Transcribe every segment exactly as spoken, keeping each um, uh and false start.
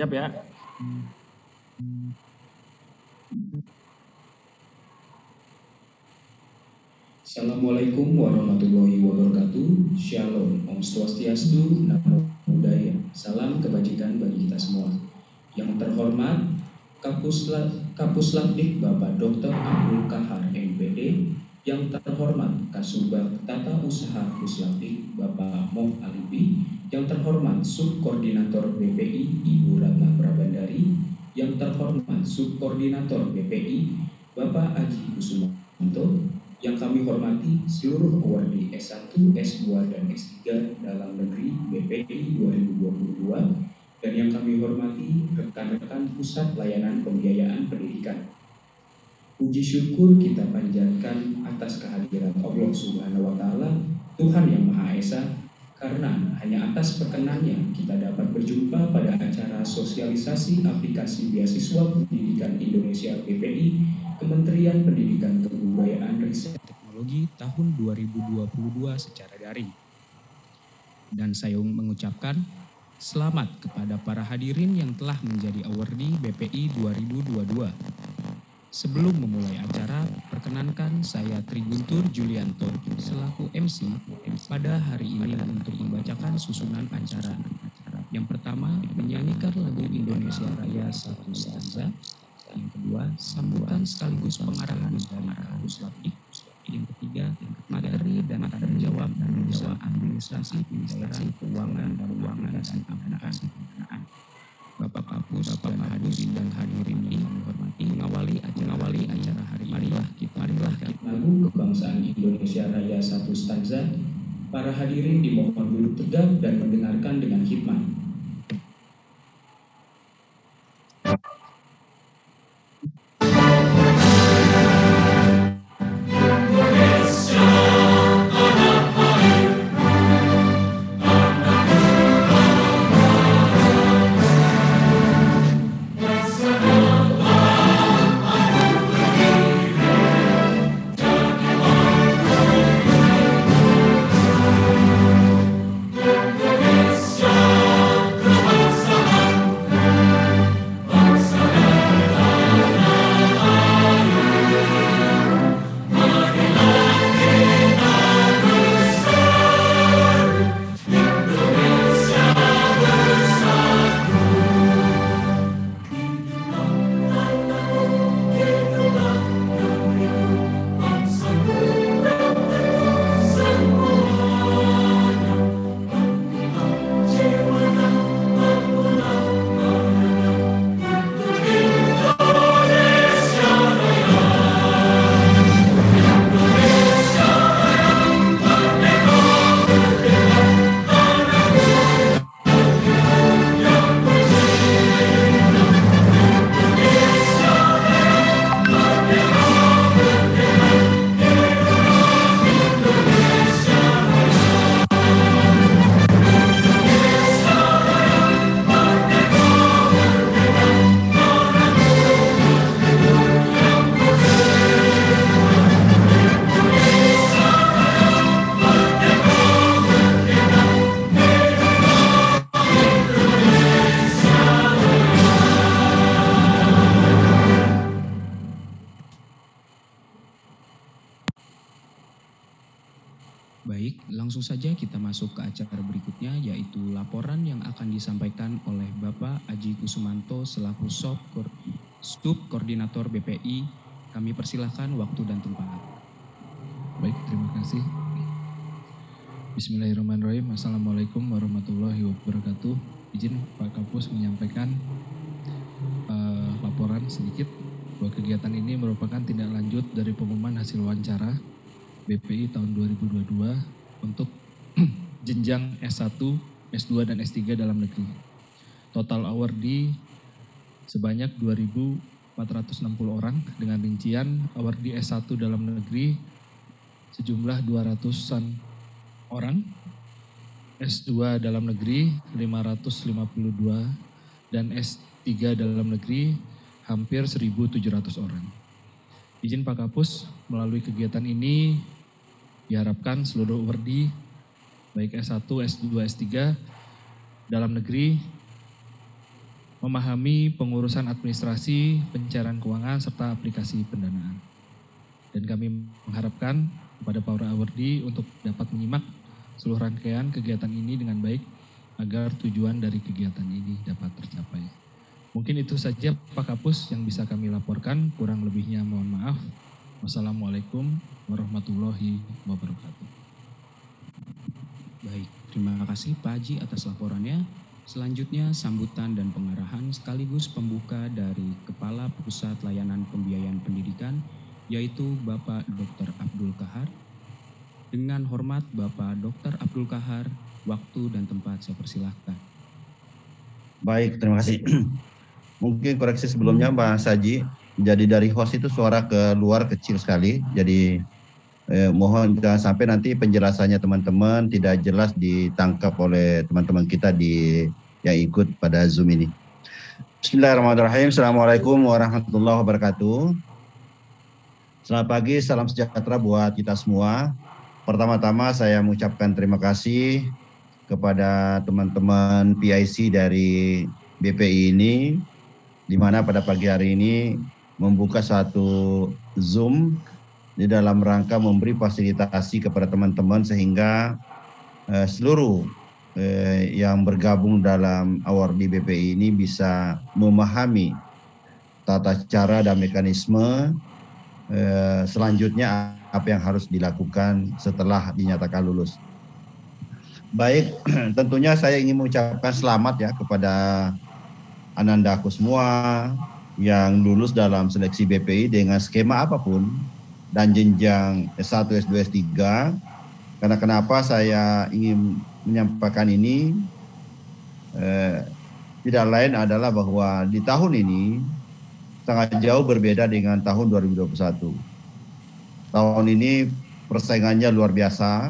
Siap ya? Assalamualaikum warahmatullahi wabarakatuh. Shalom, Om Swastiastu, Namo Buddhaya. Salam kebajikan bagi kita semua. Yang terhormat Kapuslat Kapuslatdik Bapak Doktor Abdul Kahar M P D. Yang terhormat Kasubag Tata Usaha Puslatdik Bapak Moh Alibi. Yang terhormat Subkoordinator B P I Ibu Ratna Prabandari. Yang terhormat Subkoordinator B P I Bapak Aji Kusumanto. Yang kami hormati seluruh awardee S satu, S dua, dan S tiga dalam negeri B P I dua ribu dua puluh dua, dan yang kami hormati rekan-rekan Pusat Layanan Pembiayaan Pendidikan. Puji syukur kita panjatkan atas kehadiran Allah Subhanahu wa Ta'ala, Tuhan yang Maha Esa, karena hanya atas perkenannya kita dapat berjumpa pada acara sosialisasi aplikasi beasiswa pendidikan Indonesia B P I, Kementerian Pendidikan Kebudayaan Riset Teknologi tahun dua ribu dua puluh dua secara daring. Dan saya mengucapkan selamat kepada para hadirin yang telah menjadi awardee B P I dua ribu dua puluh dua. Sebelum memulai acara, perkenankan saya Triguntur Julianto selaku M C pada hari ini untuk membacakan susunan acara. Yang pertama, menyanyikan lagu Indonesia Raya satu stanza. Yang kedua, sambutan sekaligus pengarahan dari Kapuslatdik. Yang ketiga, materi dan tanda jawab dan menjawab administrasi pembayaran keuangan dan keuangan dan aplikasi penggunaan. Bapak Kapus, Bapak hadirin dan hadirin ini menghormati mengawali mengawali acara hari ini. Marilah kita marilah kita lagu kebangsaan Indonesia Raya satu stanza. Para hadirin dimohon duduk tegak dan mendengarkan dengan hikmat. Baik, langsung saja kita masuk ke acara berikutnya, yaitu laporan yang akan disampaikan oleh Bapak Aji Kusumanto selaku Subkoordinator B P I. Kami persilahkan waktu dan tempat. Baik, terima kasih. Bismillahirrahmanirrahim. Assalamualaikum warahmatullahi wabarakatuh. Izin Pak Kapus menyampaikan uh, laporan sedikit bahwa kegiatan ini merupakan tindak lanjut dari pengumuman hasil wawancara B P I tahun dua ribu dua puluh dua untuk jenjang S satu, S dua, dan S tiga dalam negeri. Total awardee sebanyak dua ribu empat ratus enam puluh orang dengan rincian awardee S satu dalam negeri sejumlah dua ratusan orang, S dua dalam negeri lima ratus lima puluh dua, dan S tiga dalam negeri hampir seribu tujuh ratus orang. Izin Pak Kapus, melalui kegiatan ini diharapkan seluruh awardee baik S satu, S dua, S tiga dalam negeri memahami pengurusan administrasi, pencairan keuangan, serta aplikasi pendanaan. Dan kami mengharapkan kepada para awardee untuk dapat menyimak seluruh rangkaian kegiatan ini dengan baik agar tujuan dari kegiatan ini dapat tercapai. Mungkin itu saja Pak Kapus yang bisa kami laporkan, kurang lebihnya mohon maaf. Wassalamualaikum warahmatullahi wabarakatuh. Baik, terima kasih Pak Haji atas laporannya. Selanjutnya sambutan dan pengarahan sekaligus pembuka dari Kepala Pusat Layanan Pembiayaan Pendidikan, yaitu Bapak Doktor Abdul Kahar. Dengan hormat Bapak Doktor Abdul Kahar, waktu dan tempat saya persilahkan. Baik, terima kasih. Mungkin koreksi sebelumnya Mas Haji, jadi dari host itu suara keluar kecil sekali, jadi eh, mohon jangan sampai nanti penjelasannya teman-teman tidak jelas ditangkap oleh teman-teman kita di yang ikut pada Zoom ini. Bismillahirrahmanirrahim. Assalamualaikum warahmatullahi wabarakatuh. Selamat pagi, salam sejahtera buat kita semua. Pertama-tama saya mengucapkan terima kasih kepada teman-teman P I C dari B P I ini, di mana pada pagi hari ini membuka satu Zoom di dalam rangka memberi fasilitasi kepada teman-teman sehingga eh, seluruh eh, yang bergabung dalam awardee B P I ini bisa memahami tata cara dan mekanisme eh, selanjutnya apa yang harus dilakukan setelah dinyatakan lulus. Baik, tentunya saya ingin mengucapkan selamat ya kepada anandaku semua yang lulus dalam seleksi B P I dengan skema apapun dan jenjang S satu, S dua, S tiga. Karena kenapa saya ingin menyampaikan ini, eh, tidak lain adalah bahwa di tahun ini sangat jauh berbeda dengan tahun dua ribu dua puluh satu. Tahun ini persaingannya luar biasa.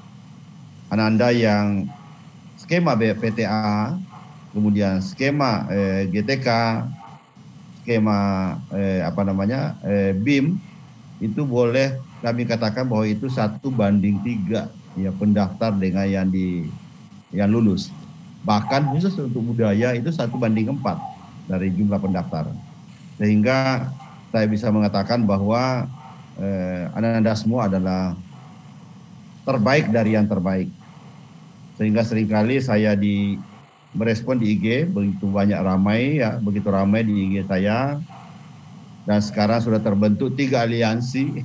Ananda yang skema P T A, kemudian skema eh, G T K, skema eh, apa namanya eh, B I M, itu boleh kami katakan bahwa itu satu banding tiga ya pendaftar dengan yang di yang lulus. Bahkan khusus untuk budaya itu satu banding empat dari jumlah pendaftar. Sehingga saya bisa mengatakan bahwa eh, Ananda semua adalah terbaik dari yang terbaik. Sehingga seringkali saya di merespon di I G, begitu banyak ramai ya, begitu ramai di I G saya. Dan sekarang sudah terbentuk tiga aliansi.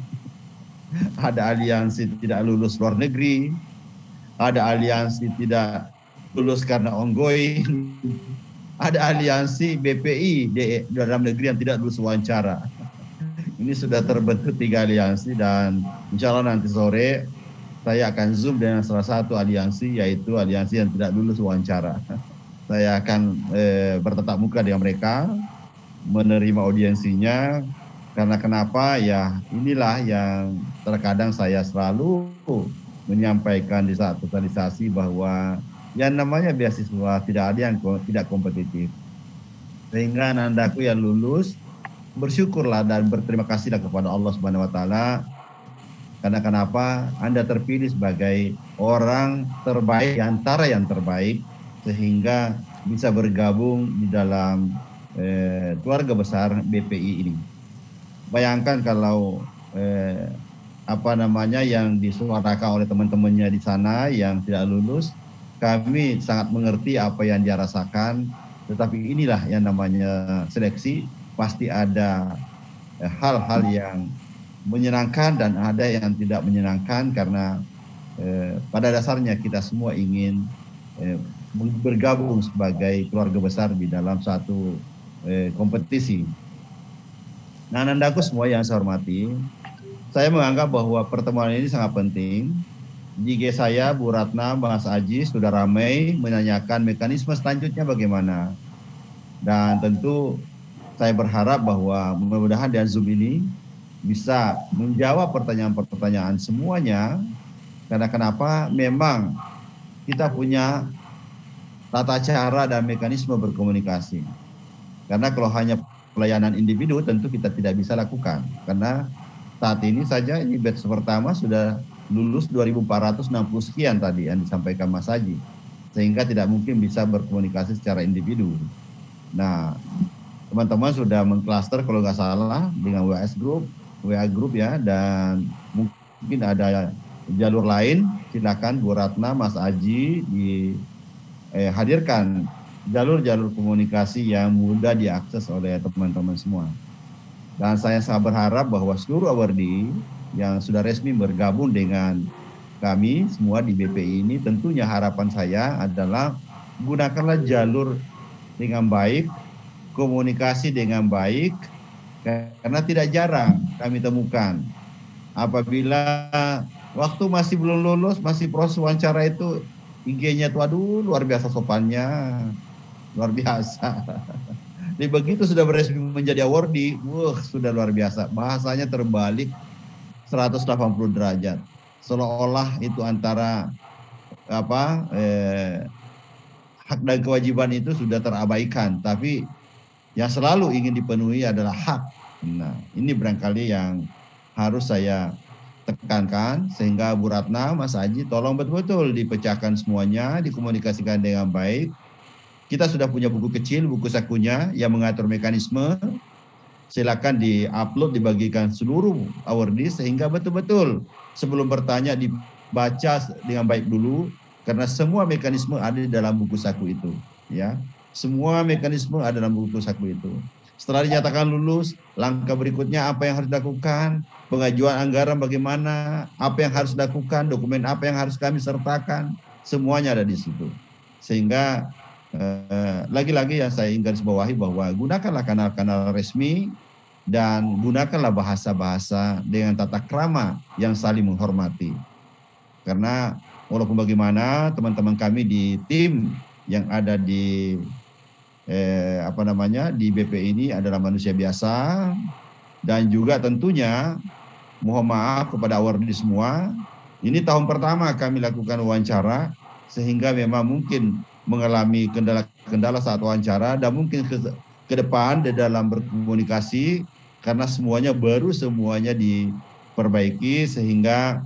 Ada aliansi tidak lulus luar negeri, ada aliansi tidak lulus karena ongoing, ada aliansi B P I di dalam negeri yang tidak lulus wawancara. Ini sudah terbentuk tiga aliansi dan insya Allah nanti sore saya akan Zoom dengan salah satu aliansi, yaitu aliansi yang tidak lulus wawancara. Saya akan eh, bertatap muka dengan mereka, menerima audiensinya, karena kenapa ya inilah yang terkadang saya selalu menyampaikan di saat sosialisasi bahwa yang namanya beasiswa tidak ada yang tidak kompetitif. Sehingga anandaku yang lulus, bersyukurlah dan berterima kasihlah kepada Allah Subhanahu wa taala. Karena kenapa? Anda terpilih sebagai orang terbaik antara yang terbaik sehingga bisa bergabung di dalam eh, keluarga besar B P I ini. Bayangkan kalau eh, apa namanya yang disuarakan oleh teman-temannya di sana yang tidak lulus, kami sangat mengerti apa yang dia rasakan. Tetapi inilah yang namanya seleksi, pasti ada hal-hal eh, yang menyenangkan dan ada yang tidak menyenangkan karena eh, pada dasarnya kita semua ingin eh, bergabung sebagai keluarga besar di dalam satu eh, kompetisi. Nah, anandaku semua yang saya hormati, saya menganggap bahwa pertemuan ini sangat penting. Di I G saya, Bu Ratna, Mas Aji sudah ramai menanyakan mekanisme selanjutnya bagaimana. Dan tentu saya berharap bahwa mudah-mudahan dengan Zoom ini bisa menjawab pertanyaan-pertanyaan semuanya. Karena kenapa? Memang kita punya tata cara dan mekanisme berkomunikasi. Karena kalau hanya pelayanan individu tentu kita tidak bisa lakukan. Karena saat ini saja ini batch pertama sudah lulus dua ribu empat ratus enam puluh sekian tadi yang disampaikan Mas Haji. Sehingga tidak mungkin bisa berkomunikasi secara individu. Nah, teman-teman sudah mengklaster kalau nggak salah dengan W S Group, W A Group ya, dan mungkin ada jalur lain. Silakan Bu Ratna, Mas Aji dihadirkan jalur-jalur komunikasi yang mudah diakses oleh teman-teman semua. Dan saya sangat berharap bahwa seluruh awardee yang sudah resmi bergabung dengan kami semua di B P I ini, tentunya harapan saya adalah gunakanlah jalur dengan baik, komunikasi dengan baik, karena tidak jarang kami temukan apabila waktu masih belum lulus, masih proses wawancara itu I G-nya tuh aduh luar biasa sopannya, luar biasa. Jadi begitu sudah beresmi menjadi awardee, wah sudah luar biasa, bahasanya terbalik seratus delapan puluh derajat, seolah-olah itu antara apa eh, hak dan kewajiban itu sudah terabaikan, tapi yang selalu ingin dipenuhi adalah hak. Nah, ini barangkali yang harus saya tekankan, sehingga Bu Ratna, Mas Aji, tolong betul-betul dipecahkan semuanya, dikomunikasikan dengan baik. Kita sudah punya buku kecil, buku sakunya yang mengatur mekanisme. Silakan di-upload, dibagikan seluruh awardee, sehingga betul-betul sebelum bertanya dibaca dengan baik dulu, karena semua mekanisme ada di dalam buku saku itu, ya. Semua mekanisme ada dalam buku saku itu. Setelah dinyatakan lulus, langkah berikutnya apa yang harus dilakukan, pengajuan anggaran bagaimana, apa yang harus dilakukan, dokumen apa yang harus kami sertakan, semuanya ada di situ. Sehingga eh, lagi-lagi yang saya ingin garis bawahi bahwa gunakanlah kanal-kanal resmi dan gunakanlah bahasa-bahasa dengan tata krama yang saling menghormati. Karena walaupun bagaimana teman-teman kami di tim yang ada di eh, apa namanya di B P I ini adalah manusia biasa, dan juga tentunya mohon maaf kepada awardee semua. Ini tahun pertama kami lakukan wawancara, sehingga memang mungkin mengalami kendala-kendala saat wawancara, dan mungkin ke, ke depan di dalam berkomunikasi karena semuanya baru, semuanya diperbaiki, sehingga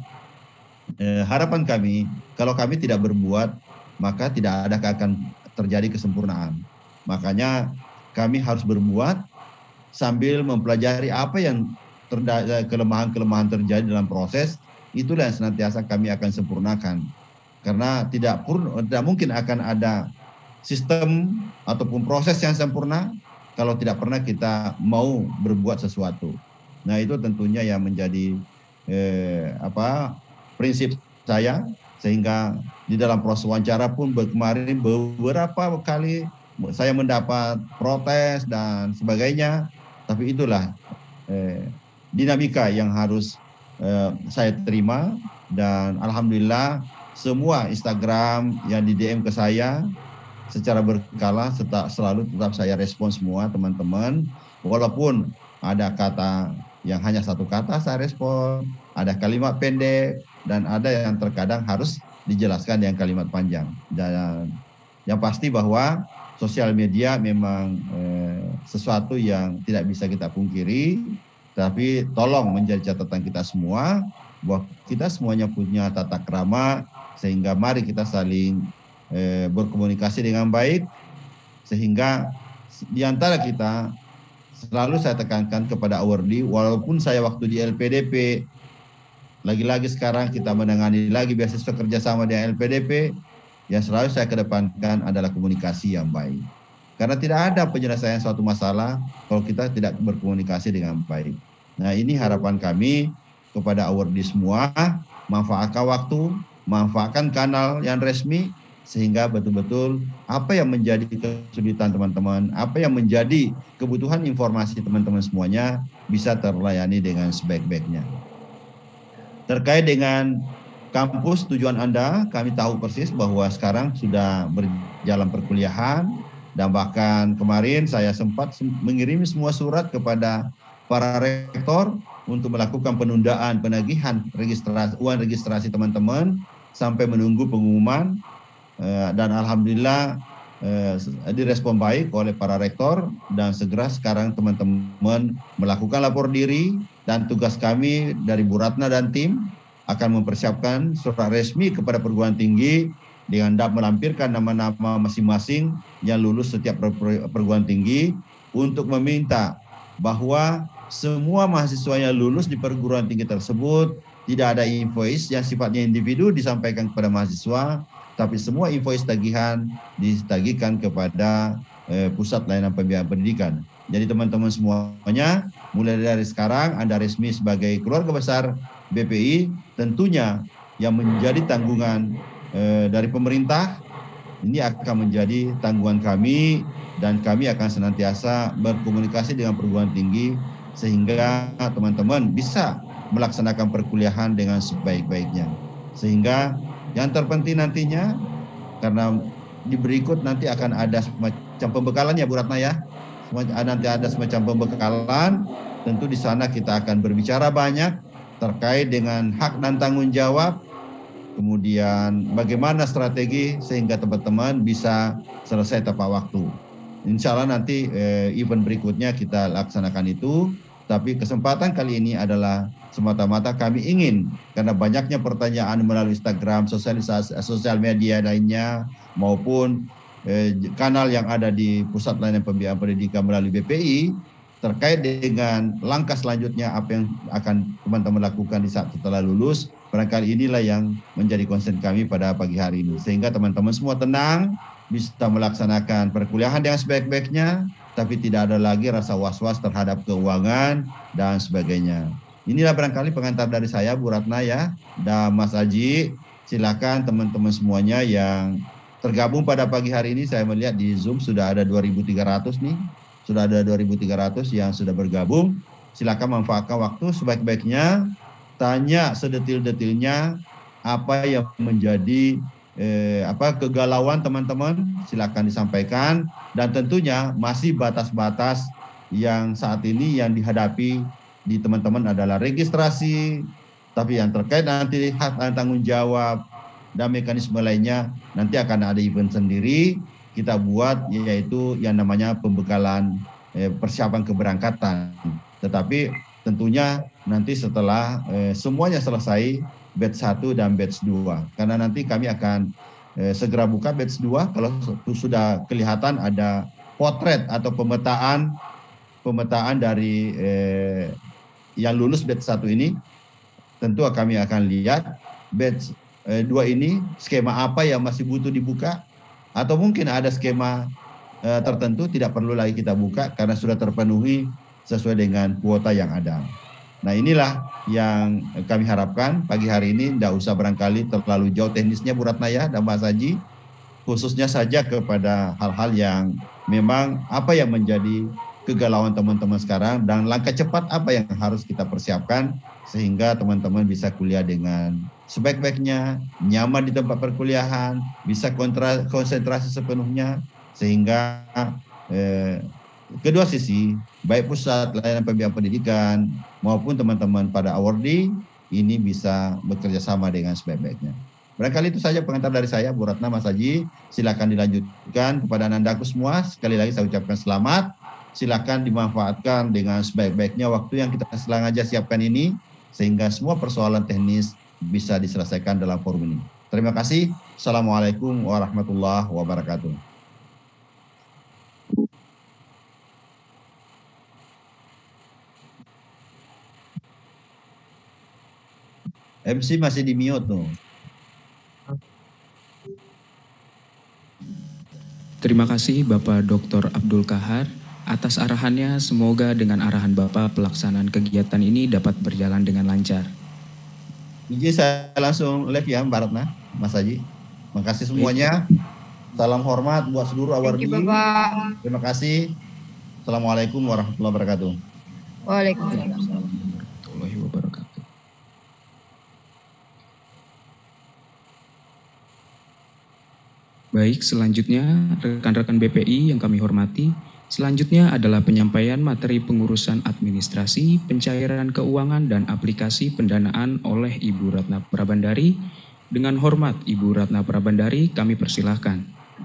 Eh, harapan kami, kalau kami tidak berbuat, maka tidak ada akan terjadi kesempurnaan. Makanya kami harus berbuat sambil mempelajari apa yang kelemahan-kelemahan terjadi dalam proses, itulah yang senantiasa kami akan sempurnakan. Karena tidak, purna, tidak mungkin akan ada sistem ataupun proses yang sempurna kalau tidak pernah kita mau berbuat sesuatu. Nah, itu tentunya yang menjadi eh, apa prinsip saya, sehingga di dalam proses wawancara pun kemarin beberapa kali saya mendapat protes dan sebagainya, tapi itulah eh, dinamika yang harus eh, saya terima, dan alhamdulillah semua Instagram yang di D M ke saya secara berkala tetap, selalu tetap saya respon semua teman-teman, walaupun ada kata yang hanya satu kata saya respon, ada kalimat pendek, dan ada yang terkadang harus dijelaskan yang kalimat panjang. Dan yang pasti bahwa sosial media memang eh, sesuatu yang tidak bisa kita pungkiri, tapi tolong menjadi catatan kita semua bahwa kita semuanya punya tata krama, sehingga mari kita saling eh, berkomunikasi dengan baik, sehingga di antara kita selalu saya tekankan kepada awardee, walaupun saya waktu di L P D P, lagi-lagi sekarang kita menangani lagi beasiswa kerjasama dengan L P D P, yang selalu saya kedepankan adalah komunikasi yang baik. Karena tidak ada penyelesaian suatu masalah kalau kita tidak berkomunikasi dengan baik. Nah, ini harapan kami kepada awardee semua, manfaatkan waktu, manfaatkan kanal yang resmi, sehingga betul-betul apa yang menjadi kesulitan teman-teman, apa yang menjadi kebutuhan informasi teman-teman semuanya bisa terlayani dengan sebaik-baiknya. Terkait dengan kampus tujuan Anda, kami tahu persis bahwa sekarang sudah berjalan perkuliahan, dan bahkan kemarin saya sempat mengirim semua surat kepada para rektor untuk melakukan penundaan penagihan registrasi, uang registrasi teman-teman sampai menunggu pengumuman, dan alhamdulillah direspon baik oleh para rektor, dan segera sekarang teman-teman melakukan lapor diri, dan tugas kami dari Bu Ratna dan tim akan mempersiapkan surat resmi kepada perguruan tinggi dengan hendak melampirkan nama-nama masing-masing yang lulus setiap perguruan tinggi untuk meminta bahwa semua mahasiswa yang lulus di perguruan tinggi tersebut tidak ada invoice yang sifatnya individu disampaikan kepada mahasiswa, tapi semua invoice tagihan ditagihkan kepada eh, Pusat Layanan Pembiayaan Pendidikan. Jadi teman-teman semuanya, mulai dari sekarang Anda resmi sebagai keluarga besar B P I, tentunya yang menjadi tanggungan eh, dari pemerintah, ini akan menjadi tanggungan kami, dan kami akan senantiasa berkomunikasi dengan perguruan tinggi sehingga teman-teman bisa melaksanakan perkuliahan dengan sebaik-baiknya. Sehingga yang terpenting nantinya, karena di berikut nanti akan ada semacam pembekalan ya Bu Ratna ya, nanti ada semacam pembekalan, tentu di sana kita akan berbicara banyak terkait dengan hak dan tanggung jawab, kemudian bagaimana strategi sehingga teman-teman bisa selesai tepat waktu. Insya Allah nanti eh, event berikutnya kita laksanakan itu, tapi kesempatan kali ini adalah semata-mata kami ingin, karena banyaknya pertanyaan melalui Instagram, sosialisasi, sosial media lainnya, maupun eh, kanal yang ada di Pusat Layanan Pembiayaan Pendidikan melalui B P I, terkait dengan langkah selanjutnya apa yang akan teman-teman lakukan di saat setelah lulus, barangkali inilah yang menjadi konsen kami pada pagi hari ini. Sehingga teman-teman semua tenang, bisa melaksanakan perkuliahan dengan sebaik-baiknya, tapi tidak ada lagi rasa was-was terhadap keuangan dan sebagainya. Inilah barangkali pengantar dari saya, Bu Ratna ya, dan Mas Aji. Silakan teman-teman semuanya yang tergabung pada pagi hari ini. Saya melihat di Zoom sudah ada dua ribu tiga ratus nih, sudah ada dua ribu tiga ratus yang sudah bergabung. Silakan manfaatkan waktu sebaik-baiknya, tanya sedetil-detilnya apa yang menjadi eh, apa kegalauan teman-teman, silakan disampaikan, dan tentunya masih batas-batas yang saat ini yang dihadapi di teman-teman adalah registrasi, tapi yang terkait nanti hak dan tanggung jawab dan mekanisme lainnya nanti akan ada event sendiri kita buat, yaitu yang namanya pembekalan eh, persiapan keberangkatan. Tetapi tentunya nanti setelah eh, semuanya selesai batch satu dan batch dua, karena nanti kami akan eh, segera buka batch dua kalau sudah kelihatan ada potret atau pemetaan pemetaan dari eh, yang lulus batch satu ini. Tentu kami akan lihat batch eh, dua ini skema apa yang masih butuh dibuka, atau mungkin ada skema eh, tertentu tidak perlu lagi kita buka karena sudah terpenuhi sesuai dengan kuota yang ada. Nah inilah yang kami harapkan pagi hari ini, tidak usah barangkali terlalu jauh teknisnya Bu Ratna ya dan Mas Haji, khususnya saja kepada hal-hal yang memang apa yang menjadi kegalauan teman-teman sekarang dan langkah cepat apa yang harus kita persiapkan sehingga teman-teman bisa kuliah dengan sebaik-baiknya, nyaman di tempat perkuliahan, bisa kontra, konsentrasi sepenuhnya, sehingga eh, kedua sisi, baik Pusat Layanan Pembiayaan Pendidikan maupun teman-teman pada awardee ini bisa bekerja sama dengan sebaik-baiknya. Barangkali itu saja pengantar dari saya, Bu Ratna, Mas Haji. Silakan dilanjutkan kepada anandaku semua. Sekali lagi saya ucapkan selamat. Silakan dimanfaatkan dengan sebaik-baiknya waktu yang kita sengaja siapkan ini, sehingga semua persoalan teknis bisa diselesaikan dalam forum ini. Terima kasih. Assalamualaikum warahmatullahi wabarakatuh. M C masih di mute tuh. Terima kasih Bapak Doktor Abdul Kahar atas arahannya. Semoga dengan arahan Bapak pelaksanaan kegiatan ini dapat berjalan dengan lancar. Izin saya langsung live ya Mbak Ratna, Mas Haji. Terima kasih semuanya. Salam hormat buat seluruh awardee. Terima kasih. Assalamualaikum warahmatullahi wabarakatuh. Waalaikumsalam warahmatullahi wabarakatuh. Baik, selanjutnya rekan-rekan B P I yang kami hormati, selanjutnya adalah penyampaian materi pengurusan administrasi, pencairan keuangan dan aplikasi pendanaan oleh Ibu Ratna Prabandari. Dengan hormat Ibu Ratna Prabandari, kami persilahkan.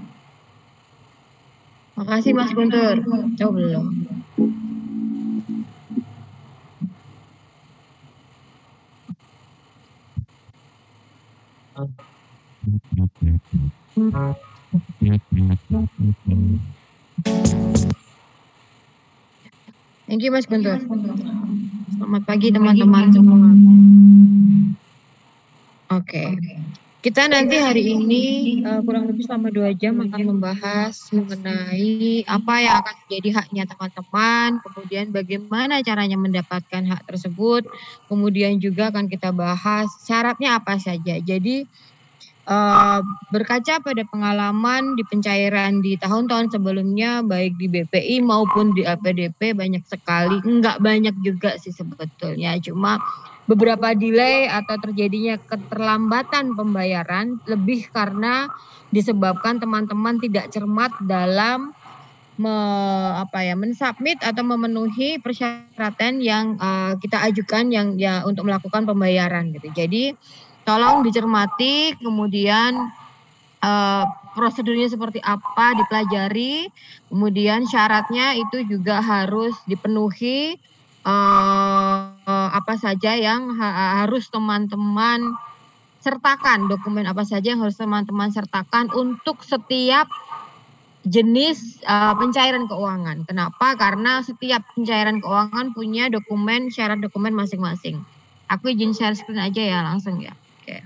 Makasih Mas Guntur. Oh belum. Thank you Mas Guntur. Selamat pagi teman-teman semua. Oke. Kita nanti hari ini uh, kurang lebih selama dua jam akan membahas mengenai apa yang akan menjadi haknya teman-teman, kemudian bagaimana caranya mendapatkan hak tersebut, kemudian juga akan kita bahas syaratnya apa saja. Jadi uh, berkaca pada pengalaman di pencairan di tahun-tahun sebelumnya, baik di B P I maupun di A P D P banyak sekali, enggak banyak juga sih sebetulnya, cuma beberapa delay atau terjadinya keterlambatan pembayaran lebih karena disebabkan teman-teman tidak cermat dalam me, apa ya mensubmit atau memenuhi persyaratan yang uh, kita ajukan yang ya untuk melakukan pembayaran gitu. Jadi tolong dicermati, kemudian uh, prosedurnya seperti apa dipelajari, kemudian syaratnya itu juga harus dipenuhi. Uh, uh, apa saja yang ha harus teman-teman sertakan, dokumen apa saja yang harus teman-teman sertakan untuk setiap jenis uh, pencairan keuangan. Kenapa? Karena setiap pencairan keuangan punya dokumen, syarat dokumen masing-masing. Aku izin share screen aja ya langsung ya. Oke.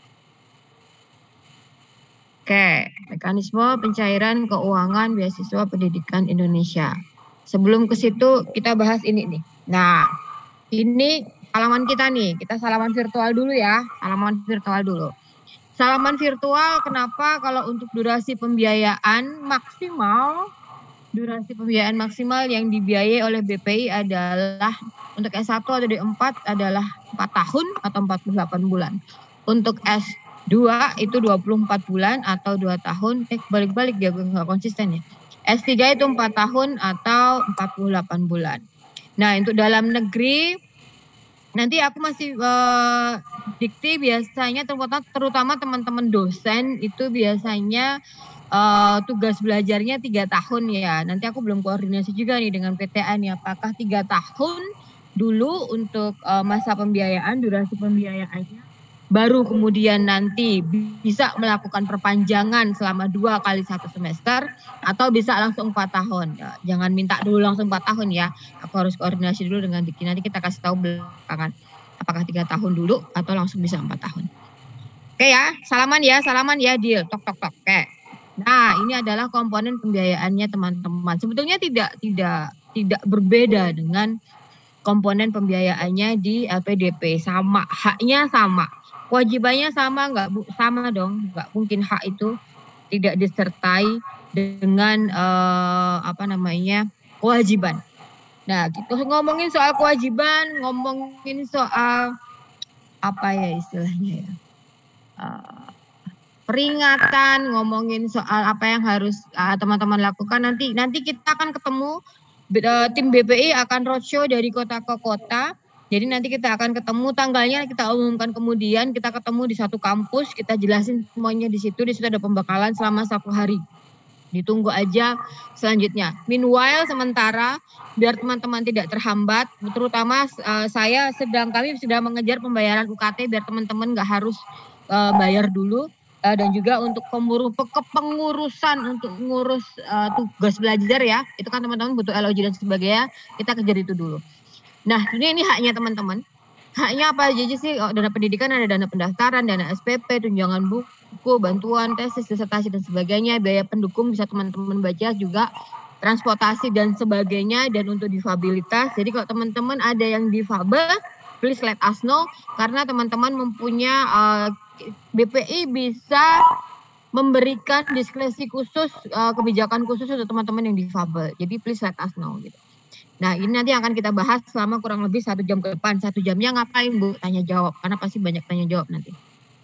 Oke, mekanisme pencairan keuangan beasiswa pendidikan Indonesia. Sebelum ke situ kita bahas ini nih. Nah, ini salaman kita nih. Kita salaman virtual dulu ya. Salaman virtual dulu. Salaman virtual kenapa? Kalau untuk durasi pembiayaan maksimal, durasi pembiayaan maksimal yang dibiayai oleh B P I adalah untuk S satu atau D empat adalah empat tahun atau empat puluh delapan bulan. Untuk S dua itu dua puluh empat bulan atau dua tahun. Eh balik-balik dia gue nggak konsisten ya. S tiga itu empat tahun atau empat puluh delapan bulan. Nah, untuk dalam negeri nanti aku masih uh, dikti biasanya terutama, terutama teman-teman dosen itu biasanya uh, tugas belajarnya tiga tahun ya. Nanti aku belum koordinasi juga nih dengan P T A nih apakah tiga tahun dulu untuk uh, masa pembiayaan, durasi pembiayaannya, baru kemudian nanti bisa melakukan perpanjangan selama dua kali satu semester atau bisa langsung empat tahun. Ya, jangan minta dulu langsung empat tahun ya. Aku harus koordinasi dulu dengan Diki. Nanti kita kasih tahu belakangan apakah tiga tahun dulu atau langsung bisa empat tahun. Oke ya, salaman ya, salaman ya, deal. Tok tok tok. Oke. Nah, ini adalah komponen pembiayaannya teman-teman. Sebetulnya tidak tidak tidak berbeda dengan komponen pembiayaannya di L P D P, sama, haknya sama. Kewajibannya sama nggak bu sama dong, nggak mungkin hak itu tidak disertai dengan uh, apa namanya kewajiban. Nah, gitu ngomongin soal kewajiban, ngomongin soal apa ya istilahnya ya, uh, peringatan, ngomongin soal apa yang harus teman-teman uh, lakukan nanti. Nanti kita akan ketemu uh, tim B P I akan roadshow dari kota ke kota. Jadi nanti kita akan ketemu, tanggalnya kita umumkan, kemudian kita ketemu di satu kampus, kita jelasin semuanya di situ. Di situ ada pembekalan selama satu hari. Ditunggu aja selanjutnya. Meanwhile, sementara biar teman-teman tidak terhambat, terutama uh, saya sedang kami sedang mengejar pembayaran U K T biar teman-teman nggak harus uh, bayar dulu. Uh, dan juga untuk pengurus, kepengurusan untuk ngurus uh, tugas belajar ya, itu kan teman-teman butuh L O J dan sebagainya, kita kejar itu dulu. Nah, ini ini haknya teman-teman. Haknya apa aja sih? Oh, dana pendidikan ada dana pendaftaran, dana S P P, tunjangan buku, bantuan, tesis, disertasi dan sebagainya, biaya pendukung bisa teman-teman baca juga, transportasi dan sebagainya, dan untuk difabilitas. Jadi kalau teman-teman ada yang difabel, please let us know karena teman-teman mempunyai uh, B P I bisa memberikan diskresi khusus, uh, kebijakan khusus untuk teman-teman yang difabel. Jadi please let us know gitu. Nah, ini nanti akan kita bahas selama kurang lebih satu jam ke depan. Satu jamnya ngapain, Bu? Tanya jawab, karena pasti banyak tanya jawab nanti.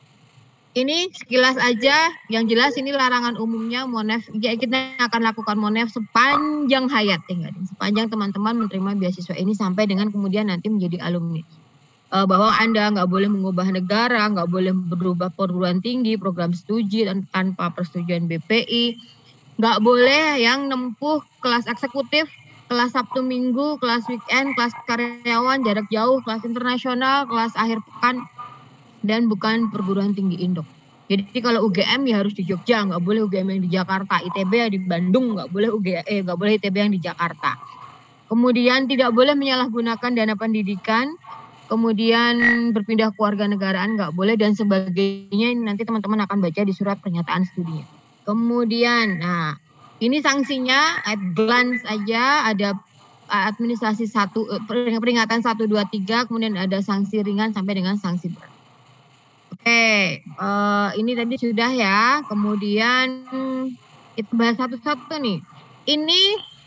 Ini sekilas aja, yang jelas ini larangan umumnya Monef. Ya, kita akan lakukan Monef sepanjang hayat, ya, sepanjang teman-teman menerima beasiswa ini sampai dengan kemudian nanti menjadi alumni. Uh, bahwa Anda nggak boleh mengubah negara, nggak boleh berubah perguruan tinggi, program studi dan tanpa persetujuan B P I, nggak boleh yang nempuh kelas eksekutif, kelas Sabtu Minggu, kelas weekend, kelas karyawan, jarak jauh, kelas internasional, kelas akhir pekan, dan bukan perguruan tinggi induk. Jadi kalau U G M ya harus di Jogja, nggak boleh U G M yang di Jakarta. I T B ya di Bandung, nggak boleh U G eh nggak boleh I T B yang di Jakarta. Kemudian tidak boleh menyalahgunakan dana pendidikan, kemudian berpindah kewarganegaraan nggak boleh dan sebagainya. Nanti teman-teman akan baca di surat pernyataan studinya. Kemudian, nah ini sanksinya at glance aja ada administrasi satu peringatan satu dua tiga, kemudian ada sanksi ringan sampai dengan sanksi berat. Oke, uh, ini tadi sudah ya. Kemudian kita bahas satu-satu nih. Ini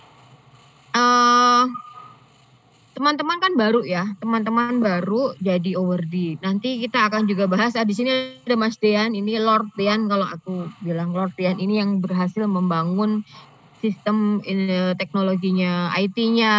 uh, teman-teman kan baru ya, teman-teman baru jadi awardee. Nanti kita akan juga bahas. Ah, di sini ada Mas Dean, ini Lord Dean kalau aku bilang Lord Dean ini yang berhasil membangun sistem uh, teknologinya, I T-nya,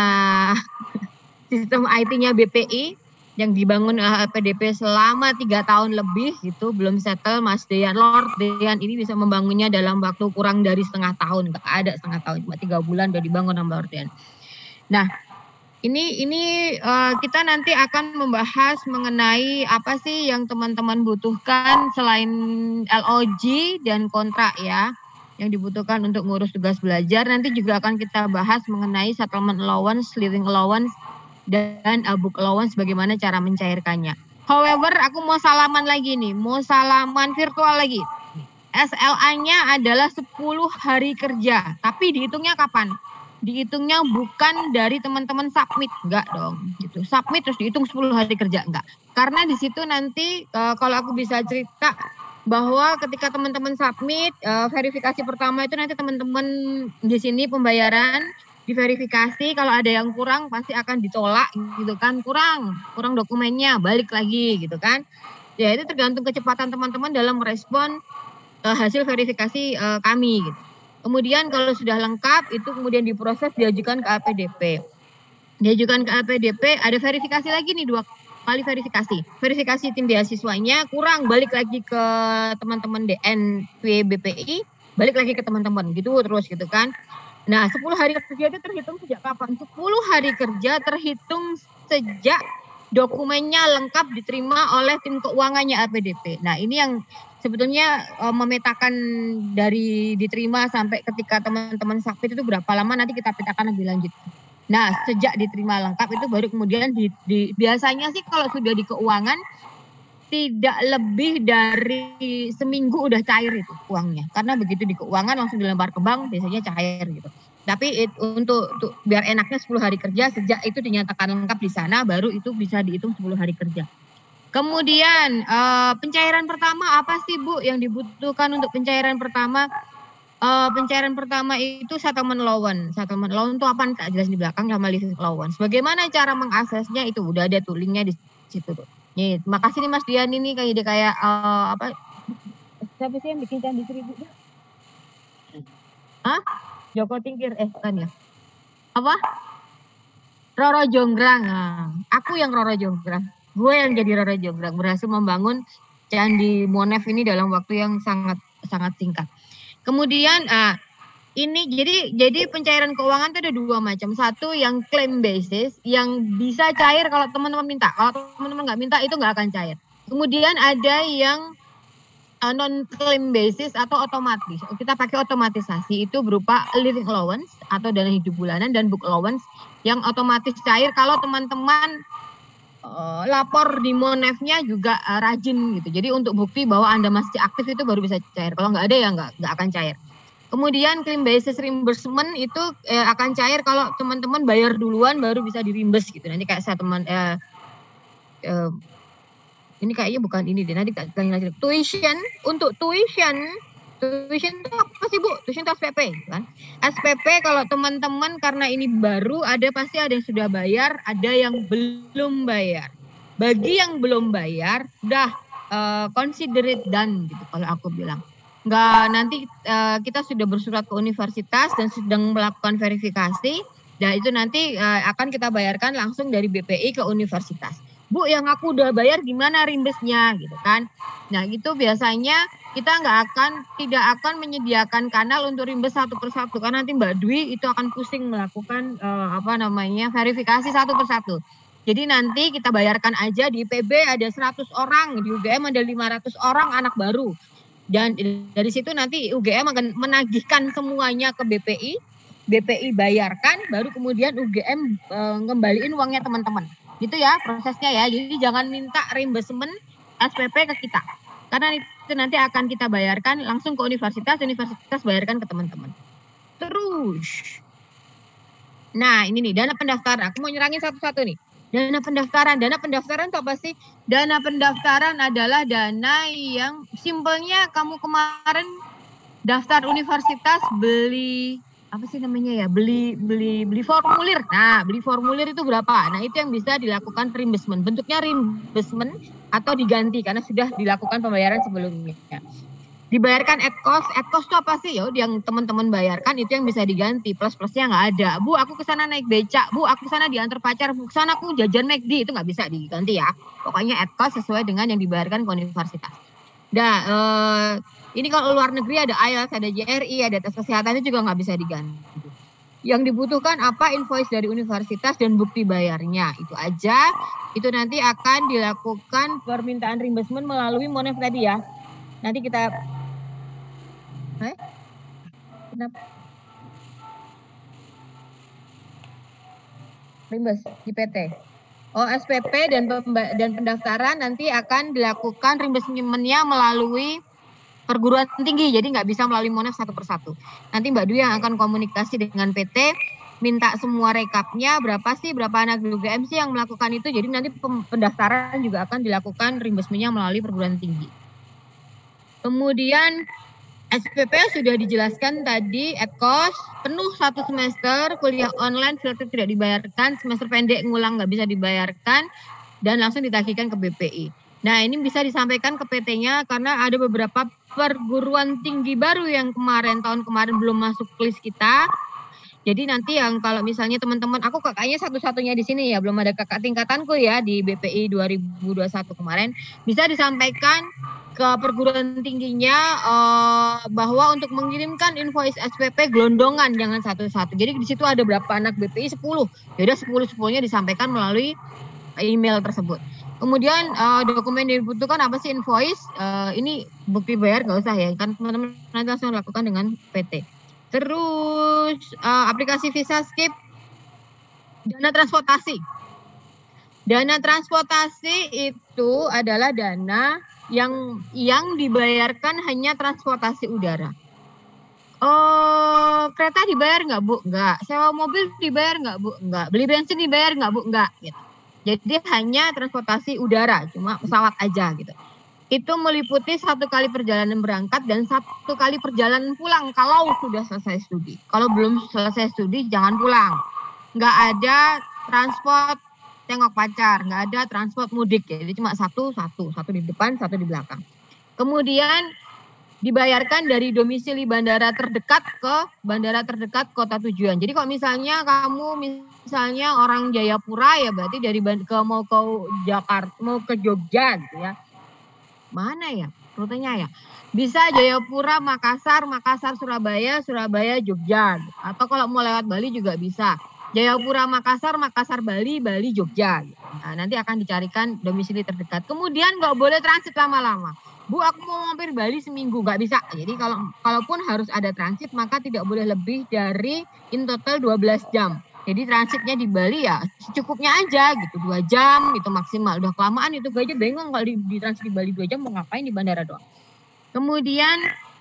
sistem I T-nya B P I. Yang dibangun L P D P selama tiga tahun lebih gitu, belum settle. Mas Dean, Lord Dean ini bisa membangunnya dalam waktu kurang dari setengah tahun, nggak ada setengah tahun, cuma tiga bulan udah dibangun sama Lord Dean. Nah, ini ini uh, kita nanti akan membahas mengenai apa sih yang teman-teman butuhkan selain L O G dan kontrak ya, yang dibutuhkan untuk ngurus tugas belajar. Nanti juga akan kita bahas mengenai settlement allowance, living allowance, dan uh, book allowance, bagaimana cara mencairkannya. However, aku mau salaman lagi nih, mau salaman virtual lagi. S L A-nya adalah sepuluh hari kerja, tapi dihitungnya kapan? Dihitungnya bukan dari teman-teman submit, enggak dong. Gitu. Submit terus dihitung sepuluh hari kerja, enggak. Karena di situ nanti uh, kalau aku bisa cerita bahwa ketika teman-teman submit uh, verifikasi pertama itu nanti teman-teman di sini pembayaran diverifikasi, kalau ada yang kurang pasti akan ditolak gitu kan, kurang kurang dokumennya balik lagi gitu kan ya. Itu tergantung kecepatan teman-teman dalam merespon uh, hasil verifikasi uh, kami gitu. Kemudian kalau sudah lengkap itu kemudian diproses, diajukan ke A P D P, diajukan ke A P D P, ada verifikasi lagi nih, dua kali verifikasi verifikasi tim beasiswanya kurang, balik lagi ke teman-teman D N P B P I, balik lagi ke teman-teman gitu terus gitu kan. Nah, sepuluh hari kerja itu terhitung sejak kapan? sepuluh hari kerja terhitung sejak dokumennya lengkap diterima oleh tim keuangannya A P D P. Nah, ini yang sebetulnya uh, memetakan dari diterima sampai ketika teman-teman submit itu berapa lama, nanti kita petakan lebih lanjut. Nah, sejak diterima lengkap itu baru kemudian di, di, biasanya sih kalau sudah di keuangan tidak lebih dari seminggu udah cair itu uangnya. Karena begitu di keuangan langsung dilempar ke bank biasanya cair gitu. Tapi it, untuk, untuk biar enaknya sepuluh hari kerja sejak itu dinyatakan lengkap di sana, baru itu bisa dihitung sepuluh hari kerja. Kemudian uh, pencairan pertama apa sih Bu yang dibutuhkan untuk pencairan pertama? Uh, pencairan pertama itu settlement allowance. Settlement allowance itu apa? Tak jelas di belakang, sama living allowance. Bagaimana cara mengaksesnya itu udah ada tuh linknya di situ tuh. Nih, makasih nih Mas Dian ini kayak dia kayak uh, apa? Siapa sih yang bikin candi seribu? Hah? Joko Tingkir eh kan ya? Apa? Roro Jonggrang. Nah, aku yang Roro Jonggrang. Gue yang jadi Roro Jonggrang, berhasil membangun Candi Monev ini dalam waktu yang sangat sangat singkat. Kemudian uh, ini jadi jadi pencairan keuangan itu ada dua macam. Satu yang claim basis yang bisa cair kalau teman-teman minta. Kalau teman-teman nggak minta itu nggak akan cair. Kemudian ada yang uh, non claim basis atau otomatis. Kita pakai otomatisasi itu berupa living allowance atau dana hidup bulanan dan book allowance yang otomatis cair kalau teman-teman uh, lapor di Monevnya juga uh, rajin gitu. Jadi untuk bukti bahwa Anda masih aktif itu baru bisa cair. Kalau nggak ada ya nggak nggak akan cair. Kemudian claim basis reimbursement itu eh, akan cair kalau teman-teman bayar duluan baru bisa di-reimburse gitu. Nanti kayak saya teman eh, eh, ini kayaknya bukan ini deh. Nanti lagi tuition untuk tuition tuition itu apa sih Bu? Tuition itu S P P kan? S P P kalau teman-teman karena ini baru ada pasti ada yang sudah bayar, ada yang belum bayar. Bagi yang belum bayar, udah uh, consider it done gitu kalau aku bilang. Nggak, nanti uh, kita sudah bersurat ke universitas dan sedang melakukan verifikasi, dan itu nanti uh, akan kita bayarkan langsung dari B P I ke universitas. Bu, yang aku udah bayar gimana rimbesnya gitu kan? Nah itu biasanya kita nggak akan tidak akan menyediakan kanal untuk rimbes satu persatu karena nanti Mbak Dwi itu akan pusing melakukan uh, apa namanya verifikasi satu persatu. Jadi nanti kita bayarkan aja di I P B ada seratus orang, di U G M ada lima ratus orang anak baru. Dan dari situ nanti U G M akan menagihkan semuanya ke B P I, B P I bayarkan, baru kemudian U G M e, ngembaliin uangnya teman-teman. Gitu ya prosesnya ya. Jadi jangan minta reimbursement S P P ke kita. Karena itu nanti akan kita bayarkan langsung ke universitas, universitas bayarkan ke teman-teman. Terus, nah ini nih dana pendaftaran. Aku mau nyerangin satu-satu nih. Dana pendaftaran, dana pendaftaran itu apa sih? Dana pendaftaran adalah dana yang simpelnya kamu kemarin daftar universitas beli apa sih namanya ya? Beli beli beli formulir. Nah, beli formulir itu berapa? Nah, itu yang bisa dilakukan reimbursement. Bentuknya reimbursement atau diganti karena sudah dilakukan pembayaran sebelumnya. Dibayarkan at cost, at cost itu apa sih? Ya, yang teman-teman bayarkan itu yang bisa diganti, plus-plusnya nggak ada. Bu, aku kesana naik becak, bu, aku kesana diantar pacar, bu, kesana aku jajan McD, itu nggak bisa diganti ya. Pokoknya at cost sesuai dengan yang dibayarkan ke universitas. Nah, eh, ini kalau luar negeri ada I E L T S, ada J R I, ada tes kesehatan itu juga nggak bisa diganti. Yang dibutuhkan apa? Invoice dari universitas dan bukti bayarnya, itu aja. Itu nanti akan dilakukan permintaan reimbursement melalui Monef tadi ya. Nanti kita Eh? Kenapa? Rimbas di P T. Oh, S P P dan dan pendaftaran nanti akan dilakukan reimbursement-nya melalui perguruan tinggi. Jadi nggak bisa melalui Monef satu persatu. Nanti Mbak Dwi yang akan komunikasi dengan P T, minta semua rekapnya, berapa sih, berapa anak U G M sih yang melakukan itu. Jadi nanti pendaftaran juga akan dilakukan reimbursement-nya melalui perguruan tinggi. Kemudian S P P sudah dijelaskan tadi, at cost, penuh satu semester, kuliah online, filter tidak dibayarkan, semester pendek ngulang nggak bisa dibayarkan, dan langsung ditagihkan ke B P I. Nah, ini bisa disampaikan ke P T-nya karena ada beberapa perguruan tinggi baru yang kemarin, tahun kemarin belum masuk list kita. Jadi nanti yang kalau misalnya teman-teman, aku kakaknya satu-satunya di sini ya, belum ada kakak tingkatanku ya di B P I dua ribu dua puluh satu kemarin, bisa disampaikan ke perguruan tingginya uh, bahwa untuk mengirimkan invoice S P P gelondongan, jangan satu-satu. Jadi di situ ada berapa anak B P I? sepuluh. Jadi sepuluh-sepuluhnya disampaikan melalui email tersebut. Kemudian uh, dokumen yang dibutuhkan apa sih? Invoice, uh, ini bukti bayar nggak usah ya, kan teman-teman nanti langsung lakukan dengan P T. Terus uh, aplikasi Visa Skip, dana transportasi. Dana transportasi itu adalah dana yang yang dibayarkan hanya transportasi udara. Oh, kereta dibayar nggak Bu? Nggak. Sewa mobil dibayar nggak Bu? Nggak. Beli bensin dibayar nggak Bu? Nggak. Gitu. Jadi hanya transportasi udara, cuma pesawat aja gitu. Itu meliputi satu kali perjalanan berangkat dan satu kali perjalanan pulang kalau sudah selesai studi. Kalau belum selesai studi jangan pulang. Nggak ada transport tengok pacar, nggak ada transport mudik ya. Jadi cuma satu, satu, satu di depan, satu di belakang. Kemudian dibayarkan dari domisili bandara terdekat ke bandara terdekat kota tujuan. Jadi kalau misalnya kamu misalnya orang Jayapura ya berarti dari ke mau ke Jakarta, mau ke Jogja gitu ya. Mana ya rutenya ya? Bisa Jayapura, Makassar, Makassar, Surabaya, Surabaya, Jogja. Atau kalau mau lewat Bali juga bisa. Jayapura, Makassar, Makassar, Bali, Bali, Jogja. Nah, nanti akan dicarikan domisili terdekat. Kemudian nggak boleh transit lama-lama. Bu, aku mau mampir Bali seminggu, nggak bisa. Jadi kalau kalaupun harus ada transit, maka tidak boleh lebih dari in total dua belas jam. Jadi transitnya di Bali ya secukupnya aja gitu, dua jam itu maksimal. Udah kelamaan itu gue aja bingung kalau di, di transit di Bali dua jam mau ngapain di bandara doang. Kemudian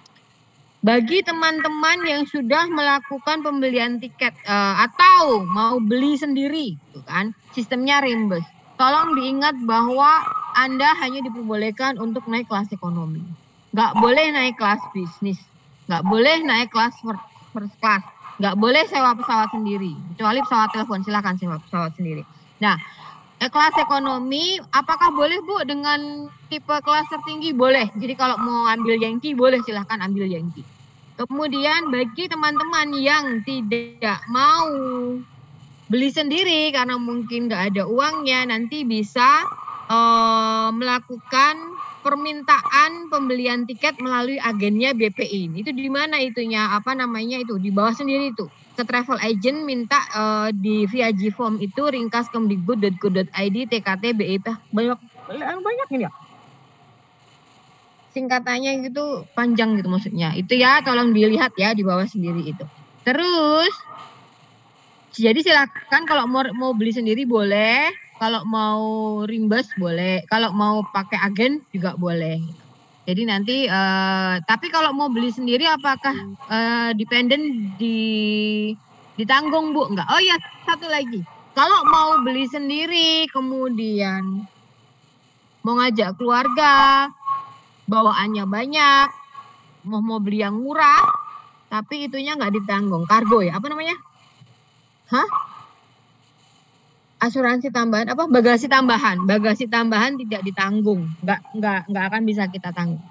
bagi teman-teman yang sudah melakukan pembelian tiket uh, atau mau beli sendiri, gitu kan, sistemnya reimburse. Tolong diingat bahwa Anda hanya diperbolehkan untuk naik kelas ekonomi. Nggak boleh naik kelas bisnis. Nggak boleh naik kelas first class. Nggak boleh sewa pesawat sendiri. Kecuali pesawat telepon, silakan sewa pesawat sendiri. Nah, kelas ekonomi, apakah boleh Bu dengan tipe kelas tertinggi? Boleh. Jadi kalau mau ambil Yankee, boleh silahkan ambil Yankee. Kemudian bagi teman-teman yang tidak mau beli sendiri karena mungkin nggak ada uangnya, nanti bisa uh, melakukan permintaan pembelian tiket melalui agennya B P I. Itu di mana itunya? Apa namanya itu? Di bawah sendiri itu. Ke travel agent minta uh, di via G-Form itu ringkas kemdikbud dot go dot i d T K T B I P banyak banyak ini ya. singkatannya itu panjang gitu maksudnya. Itu ya tolong dilihat ya di bawah sendiri itu. Terus jadi silakan kalau mau mau beli sendiri boleh, kalau mau reimburse boleh, kalau mau pakai agen juga boleh. Jadi nanti eh, tapi kalau mau beli sendiri apakah eh, dependen di ditanggung Bu? Enggak. Oh iya, satu lagi. Kalau mau beli sendiri kemudian mau ngajak keluarga, bawaannya banyak, mau mau beli yang murah, tapi itunya nggak ditanggung. Kargo ya, apa namanya? Hah? Asuransi tambahan apa? Bagasi tambahan. Bagasi tambahan tidak ditanggung, nggak nggak nggak akan bisa kita tanggung.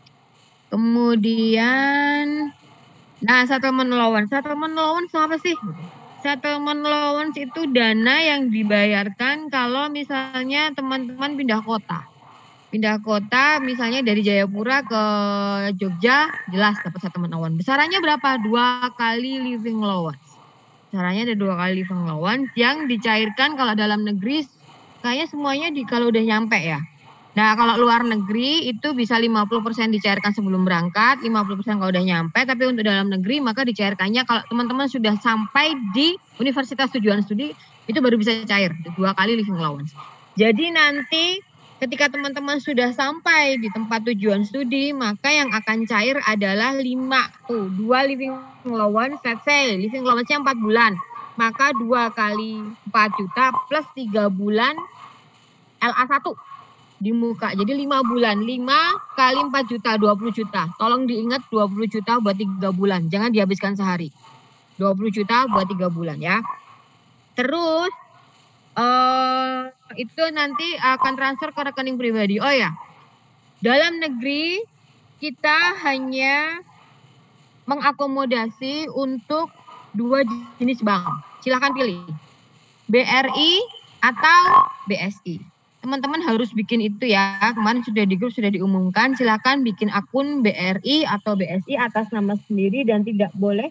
Kemudian, nah settlement allowance, settlement allowance apa sih? Settlement allowance itu dana yang dibayarkan kalau misalnya teman-teman pindah kota. Pindah kota misalnya dari Jayapura ke Jogja, jelas dapat settlement allowance. Besarannya berapa? Dua kali living allowance. Caranya ada dua kali living allowance yang dicairkan kalau dalam negeri kayaknya semuanya di kalau udah nyampe ya. Nah kalau luar negeri itu bisa lima puluh persen dicairkan sebelum berangkat, lima puluh persen kalau udah nyampe, tapi untuk dalam negeri maka dicairkannya kalau teman-teman sudah sampai di universitas tujuan studi itu baru bisa cair, dua kali living allowance. Jadi nanti ketika teman-teman sudah sampai di tempat tujuan studi, maka yang akan cair adalah lima tuh, dua living allowance, let's say living allowance-nya empat bulan, maka dua kali empat juta plus tiga bulan L A satu di muka. Jadi lima bulan, lima kali empat juta, dua puluh juta. Tolong diingat dua puluh juta buat tiga bulan, jangan dihabiskan sehari. dua puluh juta buat tiga bulan ya. Terus Uh, itu nanti akan transfer ke rekening pribadi. Oh ya, dalam negeri kita hanya mengakomodasi untuk dua jenis bank. Silahkan pilih B R I atau B S I. Teman-teman harus bikin itu ya. Kemarin sudah di grup sudah diumumkan. Silahkan bikin akun B R I atau B S I atas nama sendiri dan tidak boleh.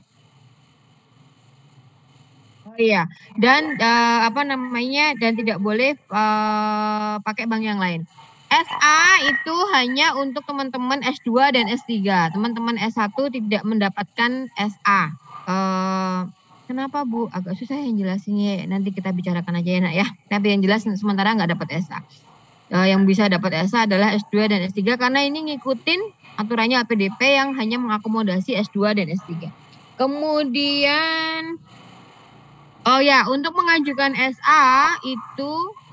Oh iya, dan uh, apa namanya dan tidak boleh uh, pakai bank yang lain. S A itu hanya untuk teman-teman S dua dan S tiga. Teman-teman S satu tidak mendapatkan S A. Uh, kenapa Bu? Agak susah yang jelasinnya. Nanti kita bicarakan aja ya nak ya. Tapi yang jelas sementara nggak dapat S A. Uh, yang bisa dapat S A adalah S dua dan S tiga karena ini ngikutin aturannya A P D P yang hanya mengakomodasi S dua dan S tiga. Kemudian oh ya, untuk mengajukan S A itu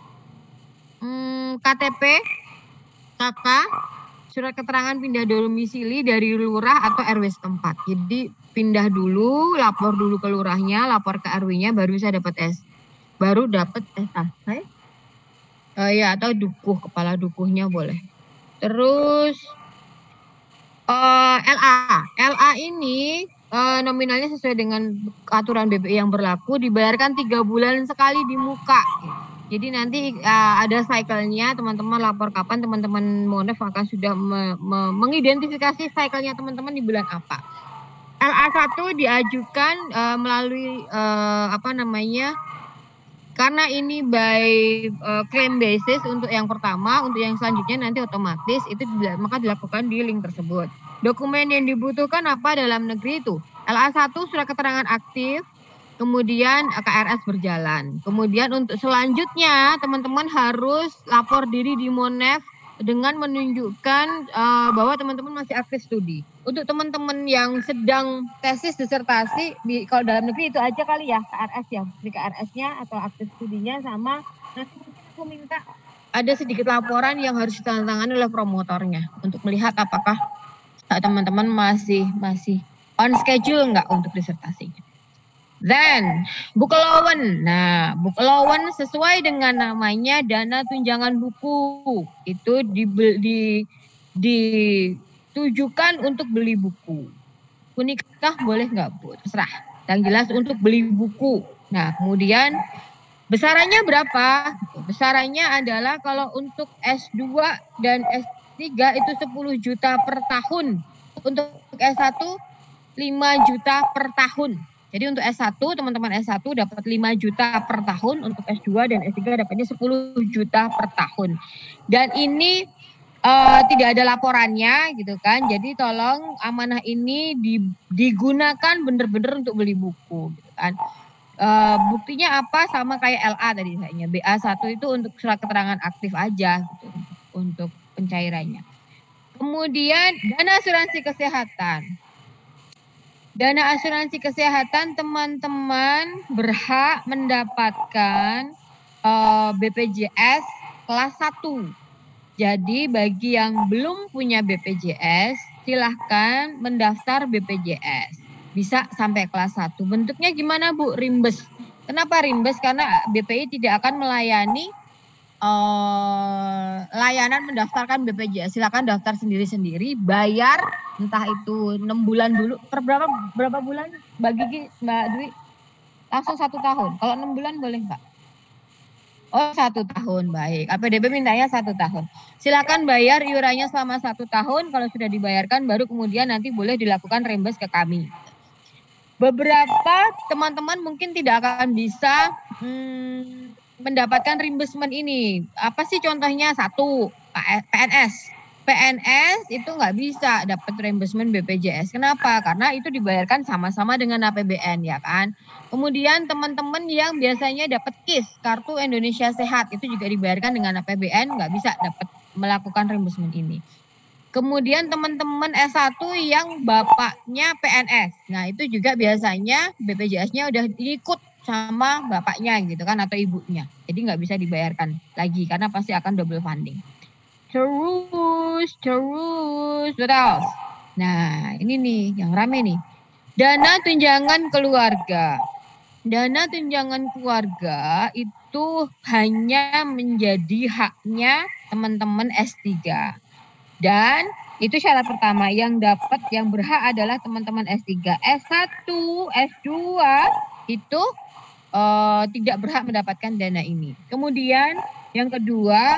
hmm, K T P, K K, surat keterangan pindah domisili dari lurah atau R W setempat. Jadi pindah dulu, lapor dulu ke lurahnya, lapor ke R W-nya, baru bisa dapat S, baru dapat S A. Hai? Oh ya, atau dukuh, kepala dukuhnya boleh. Terus uh, L A, L A ini Uh, nominalnya sesuai dengan aturan B P I yang berlaku, dibayarkan tiga bulan sekali di muka. Jadi nanti uh, ada cycle-nya, teman-teman lapor kapan, teman-teman Monef akan sudah me me mengidentifikasi cycle-nya teman-teman di bulan apa. L A satu diajukan uh, melalui uh, apa namanya, karena ini by uh, claim basis untuk yang pertama, untuk yang selanjutnya nanti otomatis itu maka dilakukan di link tersebut. Dokumen yang dibutuhkan apa dalam negeri itu? L A satu surat keterangan aktif, kemudian K R S berjalan. Kemudian untuk selanjutnya teman-teman harus lapor diri di Monef dengan menunjukkan uh, bahwa teman-teman masih aktif studi. Untuk teman-teman yang sedang tesis disertasi di kalau dalam negeri itu aja kali ya K R S ya, di K R S-nya atau aktif studinya sama. Nanti aku minta ada sedikit laporan yang harus ditandatangani oleh promotornya untuk melihat apakah teman-teman masih masih on schedule enggak untuk disertasinya. Then, book allowance. Nah, book allowance sesuai dengan namanya dana tunjangan buku. Itu di, di, ditujukan untuk beli buku. Buku nikah boleh nggak Bu? Terserah. Yang jelas untuk beli buku. Nah, kemudian besarannya berapa? Besarannya adalah kalau untuk S dua dan S tiga itu sepuluh juta per tahun. Untuk S satu lima juta per tahun. Jadi untuk S satu teman-teman S satu dapat lima juta per tahun, untuk S dua dan S tiga dapatnya sepuluh juta per tahun. Dan ini uh, tidak ada laporannya gitu kan. Jadi tolong amanah ini di, digunakan benar-benar untuk beli buku gitu kan. Uh, buktinya apa, sama kayak L A tadi kayaknya. B A satu itu untuk surat keterangan aktif aja gitu, untuk pencairannya. Kemudian dana asuransi kesehatan. Dana asuransi kesehatan teman-teman berhak mendapatkan uh, B P J S kelas satu. Jadi bagi yang belum punya B P J S, silahkan mendaftar B P J S. Bisa sampai kelas satu. Bentuknya gimana Bu? Rimbes. Kenapa rimbes? Karena B P I tidak akan melayani uh, layanan mendaftarkan B P J S. Silakan daftar sendiri-sendiri, bayar entah itu enam bulan dulu. Per berapa berapa bulan bagi Mbak Dwi? Langsung satu tahun. Kalau enam bulan boleh Mbak? Oh, satu tahun, baik. A P D B mintanya satu tahun. Silakan bayar iurannya selama satu tahun. Kalau sudah dibayarkan, baru kemudian nanti boleh dilakukan reimburse ke kami. Beberapa teman-teman mungkin tidak akan bisa hmm, mendapatkan reimbursement ini. Apa sih contohnya? Satu, P N S. P N S itu nggak bisa dapat reimbursement B P J S. Kenapa? Karena itu dibayarkan sama-sama dengan A P B N, ya kan? Kemudian teman-teman yang biasanya dapat KIS, Kartu Indonesia Sehat, itu juga dibayarkan dengan A P B N, nggak bisa dapat melakukan reimbursement ini. Kemudian teman-teman S satu yang bapaknya P N S. Nah, itu juga biasanya B P J S-nya udah ikut sama bapaknya gitu kan, atau ibunya. Jadi nggak bisa dibayarkan lagi karena pasti akan double funding. Terus, terus, betul. Nah, ini nih yang rame nih. Dana tunjangan keluarga. Dana tunjangan keluarga itu hanya menjadi haknya teman-teman S tiga. Dan itu syarat pertama, yang dapat, yang berhak adalah teman-teman S tiga. S satu, S dua itu uh, tidak berhak mendapatkan dana ini. Kemudian yang kedua,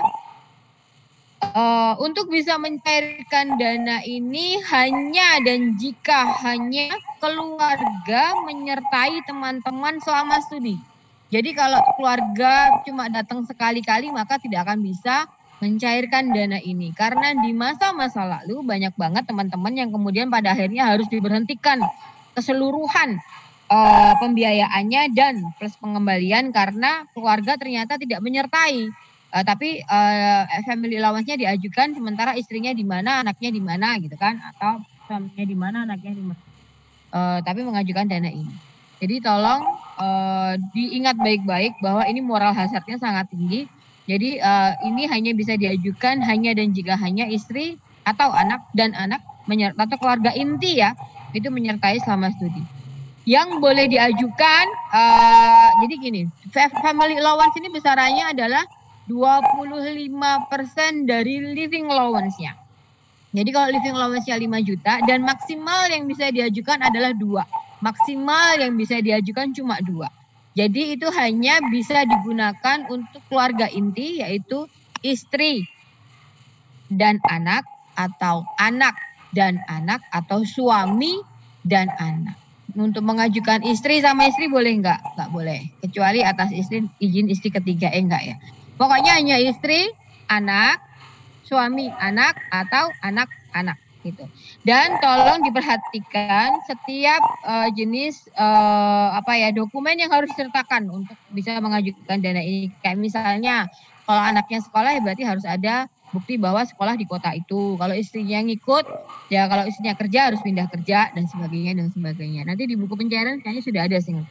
Uh, untuk bisa mencairkan dana ini hanya dan jika hanya keluarga menyertai teman-teman selama studi. Jadi kalau keluarga cuma datang sekali-kali maka tidak akan bisa mencairkan dana ini. Karena di masa-masa lalu banyak banget teman-teman yang kemudian pada akhirnya harus diberhentikan keseluruhan uh, pembiayaannya dan plus pengembalian karena keluarga ternyata tidak menyertai. Uh, tapi uh, family allowance-nya diajukan sementara istrinya di mana, anaknya di mana gitu kan, atau suaminya di mana, anaknya di mana. Uh, tapi mengajukan dana ini. Jadi tolong uh, diingat baik-baik bahwa ini moral hazardnya sangat tinggi. Jadi uh, ini hanya bisa diajukan hanya dan jika hanya istri atau anak dan anak menyertai, atau keluarga inti ya, itu menyertai selama studi. Yang boleh diajukan, uh, jadi gini, family allowance ini besarannya adalah dua puluh lima persen dari living allowance-nya. Jadi kalau living allowance-nya lima juta dan maksimal yang bisa diajukan adalah dua. Maksimal yang bisa diajukan cuma dua. Jadi itu hanya bisa digunakan untuk keluarga inti, yaitu istri dan anak, atau anak dan anak, atau suami dan anak. Untuk mengajukan istri sama istri boleh enggak? Enggak boleh. Kecuali atas istri, izin istri ketiga, eh enggak ya. Pokoknya hanya istri, anak, suami, anak, atau anak-anak gitu. Dan tolong diperhatikan setiap uh, jenis uh, apa ya dokumen yang harus disertakan untuk bisa mengajukan dana ini. Kayak misalnya kalau anaknya sekolah ya berarti harus ada bukti bahwa sekolah di kota itu. Kalau istrinya ngikut, ya kalau istrinya kerja harus pindah kerja dan sebagainya dan sebagainya. Nanti di buku pencairan kayaknya sudah ada sih.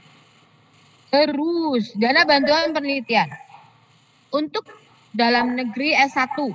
Terus dana bantuan penelitian. Untuk dalam negeri S satu.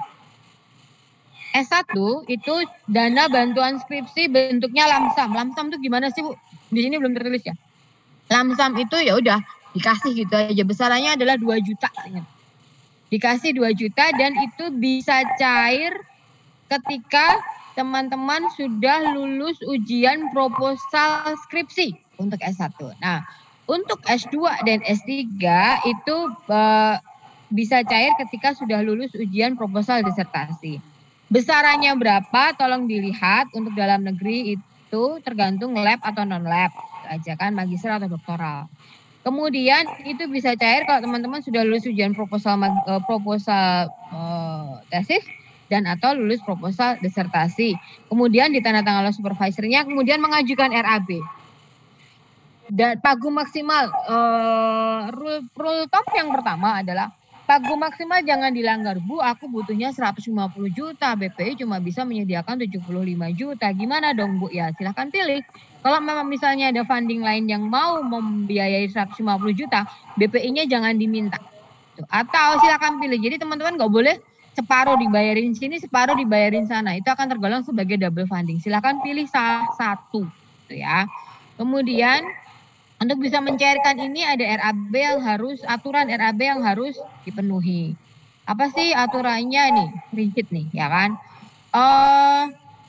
S satu itu dana bantuan skripsi bentuknya lamsam. Lamsam itu gimana sih Bu? Di sini belum tertulis ya. Lamsam itu ya udah dikasih gitu aja. Besarannya adalah dua juta. Dikasih dua juta dan itu bisa cair ketika teman-teman sudah lulus ujian proposal skripsi untuk S satu. Nah, untuk S dua dan S tiga itu uh, bisa cair ketika sudah lulus ujian proposal disertasi. Besarannya berapa? Tolong dilihat. Untuk dalam negeri itu tergantung lab atau non-lab. Aja kan, magister atau doktoral. Kemudian itu bisa cair kalau teman-teman sudah lulus ujian proposal uh, proposal uh, tesis dan atau lulus proposal disertasi. Kemudian ditandatangani oleh supervisornya, kemudian mengajukan R A B. Dan pagu maksimal, uh, rule, rule top yang pertama adalah pagu maksimal jangan dilanggar. Bu, aku butuhnya seratus lima puluh juta, B P I cuma bisa menyediakan tujuh puluh lima juta. Gimana dong Bu? Ya silahkan pilih. Kalau memang misalnya ada funding lain yang mau membiayai seratus lima puluh juta, B P I-nya jangan diminta. Atau silahkan pilih. Jadi teman-teman nggak boleh separuh dibayarin sini, separuh dibayarin sana. Itu akan tergolong sebagai double funding. Silahkan pilih salah satu. Gitu ya. Kemudian untuk bisa mencairkan ini ada R A B yang harus, aturan R A B yang harus dipenuhi. Apa sih aturannya nih? Rigid nih, ya kan? Uh,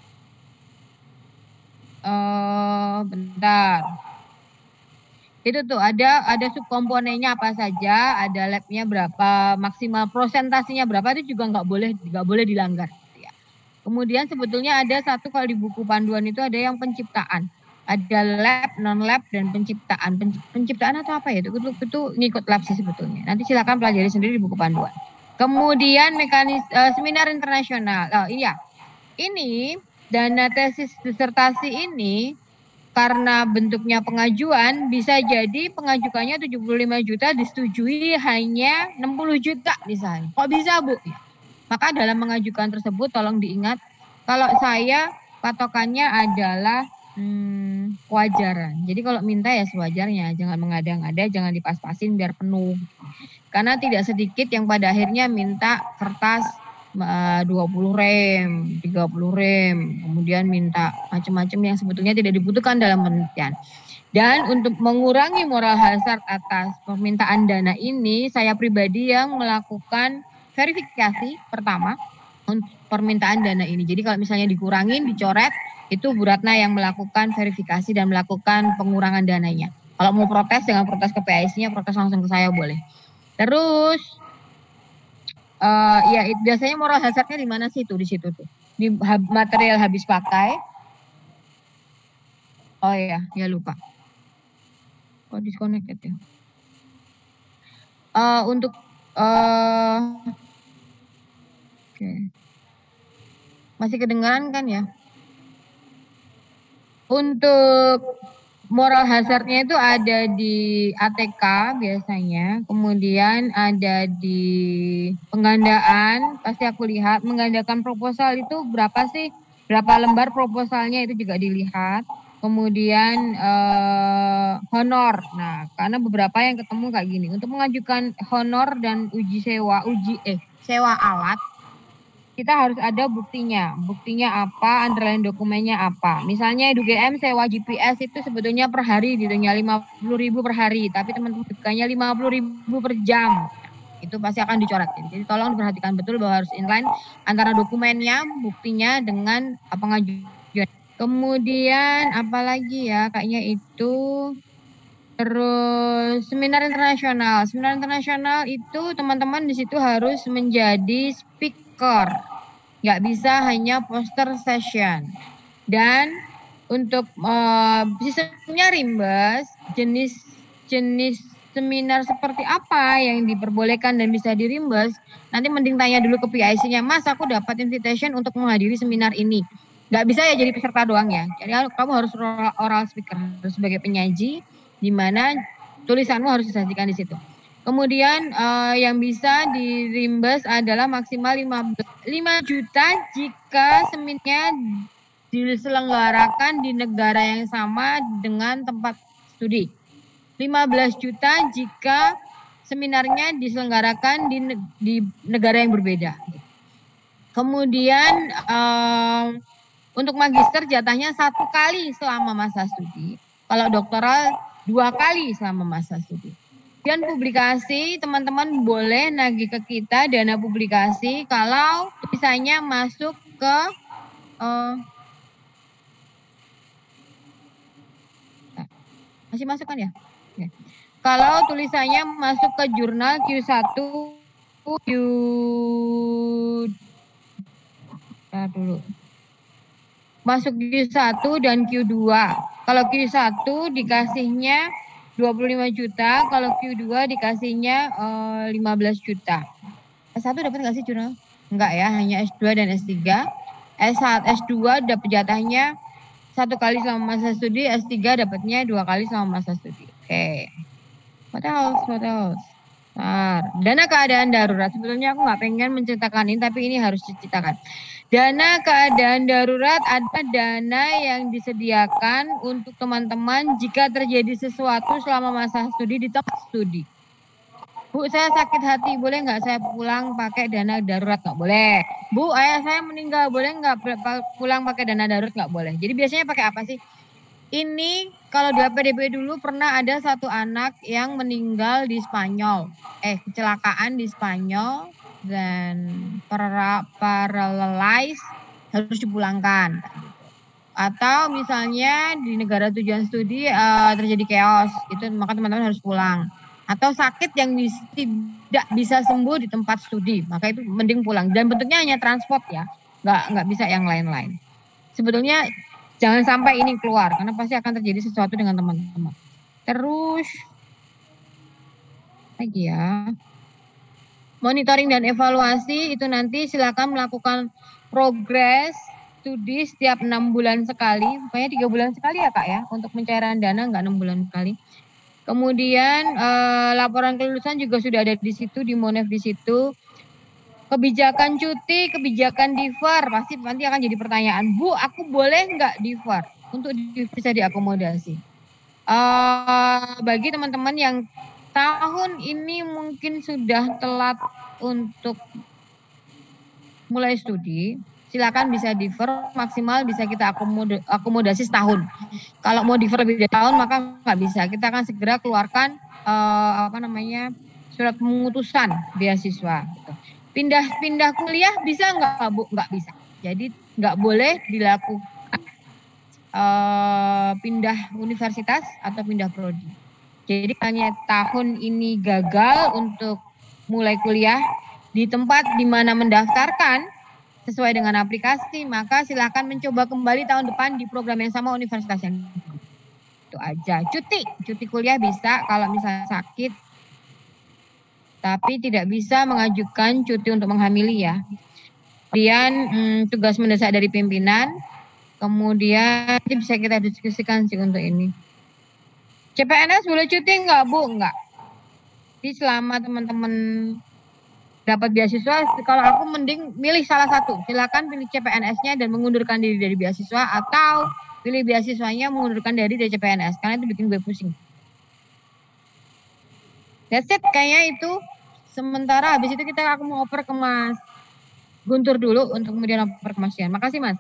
uh, bentar. Itu tuh ada ada subkomponennya apa saja, ada labnya berapa, maksimal prosentasenya berapa, itu juga nggak boleh nggak boleh dilanggar. Ya. Kemudian sebetulnya ada satu kalau di buku panduan itu ada yang penciptaan. Ada lab, non-lab, dan penciptaan. Penciptaan atau apa ya? Itu, itu, itu ngikut lab sih sebetulnya. Nanti silakan pelajari sendiri di buku panduan. Kemudian mekanis uh, seminar internasional. Oh iya, ini dana tesis disertasi ini karena bentuknya pengajuan bisa jadi pengajukannya tujuh puluh lima juta disetujui hanya enam puluh juta misalnya. Kok bisa Bu? Ya. Maka dalam mengajukan tersebut tolong diingat kalau saya patokannya adalah Hmm, kewajaran. Jadi kalau minta ya sewajarnya, jangan mengada-ngada, jangan dipas-pasin biar penuh. Karena tidak sedikit yang pada akhirnya minta kertas uh, dua puluh rem, tiga puluh rem, kemudian minta macam-macam yang sebetulnya tidak dibutuhkan dalam penelitian. Dan untuk mengurangi moral hazard atas permintaan dana ini, saya pribadi yang melakukan verifikasi pertama untuk permintaan dana ini. Jadi kalau misalnya dikurangin, dicoret, itu Bu Ratna yang melakukan verifikasi dan melakukan pengurangan dananya. Kalau mau protes, jangan protes ke P A I S-nya, protes langsung ke saya boleh. Terus, uh, ya biasanya moral hazardnya di mana sih tuh? Di situ tuh. Di material habis pakai. Oh iya, ya lupa. Kok disconnected ya? Uh, untuk, uh, oke. Okay. Masih kedengaran kan ya? Untuk moral hazardnya itu ada di A T K biasanya, kemudian ada di penggandaan, pasti aku lihat menggandakan proposal itu berapa sih, berapa lembar proposalnya itu juga dilihat, kemudian eh, honor, nah karena beberapa yang ketemu kayak gini, untuk mengajukan honor dan uji sewa, uji eh sewa alat, kita harus ada buktinya. Buktinya apa, underline dokumennya apa. Misalnya di U G M sewa G P S itu sebetulnya per hari ditanya lima puluh ribu per hari. Tapi teman-teman bukanya lima puluh ribu per jam. Itu pasti akan dicoret. Jadi tolong diperhatikan betul bahwa harus inline antara dokumennya, buktinya dengan pengajuan. Kemudian apalagi ya, kayaknya itu. Terus seminar internasional. Seminar internasional itu teman-teman di situ harus menjadi speaker. Nggak bisa hanya poster session. Dan untuk uh, sistemnya rimbas, jenis-jenis seminar seperti apa yang diperbolehkan dan bisa dirimbas, nanti mending tanya dulu ke P I C-nya, Mas aku dapat invitation untuk menghadiri seminar ini. Nggak bisa ya jadi peserta doang ya. Jadi kamu harus oral speaker sebagai penyaji, di mana tulisanmu harus disajikan di situ. Kemudian uh, yang bisa dirimbas adalah maksimal lima juta jika seminarnya diselenggarakan di negara yang sama dengan tempat studi. lima belas juta jika seminarnya diselenggarakan di, di negara yang berbeda. Kemudian um, untuk magister jatahnya satu kali selama masa studi. Kalau doktoral dua kali selama masa studi. Dan publikasi, teman-teman boleh nagih ke kita dana publikasi kalau misalnya masuk ke uh, masih masuk kan ya? Ya. Kalau tulisannya masuk ke jurnal Q satu, Q nah, dulu. Masuk Q satu dan Q dua. Kalau Q satu dikasihnya dua puluh lima juta, kalau Q dua dikasihnya uh, lima belas juta. S satu dapat nggak sih jurnal? Enggak ya, hanya S dua dan S tiga. S satu, S dua dapat jatahnya satu kali selama masa studi, S tiga dapatnya dua kali selama masa studi. Oke. Okay. What else? What else? Nah, dana keadaan darurat. Sebetulnya aku nggak pengen menceritakan ini, tapi ini harus diceritakan. Dana keadaan darurat ada dana yang disediakan untuk teman-teman jika terjadi sesuatu selama masa studi di tempat studi. Bu, saya sakit hati, boleh nggak saya pulang pakai dana darurat? Nggak boleh. Bu, ayah saya meninggal, boleh nggak pulang pakai dana darurat? Nggak boleh. Jadi biasanya pakai apa sih? Ini kalau di A P D B dulu pernah ada satu anak yang meninggal di Spanyol. Eh, kecelakaan di Spanyol dan para paralyzed harus dipulangkan. Atau misalnya di negara tujuan studi uh, terjadi chaos, itu maka teman-teman harus pulang. Atau sakit yang bis, tidak bisa sembuh di tempat studi, maka itu mending pulang. Dan bentuknya hanya transport ya, nggak nggak bisa yang lain-lain. Sebetulnya jangan sampai ini keluar, karena pasti akan terjadi sesuatu dengan teman-teman. Terus, lagi ya, monitoring dan evaluasi itu nanti silakan melakukan progres studi setiap enam bulan sekali, pokoknya tiga bulan sekali ya Kak ya, untuk pencairan dana nggak enam bulan sekali. Kemudian eh, laporan kelulusan juga sudah ada di situ, di Monef di situ. Kebijakan cuti, kebijakan D I F A R, pasti nanti akan jadi pertanyaan. Bu, aku boleh nggak D I F A R? Untuk bisa diakomodasi. Uh, bagi teman-teman yang tahun ini mungkin sudah telat untuk mulai studi, silakan bisa D I F A R, maksimal bisa kita akomoda akomodasi setahun. Kalau mau D I F A R lebih dari tahun maka nggak bisa. Kita akan segera keluarkan uh, apa namanya surat pengutusan beasiswa. Gitu. Pindah-pindah kuliah bisa nggak Bu? Nggak bisa. Jadi nggak boleh dilakukan uh, pindah universitas atau pindah prodi. Jadi hanya tahun ini gagal untuk mulai kuliah di tempat di mana mendaftarkan sesuai dengan aplikasi, maka silakan mencoba kembali tahun depan di program yang sama universitas yang itu aja. Cuti, cuti kuliah bisa kalau misalnya sakit. Tapi tidak bisa mengajukan cuti untuk menghamili ya. Kemudian hmm, tugas mendesak dari pimpinan. Kemudian bisa kita diskusikan sih untuk ini. C P N S boleh cuti enggak Bu? Enggak. Jadi selama teman-teman dapat beasiswa, kalau aku mending milih salah satu. Silakan pilih C P N S-nya dan mengundurkan diri dari beasiswa, atau pilih beasiswanya mengundurkan diri dari C P N S, karena itu bikin gue pusing. That's it, kayaknya itu. Sementara habis itu kita aku mau oper ke Mas Guntur dulu untuk kemudian oper ke Mas Yan. Makasih Mas.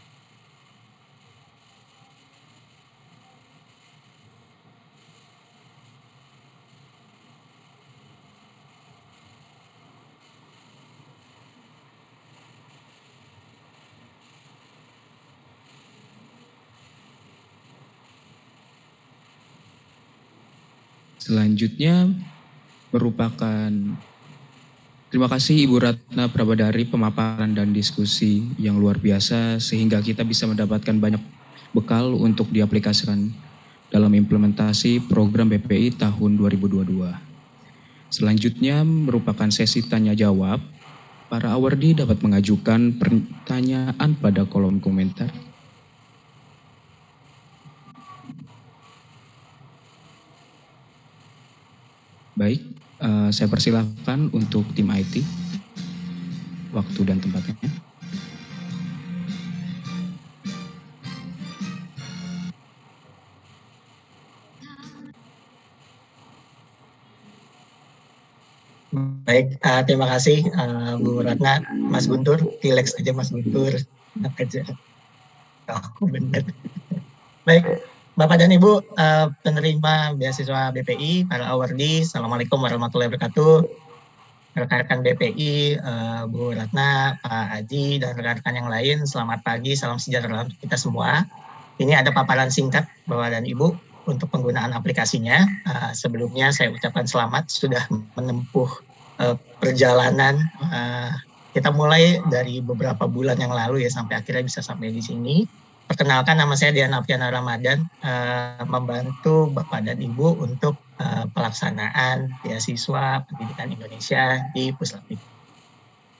Selanjutnya merupakan terima kasih Ibu Ratna Prabadari pemaparan dan diskusi yang luar biasa sehingga kita bisa mendapatkan banyak bekal untuk diaplikasikan dalam implementasi program B P I tahun dua ribu dua puluh dua. Selanjutnya merupakan sesi tanya jawab. Para awardee dapat mengajukan pertanyaan pada kolom komentar. Baik, uh, saya persilahkan untuk tim I T, waktu dan tempatnya. Baik, uh, terima kasih uh, Bu Ratna, Mas Guntur, relax aja Mas Guntur, aja. Oh, benar. Baik. Bapak dan Ibu uh, penerima beasiswa B P I, para awardee, Assalamualaikum warahmatullahi wabarakatuh. Rekan-rekan B P I, uh, Bu Ratna, Pak Aji, dan rekan-rekan yang lain, selamat pagi, salam sejahtera untuk kita semua. Ini ada paparan singkat Bapak dan Ibu untuk penggunaan aplikasinya. Uh, sebelumnya saya ucapkan selamat sudah menempuh uh, perjalanan. Uh, kita mulai dari beberapa bulan yang lalu ya sampai akhirnya bisa sampai di sini. Perkenalkan, nama saya Dian Afiana Ramadan, uh, membantu Bapak dan Ibu untuk uh, pelaksanaan beasiswa pendidikan Indonesia di Puslapik.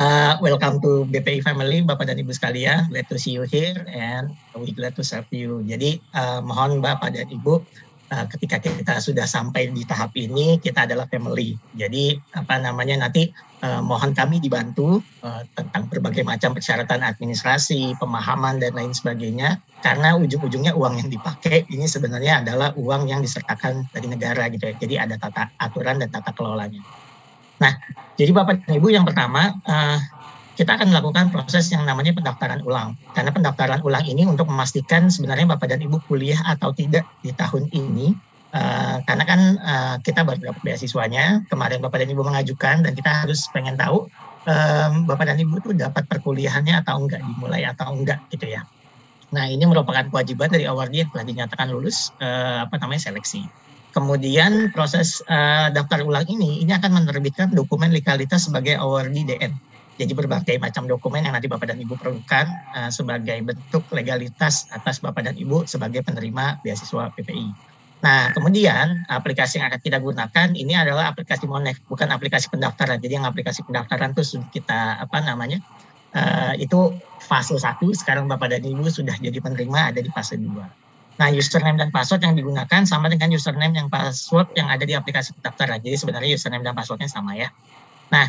Uh, welcome to B P I Family, Bapak dan Ibu sekalian. Glad to see you here and we glad to serve you. Jadi uh, mohon Bapak dan Ibu, uh, ketika kita sudah sampai di tahap ini, kita adalah family. Jadi apa namanya nanti uh, mohon kami dibantu uh, tentang berbagai macam persyaratan administrasi, pemahaman dan lain sebagainya. Karena ujung-ujungnya uang yang dipakai ini sebenarnya adalah uang yang disertakan dari negara gitu ya. Jadi ada tata aturan dan tata kelolanya. Nah, jadi Bapak dan Ibu yang pertama, uh, kita akan melakukan proses yang namanya pendaftaran ulang. Karena pendaftaran ulang ini untuk memastikan sebenarnya Bapak dan Ibu kuliah atau tidak di tahun ini. Uh, karena kan uh, kita baru dapat beasiswanya, kemarin Bapak dan Ibu mengajukan, dan kita harus pengen tahu um, Bapak dan Ibu tuh dapat perkuliahannya atau enggak, dimulai atau enggak gitu ya. Nah, ini merupakan kewajiban dari awardee yang telah dinyatakan lulus uh, apa namanya seleksi. Kemudian proses uh, daftar ulang ini, ini akan menerbitkan dokumen legalitas sebagai awardee D N. Jadi berbagai macam dokumen yang nanti Bapak dan Ibu perlukan uh, sebagai bentuk legalitas atas Bapak dan Ibu sebagai penerima beasiswa P P I. Nah, kemudian aplikasi yang akan kita gunakan ini adalah aplikasi Monef, bukan aplikasi pendaftaran. Jadi yang aplikasi pendaftaran itu kita apa namanya? Uh, itu fase satu, sekarang Bapak dan Ibu sudah jadi penerima, ada di fase dua. Nah, username dan password yang digunakan sama dengan username yang password yang ada di aplikasi pendaftaran. Jadi sebenarnya username dan passwordnya sama ya. Nah,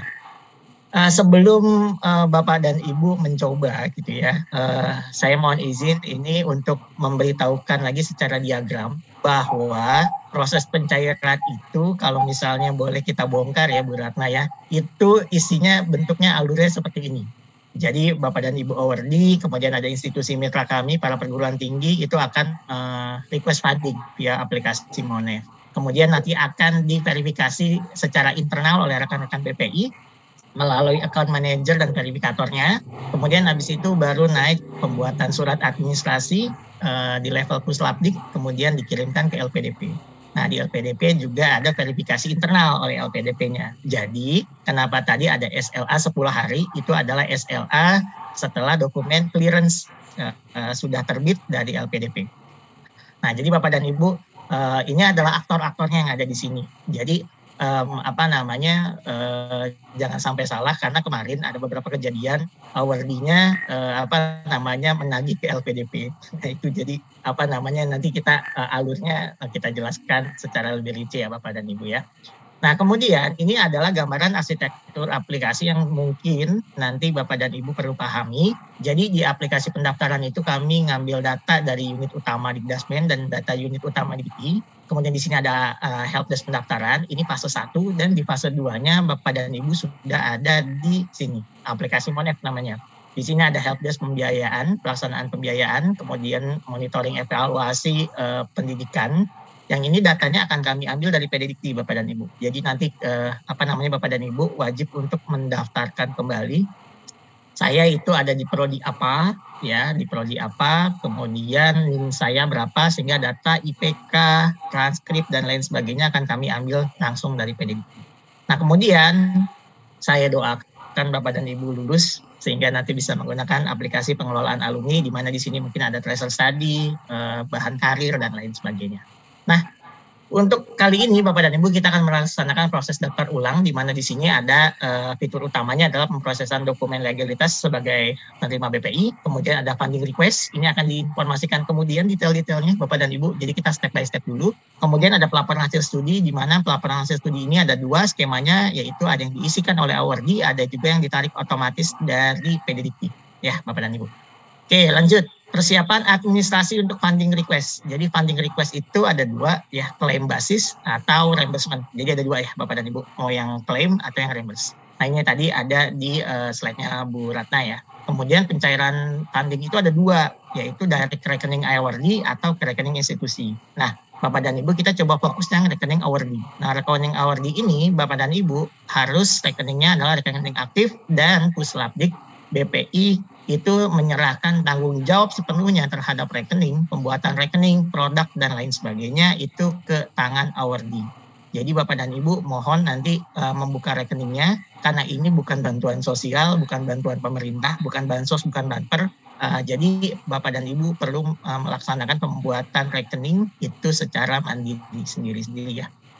uh, sebelum uh, Bapak dan Ibu mencoba gitu ya, uh, saya mohon izin ini untuk memberitahukan lagi secara diagram bahwa proses pencairan itu kalau misalnya boleh kita bongkar ya Bu Ratna ya, itu isinya bentuknya alurnya seperti ini. Jadi Bapak dan Ibu awardee, kemudian ada institusi mitra kami, para perguruan tinggi, itu akan uh, request funding via aplikasi Monef. Kemudian nanti akan diverifikasi secara internal oleh rekan-rekan B P I melalui account manager dan verifikatornya. Kemudian habis itu baru naik pembuatan surat administrasi uh, di level Puslapdik, kemudian dikirimkan ke L P D P. Nah, di L P D P juga ada verifikasi internal oleh L P D P-nya. Jadi, kenapa tadi ada S L A sepuluh hari, itu adalah S L A setelah dokumen clearance uh, uh, sudah terbit dari L P D P. Nah, jadi Bapak dan Ibu, uh, ini adalah aktor-aktornya yang ada di sini. Jadi, um, apa namanya, uh, jangan sampai salah, karena kemarin ada beberapa kejadian awardee-nya uh, apa namanya menagih ke L P D P. Nah, itu jadi apa namanya nanti kita uh, alurnya uh, kita jelaskan secara lebih rinci ya Bapak dan Ibu ya. Nah, kemudian ini adalah gambaran arsitektur aplikasi yang mungkin nanti Bapak dan Ibu perlu pahami. Jadi di aplikasi pendaftaran itu kami ngambil data dari unit utama di Dasmen dan data unit utama di B P I. Kemudian di sini ada uh, helpdesk pendaftaran, ini fase satu, dan di fase dua-nya Bapak dan Ibu sudah ada di sini, aplikasi Monef namanya. Di sini ada helpdesk pembiayaan, pelaksanaan pembiayaan, kemudian monitoring evaluasi uh, pendidikan. Yang ini datanya akan kami ambil dari P D D I K T I Bapak dan Ibu. Jadi nanti uh, apa namanya Bapak dan Ibu wajib untuk mendaftarkan kembali. Saya itu ada di prodi apa, ya di prodi apa, kemudian NIM saya berapa, sehingga data I P K, transkrip dan lain sebagainya akan kami ambil langsung dari P D D I K T I. Nah, kemudian saya doakan Bapak dan Ibu lulus sehingga nanti bisa menggunakan aplikasi pengelolaan alumni, di mana di sini mungkin ada tracer study, eh, bahan karir dan lain sebagainya. Nah, untuk kali ini Bapak dan Ibu kita akan melaksanakan proses daftar ulang, di mana di sini ada uh, fitur utamanya adalah pemrosesan dokumen legalitas sebagai penerima B P I, kemudian ada funding request, ini akan diinformasikan kemudian detail-detailnya Bapak dan Ibu, jadi kita step by step dulu. Kemudian ada pelaporan hasil studi, di mana pelaporan hasil studi ini ada dua skemanya, yaitu ada yang diisikan oleh awardee, ada juga yang ditarik otomatis dari P D D I K T I, ya Bapak dan Ibu. Oke, lanjut. Persiapan administrasi untuk funding request. Jadi funding request itu ada dua ya, claim basis atau reimbursement. Jadi ada dua ya Bapak dan Ibu, mau yang claim atau yang reimburse. Nah, ini tadi ada di uh, slide-nya Bu Ratna ya. Kemudian pencairan funding itu ada dua, yaitu dari rekening awardee atau ke rekening institusi. Nah, Bapak dan Ibu kita coba fokus yang rekening awardee. Nah, rekening awardee ini Bapak dan Ibu harus rekeningnya adalah rekening aktif dan Puslapdik B P I itu menyerahkan tanggung jawab sepenuhnya terhadap rekening, pembuatan rekening, produk, dan lain sebagainya itu ke tangan awardee. Jadi Bapak dan Ibu mohon nanti uh, membuka rekeningnya, karena ini bukan bantuan sosial, bukan bantuan pemerintah, bukan bansos, bukan banper. Uh, jadi Bapak dan Ibu perlu uh, melaksanakan pembuatan rekening itu secara mandiri sendiri-sendiri ya.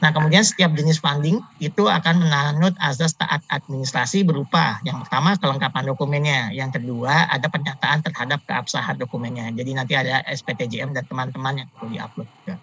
Nah, kemudian setiap jenis funding itu akan menganut azas taat administrasi berupa yang pertama kelengkapan dokumennya, yang kedua ada pernyataan terhadap keabsahan dokumennya. Jadi nanti ada S P T J M dan teman-teman yang perlu diupload juga.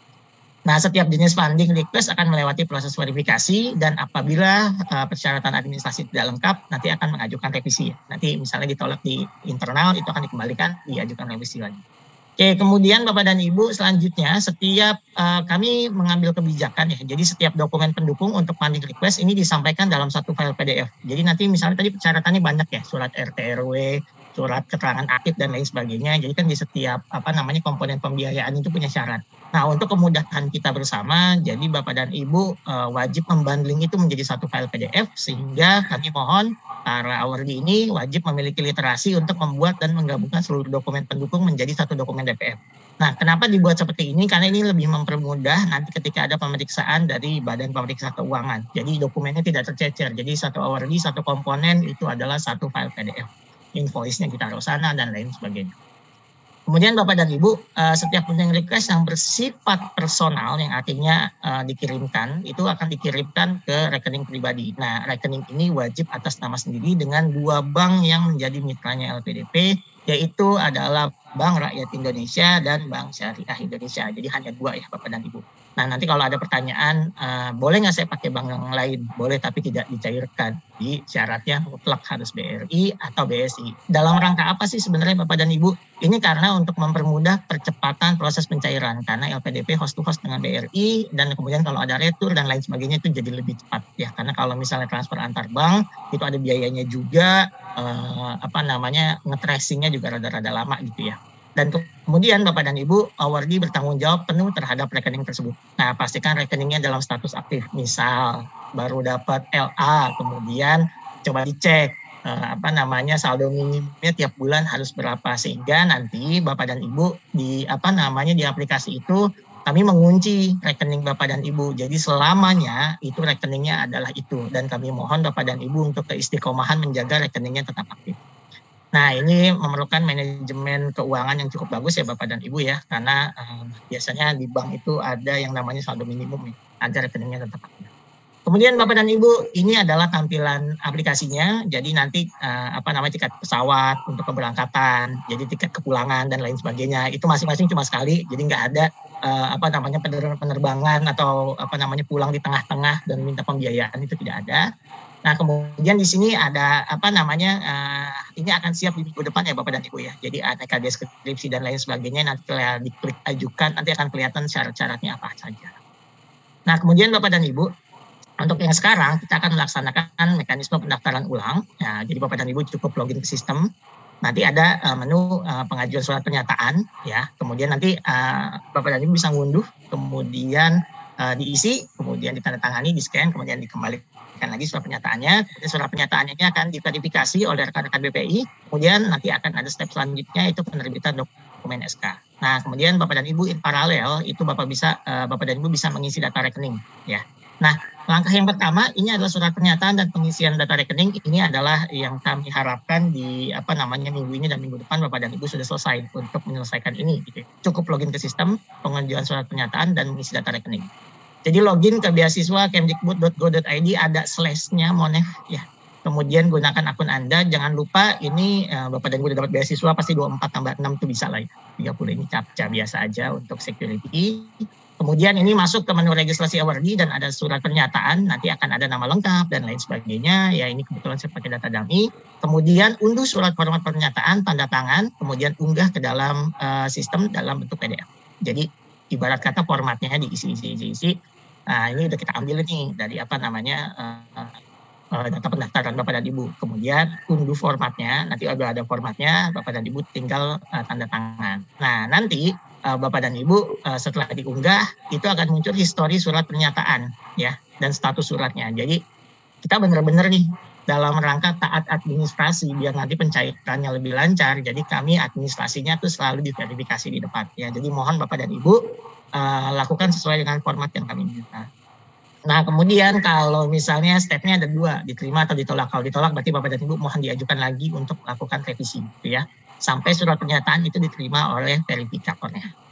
Nah, setiap jenis funding request akan melewati proses verifikasi dan apabila uh, persyaratan administrasi tidak lengkap, nanti akan mengajukan revisi. Nanti misalnya ditolak di internal, itu akan dikembalikan, diajukan revisi lagi. Oke, kemudian Bapak dan Ibu selanjutnya setiap uh, kami mengambil kebijakan ya. Jadi setiap dokumen pendukung untuk funding request ini disampaikan dalam satu file P D F. Jadi nanti misalnya tadi persyaratannya banyak ya, surat R T R W, surat keterangan aktif dan lain sebagainya. Jadi kan di setiap apa namanya komponen pembiayaan itu punya syarat. Nah, untuk kemudahan kita bersama, jadi Bapak dan Ibu uh, wajib membundling itu menjadi satu file P D F sehingga kami mohon para awardee ini wajib memiliki literasi untuk membuat dan menggabungkan seluruh dokumen pendukung menjadi satu dokumen D P F. Nah, kenapa dibuat seperti ini? Karena ini lebih mempermudah nanti ketika ada pemeriksaan dari Badan Pemeriksa Keuangan. Jadi dokumennya tidak tercecer. Jadi satu awardee, satu komponen itu adalah satu file P D F. Invoice-nya ditaruh sana dan lain sebagainya. Kemudian Bapak dan Ibu, uh, setiap funding request yang bersifat personal yang artinya uh, dikirimkan itu akan dikirimkan ke rekening pribadi. Nah, rekening ini wajib atas nama sendiri dengan dua bank yang menjadi mitranya L P D P, yaitu adalah Bank Rakyat Indonesia dan Bank Syariah Indonesia. Jadi hanya dua ya Bapak dan Ibu. Nah, nanti kalau ada pertanyaan, uh, boleh nggak saya pakai bank yang lain? Boleh, tapi tidak dicairkan. Di syaratnya mutlak harus B R I atau B S I. Dalam rangka apa sih sebenarnya Bapak dan Ibu? Ini karena untuk mempermudah percepatan proses pencairan. Karena L P D P host to host dengan B R I, dan kemudian kalau ada retur dan lain sebagainya itu jadi lebih cepat ya. Karena kalau misalnya transfer antar bank, itu ada biayanya juga, uh, apa namanya, nge-tracing-nya juga rada-rada lama gitu ya. Dan kemudian Bapak dan Ibu, awardee bertanggung jawab penuh terhadap rekening tersebut. Nah, pastikan rekeningnya dalam status aktif. Misal, baru dapat L A, kemudian coba dicek eh, apa namanya saldo minimumnya tiap bulan harus berapa, sehingga nanti Bapak dan Ibu di apa namanya di aplikasi itu kami mengunci rekening Bapak dan Ibu. Jadi selamanya itu rekeningnya adalah itu, dan kami mohon Bapak dan Ibu untuk keistiqomahan menjaga rekeningnya tetap aktif. Nah, ini memerlukan manajemen keuangan yang cukup bagus ya Bapak dan Ibu ya, karena uh, biasanya di bank itu ada yang namanya saldo minimum ya, agar rekeningnya tetap aktif. Kemudian Bapak dan Ibu, ini adalah tampilan aplikasinya. Jadi nanti uh, apa namanya tiket pesawat untuk keberangkatan, jadi tiket kepulangan dan lain sebagainya. Itu masing-masing cuma sekali, jadi nggak ada uh, apa namanya penerbangan atau apa namanya pulang di tengah-tengah dan minta pembiayaan, itu tidak ada. Nah, kemudian di sini ada apa namanya uh, ini akan siap di minggu depan ya Bapak dan Ibu ya. Jadi aneka deskripsi dan lain sebagainya nanti kalau diklik ajukan nanti akan kelihatan syarat-syaratnya apa saja. Nah, kemudian Bapak dan Ibu, untuk yang sekarang kita akan melaksanakan mekanisme pendaftaran ulang. Nah, jadi Bapak dan Ibu cukup login ke sistem. Nanti ada uh, menu uh, pengajuan surat pernyataan ya. Kemudian nanti uh, Bapak dan Ibu bisa ngunduh, kemudian uh, diisi, kemudian ditandatangani, di-scan, kemudian dikembalikan lagi surat pernyataannya. Kemudian surat pernyataannya akan diverifikasi oleh rekan-rekan B P I. Kemudian nanti akan ada step selanjutnya, itu penerbitan dokumen S K. Nah, kemudian Bapak dan Ibu in paralel itu Bapak bisa uh, Bapak dan Ibu bisa mengisi data rekening ya. Nah, langkah yang pertama ini adalah surat pernyataan dan pengisian data rekening. Ini adalah yang kami harapkan di apa namanya minggu ini dan minggu depan Bapak dan Ibu sudah selesai untuk menyelesaikan ini gitu. Cukup login ke sistem, pengajuan surat pernyataan dan mengisi data rekening. Jadi login ke beasiswa kemdikbud dot go dot i d, ada slash-nya Monef ya. Kemudian gunakan akun Anda. Jangan lupa ini uh, Bapak dan Ibu udah dapat beasiswa pasti dua puluh empat tambah enam itu bisa lah ya. tiga puluh ini captcha biasa aja untuk security. Kemudian ini masuk ke menu registrasi awardee dan ada surat pernyataan, nanti akan ada nama lengkap dan lain sebagainya. Ya, ini kebetulan saya pakai data dummy. Kemudian unduh surat format pernyataan, tanda tangan, kemudian unggah ke dalam uh, sistem dalam bentuk P D F. Jadi ibarat kata formatnya diisi isi isi isi. Nah, ini udah kita ambil nih dari apa namanya uh, uh, data pendaftaran Bapak dan Ibu. Kemudian unduh formatnya, nanti udah ada formatnya, Bapak dan Ibu tinggal uh, tanda tangan. Nah, nanti uh, Bapak dan Ibu uh, setelah diunggah itu akan muncul histori surat pernyataan ya dan status suratnya. Jadi kita benar-benar nih dalam rangka taat administrasi biar nanti pencairannya lebih lancar. Jadi kami administrasinya tuh selalu diverifikasi di depan ya. Jadi mohon Bapak dan Ibu Uh, lakukan sesuai dengan format yang kami minta. Nah, kemudian kalau misalnya stepnya ada dua, diterima atau ditolak. Kalau ditolak berarti Bapak dan Ibu mohon diajukan lagi untuk melakukan revisi, gitu ya. Sampai surat pernyataan itu diterima oleh verifikatornya.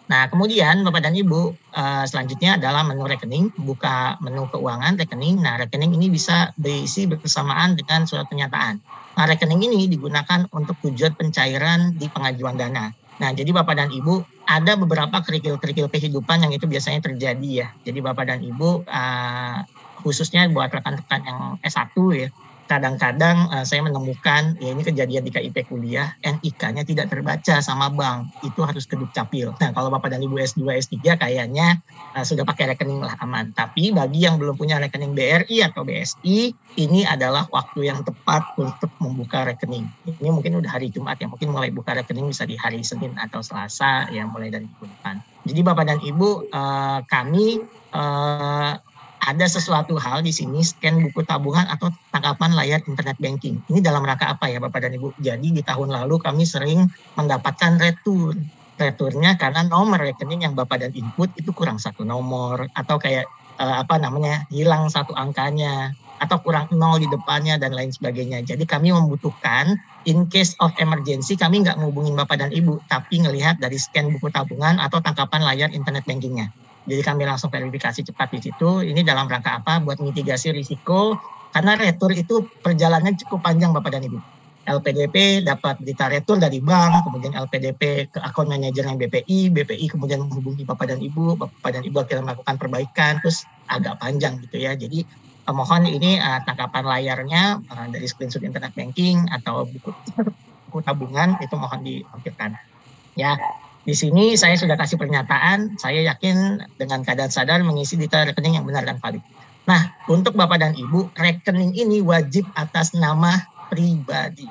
Nah, kemudian Bapak dan Ibu, uh, selanjutnya adalah menu rekening, buka menu keuangan rekening. Nah, rekening ini bisa diisi bersamaan dengan surat pernyataan. Nah, rekening ini digunakan untuk tujuan pencairan di pengajuan dana. Nah, jadi Bapak dan Ibu, ada beberapa kerikil-kerikil kehidupan yang itu biasanya terjadi ya. Jadi Bapak dan Ibu, uh, khususnya buat rekan-rekan yang S satu ya, kadang-kadang uh, saya menemukan, ya ini kejadian di K I P kuliah, N I K-nya tidak terbaca sama bank, itu harus ke Dukcapil. Nah, kalau Bapak dan Ibu S dua, S tiga kayaknya uh, sudah pakai rekening lah aman. Tapi bagi yang belum punya rekening B R I atau B S I, ini adalah waktu yang tepat untuk membuka rekening. Ini mungkin udah hari Jumat ya, mungkin mulai buka rekening bisa di hari Senin atau Selasa, ya mulai dari minggu depan. Jadi Bapak dan Ibu, uh, kami uh, ada sesuatu hal di sini, scan buku tabungan atau tangkapan layar internet banking. Ini dalam rangka apa ya Bapak dan Ibu? Jadi di tahun lalu kami sering mendapatkan return. Returnnya karena nomor rekening yang Bapak dan input itu kurang satu nomor, atau kayak eh, apa namanya, hilang satu angkanya, atau kurang nol di depannya dan lain sebagainya. Jadi kami membutuhkan, in case of emergency, kami nggak ngehubungin Bapak dan Ibu, tapi ngelihat dari scan buku tabungan atau tangkapan layar internet bankingnya. Jadi kami langsung verifikasi cepat di situ. Ini dalam rangka apa? Buat mitigasi risiko, karena retur itu perjalanannya cukup panjang Bapak dan Ibu. L P D P dapat berita retur dari bank, kemudian L P D P ke akun manajernya B P I, B P I kemudian menghubungi Bapak dan Ibu, Bapak dan Ibu akhirnya melakukan perbaikan, terus agak panjang gitu ya. Jadi eh, mohon ini uh, tangkapan layarnya uh, dari screenshot internet banking atau buku, buku tabungan itu mohon dilampirkan. Ya, di sini saya sudah kasih pernyataan, saya yakin dengan keadaan sadar mengisi detail rekening yang benar dan valid. Nah, untuk Bapak dan Ibu, rekening ini wajib atas nama pribadi.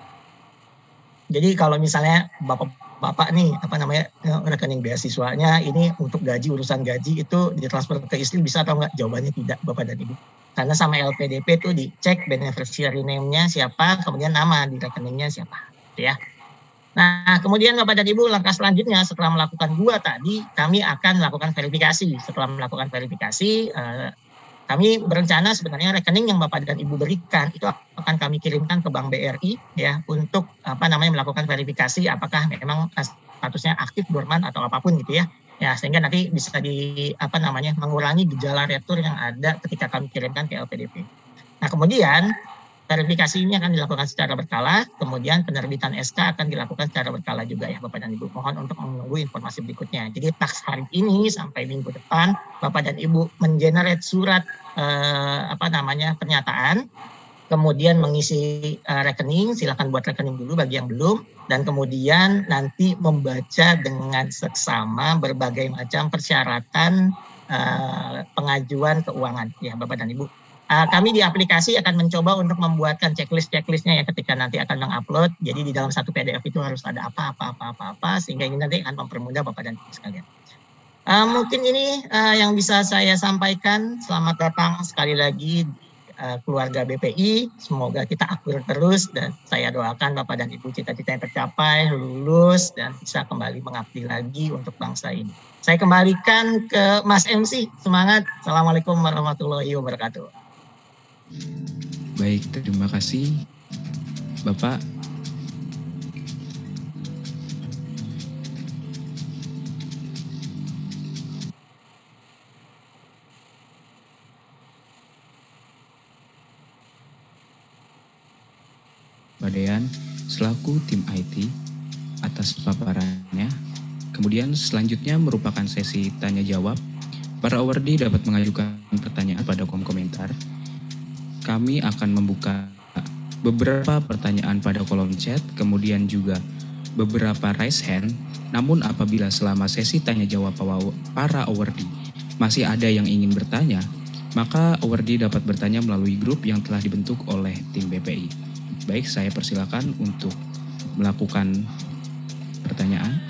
Jadi kalau misalnya Bapak-bapak nih, apa namanya, rekening beasiswanya ini untuk gaji, urusan gaji itu ditransfer ke istri bisa atau enggak? Jawabannya tidak Bapak dan Ibu. Karena sama L P D P itu dicek beneficiary name-nya siapa, kemudian nama di rekeningnya siapa. Ya. Nah, kemudian Bapak dan Ibu, langkah selanjutnya setelah melakukan dua tadi, kami akan melakukan verifikasi. Setelah melakukan verifikasi, eh, kami berencana sebenarnya rekening yang Bapak dan Ibu berikan itu akan kami kirimkan ke Bank B R I ya untuk apa namanya melakukan verifikasi apakah memang statusnya aktif, dorman atau apapun gitu ya. Ya, sehingga nanti bisa di apa namanya mengurangi gejala retur yang ada ketika kami kirimkan ke L P D P. Nah, kemudian verifikasi ini akan dilakukan secara berkala, kemudian penerbitan S K akan dilakukan secara berkala juga ya Bapak dan Ibu. Mohon untuk menunggu informasi berikutnya. Jadi taks hari ini sampai minggu depan, Bapak dan Ibu mengenerate surat eh, apa namanya pernyataan, kemudian mengisi uh, rekening, silakan buat rekening dulu bagi yang belum, dan kemudian nanti membaca dengan seksama berbagai macam persyaratan uh, pengajuan keuangan ya Bapak dan Ibu. Uh, kami di aplikasi akan mencoba untuk membuatkan checklist-checklistnya ya ketika nanti akan mengupload. Jadi di dalam satu P D F itu harus ada apa-apa-apa-apa-apa sehingga ini nanti akan mempermudah Bapak dan Ibu sekalian. Uh, mungkin ini uh, yang bisa saya sampaikan. Selamat datang sekali lagi uh, keluarga B P I. Semoga kita akur terus dan saya doakan Bapak dan Ibu cita-citanya tercapai, lulus dan bisa kembali mengabdi lagi untuk bangsa ini. Saya kembalikan ke Mas M C. Semangat. Assalamualaikum warahmatullahi wabarakatuh. Baik, terima kasih Bapak. Pak Dean, selaku tim I T atas paparannya. Kemudian selanjutnya merupakan sesi tanya jawab. Para awardee dapat mengajukan pertanyaan pada kolom komentar. Kami akan membuka beberapa pertanyaan pada kolom chat, kemudian juga beberapa raise hand. Namun apabila selama sesi tanya jawab para awardee masih ada yang ingin bertanya, maka awardee dapat bertanya melalui grup yang telah dibentuk oleh tim B P I. Baik, saya persilakan untuk melakukan pertanyaan.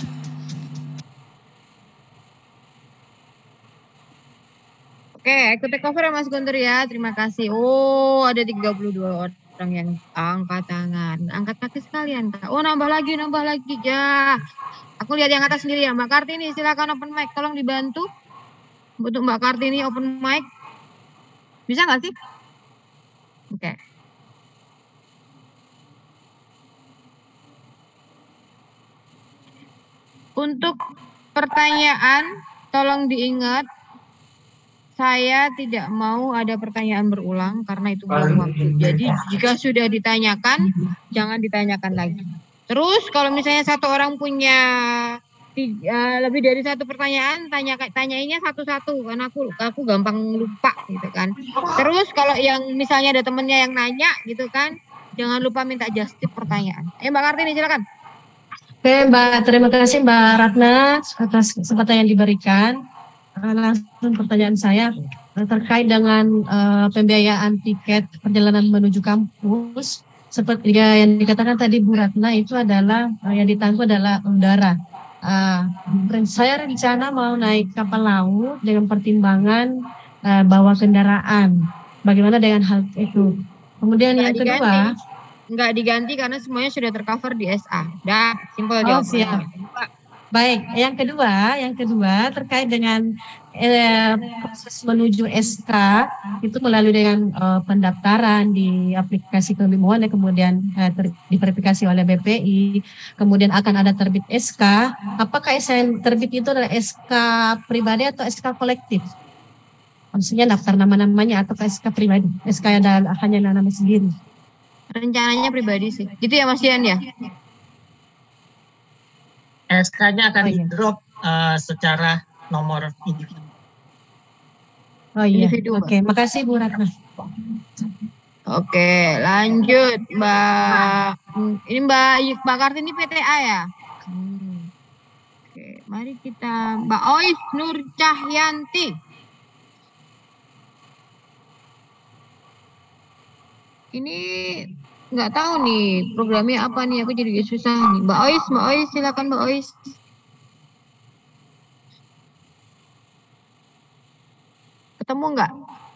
Oke, aku take over ya Mas Guntur ya. Terima kasih. Oh, ada tiga puluh dua orang yang angkat tangan. Angkat kaki sekalian, Kak. Oh, nambah lagi, nambah lagi. Ya. Aku lihat yang atas sendiri ya. Mbak Kartini, silakan open mic. Tolong dibantu. Untuk Mbak Kartini open mic. Bisa nggak sih? Oke. Untuk pertanyaan tolong diingat, saya tidak mau ada pertanyaan berulang karena itu buang waktu. Jadi jika sudah ditanyakan, jangan ditanyakan lagi. Terus kalau misalnya satu orang punya tiga, lebih dari satu pertanyaan, tanya tanyainnya satu-satu karena aku aku gampang lupa gitu kan. Terus kalau yang misalnya ada temennya yang nanya gitu kan, jangan lupa minta just tip pertanyaan. Eh Mbak Kartini silakan. Oke Mbak, terima kasih Mbak Ratna atas kesempatan yang diberikan. Langsung pertanyaan saya terkait dengan uh, pembiayaan tiket perjalanan menuju kampus. Seperti yang dikatakan tadi Bu Ratna, itu adalah uh, yang ditanggung adalah udara. Uh, saya rencana mau naik kapal laut dengan pertimbangan uh, bawa kendaraan. Bagaimana dengan hal itu? Kemudian Nggak yang diganti. kedua, Nggak diganti karena semuanya sudah tercover di S A. Dah, simpel oh jawabannya. siap. Baik, yang kedua, yang kedua terkait dengan eh, proses menuju S K itu melalui dengan eh, pendaftaran di aplikasi Kebimoan, kemudian eh, ter, diverifikasi oleh B P I, kemudian akan ada terbit S K. Apakah yang terbit itu adalah S K pribadi atau S K kolektif? Maksudnya daftar nama-namanya atau S K pribadi? S K ada hanya nama sendiri? Rencananya pribadi sih. Gitu ya Mas Dian ya? S K-nya akan Oh, iya. di-drop uh, secara nomor individu. Oh iya, Individu, Mbak. oke, makasih Bu Ratna. Oke, lanjut Mbak. Ini Mbak Mbak Kartini P T A ya? Hmm. Oke, mari kita Mbak Ois Nur Cahyanti. Ini nggak tahu nih programnya apa nih, aku jadi susah nih. Mbak Ois, Mbak Ois silakan Mbak Ois. Ketemu nggak?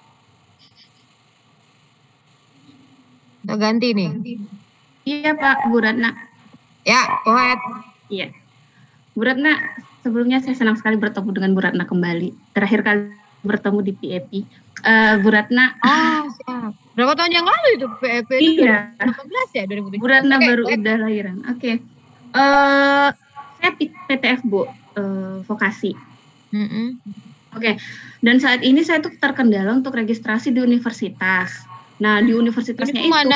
Kita ganti nih. Iya Pak, Bu Ratna. Ya, go ahead. Iya. Bu Ratna, sebelumnya saya senang sekali bertemu dengan Bu Ratna kembali. Terakhir kali bertemu di P E P. Uh, Bu Ratna. Ah, siap. Berapa tahun yang lalu itu P E P itu? Iya. dua ribu delapan belas ya, dua ribu tujuh belas. Bu Ratna Oke, baru baik. udah lahiran. Oke. Okay. Uh, saya P T F Bu, uh, vokasi. Mm-mm. Oke. Okay. Dan saat ini saya tuh terkendala untuk registrasi di universitas. Nah, di universitasnya Itu mana?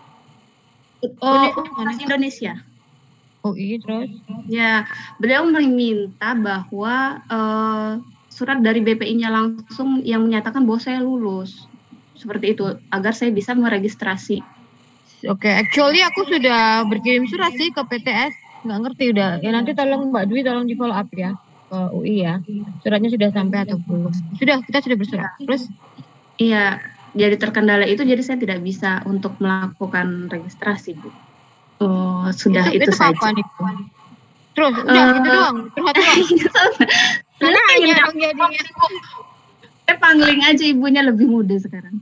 itu oh, Universitas mana? Universitas Indonesia. Oh iya, terus? Ya, beliau meminta bahwa uh, surat dari B P I-nya langsung yang menyatakan bahwa saya lulus. Seperti itu, agar saya bisa meregistrasi. Oke, actually aku sudah berkirim surat sih ke P T S. Nggak ngerti udah. Ya nanti tolong Mbak Dwi tolong di follow up ya ke U I ya. Suratnya sudah sampai atau belum? Sudah, kita sudah bersurat. Terus? Iya, jadi terkendala itu jadi saya tidak bisa untuk melakukan registrasi, Bu. Oh, sudah itu, itu, itu saja. kapan itu? Terus, udah Uh, gitu doang. Curhat doang. Karena hanya dong jadinya. Saya pangling aja ibunya lebih muda sekarang.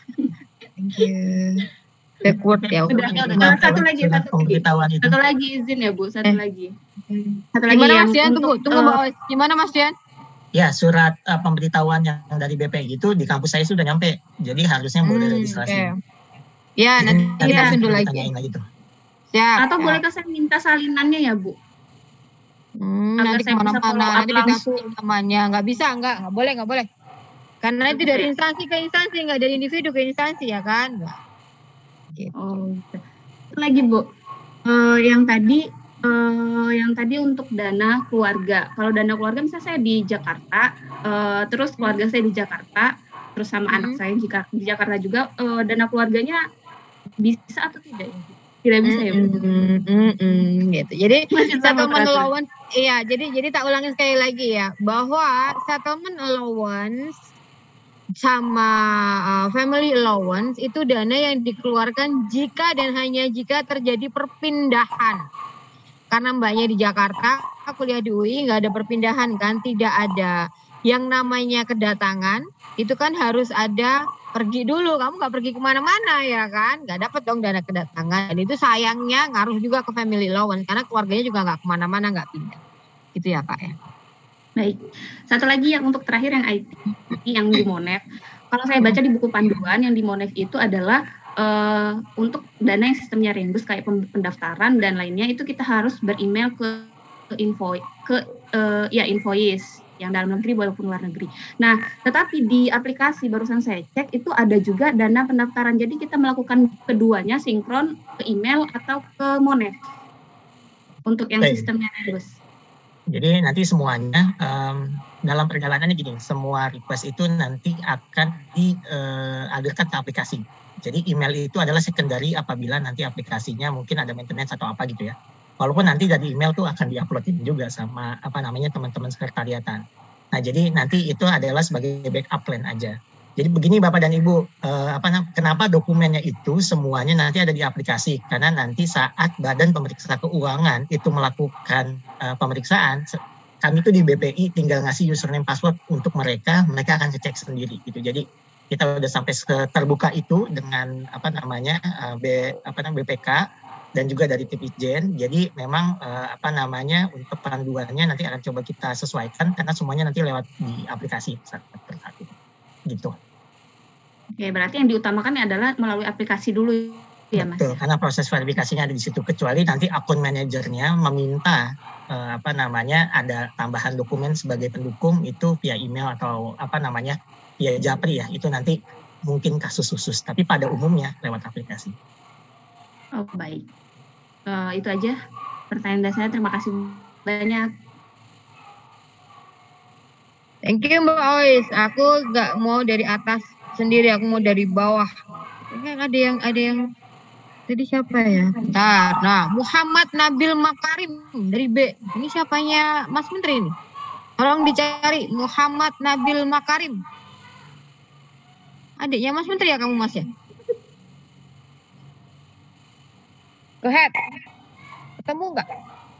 Thank you. Backward ya. Udah, Udah udah. nyampe Satu lagi, surat satu lagi. pemberitahuan itu. Satu lagi izin ya Bu, satu Eh. lagi. Satu lagi Gimana yang Mas Dian? Tunggu, untuk, tunggu uh, Mbak Ois. Gimana Mas Dian? Ya, surat uh, pemberitahuan yang dari B P I itu di kampus saya sudah nyampe. Jadi harusnya boleh Hmm, registrasi. oke. Ya, nanti Jadi kita ya, sundul lagi. ditanyain lagi tuh. Siap. atau siap. bolehkah saya minta salinannya ya Bu? Hmm, Agar nanti saya bisa kemana-mana, follow up nanti langsung. dikasih temannya. Nggak bisa, nggak, nggak boleh, nggak boleh. Karena itu dari instansi ke instansi, nggak dari individu ke instansi ya kan? Nggak. Gitu. Oh, gitu. Satu lagi Bu, Eh, yang tadi eh, yang tadi untuk dana keluarga. Kalau dana keluarga misalnya saya di Jakarta, eh, terus keluarga saya di Jakarta, terus sama Mhm. anak saya jika di Jakarta juga, eh, dana keluarganya bisa atau tidak ya Bu? Tidak bisa ya Bu? Mm-mm, mm-mm, gitu. Jadi Masih sama settlement peraturan. allowance, iya. Jadi jadi tak ulangi sekali lagi ya, bahwa settlement allowance sama uh, family allowance itu dana yang dikeluarkan jika dan hanya jika terjadi perpindahan. Karena mbaknya di Jakarta, kuliah di U I nggak ada perpindahan kan, tidak ada. Yang namanya kedatangan itu kan harus ada pergi dulu, kamu nggak pergi kemana-mana ya kan, nggak dapat dong dana kedatangan. Dan itu sayangnya ngaruh juga ke family allowance karena keluarganya juga nggak kemana-mana, nggak pindah. Gitu ya Kak ya. Baik, satu lagi yang untuk terakhir yang I T, yang di Monef. Kalau saya baca di buku panduan yang di Monef itu adalah eh, untuk dana yang sistemnya Rembus kayak pem- pendaftaran dan lainnya itu kita harus beremail ke, ke info ke uh, ya invoice yang dalam negeri walaupun luar negeri. Nah, tetapi di aplikasi barusan saya cek itu ada juga dana pendaftaran. Jadi kita melakukan keduanya sinkron ke email atau ke Monev untuk yang Baik. sistemnya terus. Jadi nanti semuanya um, dalam perjalanannya gini, semua request itu nanti akan dialirkan uh, ke aplikasi. Jadi email itu adalah secondary apabila nanti aplikasinya mungkin ada maintenance atau apa gitu ya. Walaupun nanti dari email tuh akan diuploadin juga sama apa namanya teman-teman sekretariatan. Nah jadi nanti itu adalah sebagai backup plan aja. Jadi begini Bapak dan Ibu, eh, apa kenapa dokumennya itu semuanya nanti ada di aplikasi? Karena nanti saat Badan Pemeriksa Keuangan itu melakukan eh, pemeriksaan, kami itu di B P I tinggal ngasih username password untuk mereka, mereka akan cek sendiri gitu. Jadi kita udah sampai terbuka itu dengan apa namanya eh, B apa namanya B P K dan juga dari tim Itjen. Jadi memang eh, apa namanya untuk panduannya nanti akan coba kita sesuaikan karena semuanya nanti lewat di aplikasi saat persatu. Gitu. Oke, berarti yang diutamakan adalah melalui aplikasi dulu ya, Mas. Betul, karena proses verifikasinya ada di situ. Kecuali nanti akun manajernya meminta eh, apa namanya ada tambahan dokumen sebagai pendukung itu via email atau apa namanya via Japri ya. Itu nanti mungkin kasus khusus. Tapi pada umumnya lewat aplikasi. Oh baik, uh, itu aja pertanyaan dasarnya. Terima kasih banyak. Thank you Mbak Ois. Aku nggak mau dari atas sendiri, aku mau dari bawah. Kan ada yang ada yang tadi siapa ya? Bentar. Nah, Muhammad Nabil Makarim dari B. Ini siapanya Mas Menteri ini? Tolong dicari Muhammad Nabil Makarim. Adiknya Mas Menteri ya kamu Mas ya? Go ahead. Ketemu nggak?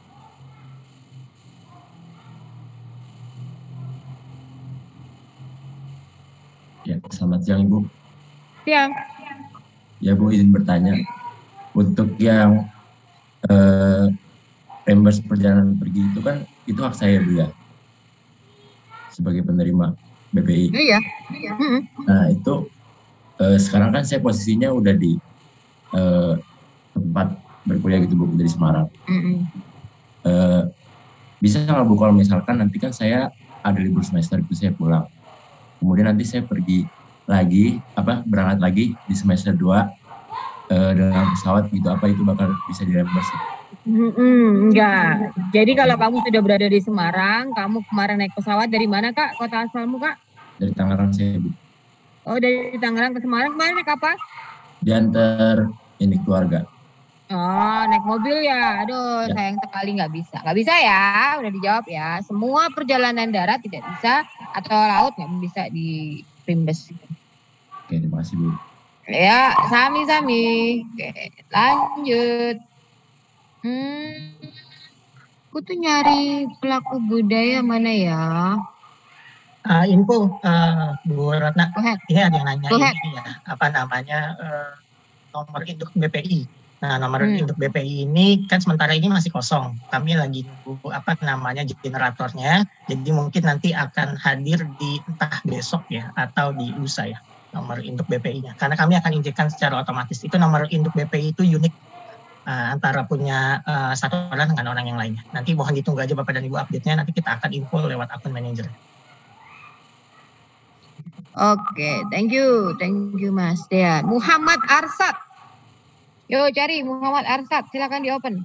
Ya, selamat siang Ibu. Siang. Ya Bu, izin bertanya. Untuk yang eh, reimburse perjalanan pergi itu kan, itu hak saya Bu ya? Sebagai penerima B P I. Iya. Iya. Nah itu, eh, sekarang kan saya posisinya udah di eh, tempat berkuliah gitu Bu, dari Semarang. Mm-hmm. Eh, bisa nggak Bu kalau misalkan nanti kan saya ada libur semester itu saya pulang. Kemudian nanti saya pergi lagi, apa berangkat lagi di semester dua eh, dengan pesawat gitu, apa itu bakal bisa direimburse? Hmm, enggak. Jadi kalau kamu sudah berada di Semarang, kamu kemarin naik pesawat dari mana Kak? Kota asalmu Kak? Dari Tangerang saya Bu. Oh dari Tangerang ke Semarang, kemarin naik apa? Diantar ini keluarga. Oh naik mobil ya? Aduh Ya. Sayang sekali nggak bisa. Nggak bisa ya, udah dijawab ya. Semua perjalanan darat tidak bisa atau laut nggak bisa di reimburse. Oke, terima kasih Bu. Ya, sami-sami. Oke, lanjut. Hmm, aku tuh nyari pelaku budaya mana ya? Uh, info uh, Bu Ratna, Go ahead. ini ada yang nanya Go ahead. ini ya, apa namanya uh, nomor induk B P I. Nah, nomor Hmm. induk B P I ini kan sementara ini masih kosong. Kami lagi nunggu apa namanya generatornya. Jadi mungkin nanti akan hadir di entah besok ya atau di lusa ya nomor induk B P I-nya. Karena kami akan injekan secara otomatis. Itu nomor induk B P I itu unik uh, antara punya uh, satu orang dengan orang yang lainnya. Nanti mohon ditunggu aja Bapak dan Ibu update-nya. Nanti kita akan info lewat akun manajer. Oke, thank you. Thank you Mas Dea. Muhammad Arsad. Yo cari Muhammad Arsad, silakan di open.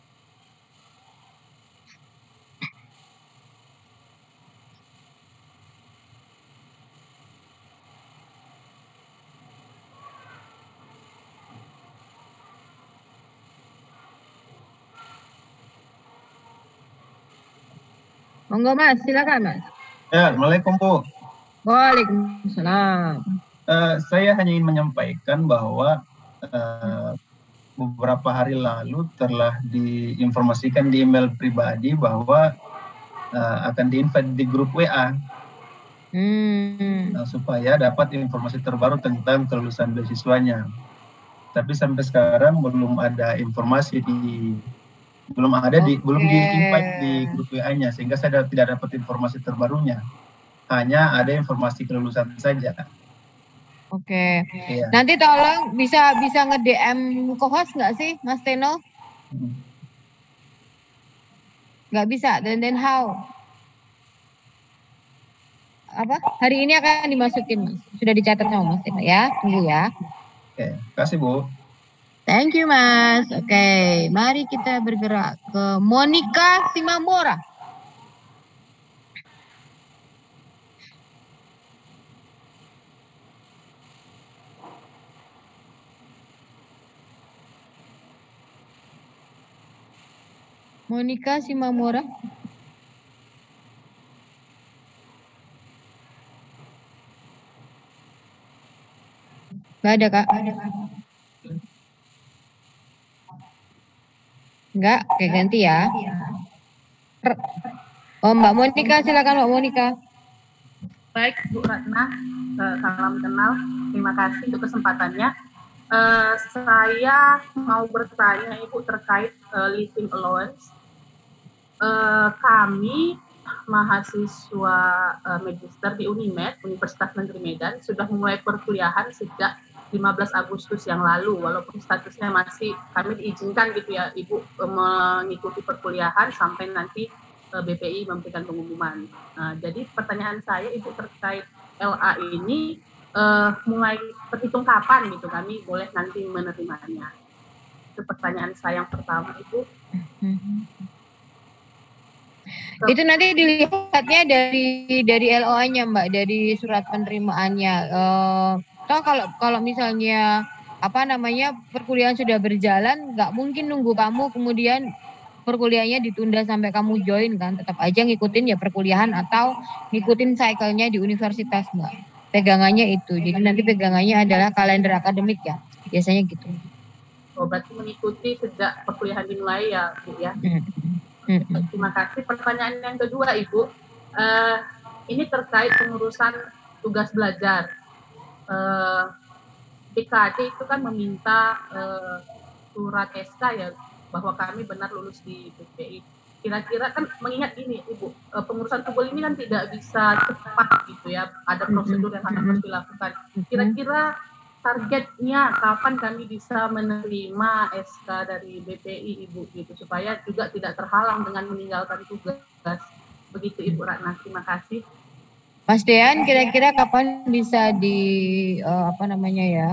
Monggo Mas, silakan Mas. Ya, Assalamualaikum Bu. Waalaikumsalam. Uh, saya hanya ingin menyampaikan bahwa uh, beberapa hari lalu telah diinformasikan di email pribadi bahwa uh, akan di-invite di grup W A Hmm. uh, supaya dapat informasi terbaru tentang kelulusan beasiswanya. Tapi sampai sekarang belum ada informasi di belum ada di belum di-invite di grup W A-nya sehingga saya tidak dapat informasi terbarunya. Hanya ada informasi kelulusan saja. Oke. Iya. Nanti tolong bisa bisa nge-D M co-host nggak sih, Mas Teno? Hmm. Nggak bisa. Dan then how? Apa? Hari ini akan dimasukin, Mas. Sudah dicatat sama Mas ya. Tunggu ya. Oke, kasih Bu. Thank you, Mas. Oke, mari kita bergerak ke Monica Simamora. Monica Simamora. Gak ada, Kak. Enggak, oke ganti ya. Oh, Mbak Monica, silakan Mbak Monica. Baik, Bu Ratna, salam kenal. Terima kasih untuk kesempatannya. Uh, saya mau bertanya Ibu terkait uh, living allowance. Uh, kami mahasiswa uh, magister di Unimed, Universitas Negeri Medan, sudah mulai perkuliahan sejak lima belas Agustus yang lalu, walaupun statusnya masih kami diizinkan gitu ya Ibu uh, mengikuti perkuliahan sampai nanti uh, B P I memberikan pengumuman. Nah, jadi pertanyaan saya Ibu terkait L A ini uh, mulai terhitung kapan gitu kami boleh nanti menerimanya? Itu pertanyaan saya yang pertama Ibu. Itu nanti dilihatnya dari dari L O A-nya Mbak, dari surat penerimaannya. Uh, toh kalau kalau misalnya apa namanya perkuliahan sudah berjalan, nggak mungkin nunggu kamu kemudian perkuliahannya ditunda sampai kamu join kan, tetap aja ngikutin ya perkuliahan atau ngikutin cycle-nya di universitas Mbak. Pegangannya itu, jadi nanti pegangannya adalah kalender akademik ya, biasanya gitu. Oh, berarti mengikuti sejak perkuliahan dimulai ya Bu ya. Hmm. Hmm. Terima kasih. Pertanyaan yang kedua Ibu, uh, ini terkait pengurusan tugas belajar. Uh, D K D itu kan meminta uh, surat S K ya bahwa kami benar lulus di B P I. Kira-kira kan mengingat ini Ibu, uh, pengurusan tubel ini kan tidak bisa cepat gitu ya, ada prosedur yang harus dilakukan. Kira-kira targetnya kapan kami bisa menerima S K dari B P I Ibu gitu supaya juga tidak terhalang dengan meninggalkan tugas. Begitu Ibu Ratna, terima kasih. Mas Dean, kira-kira kapan bisa di uh, apa namanya ya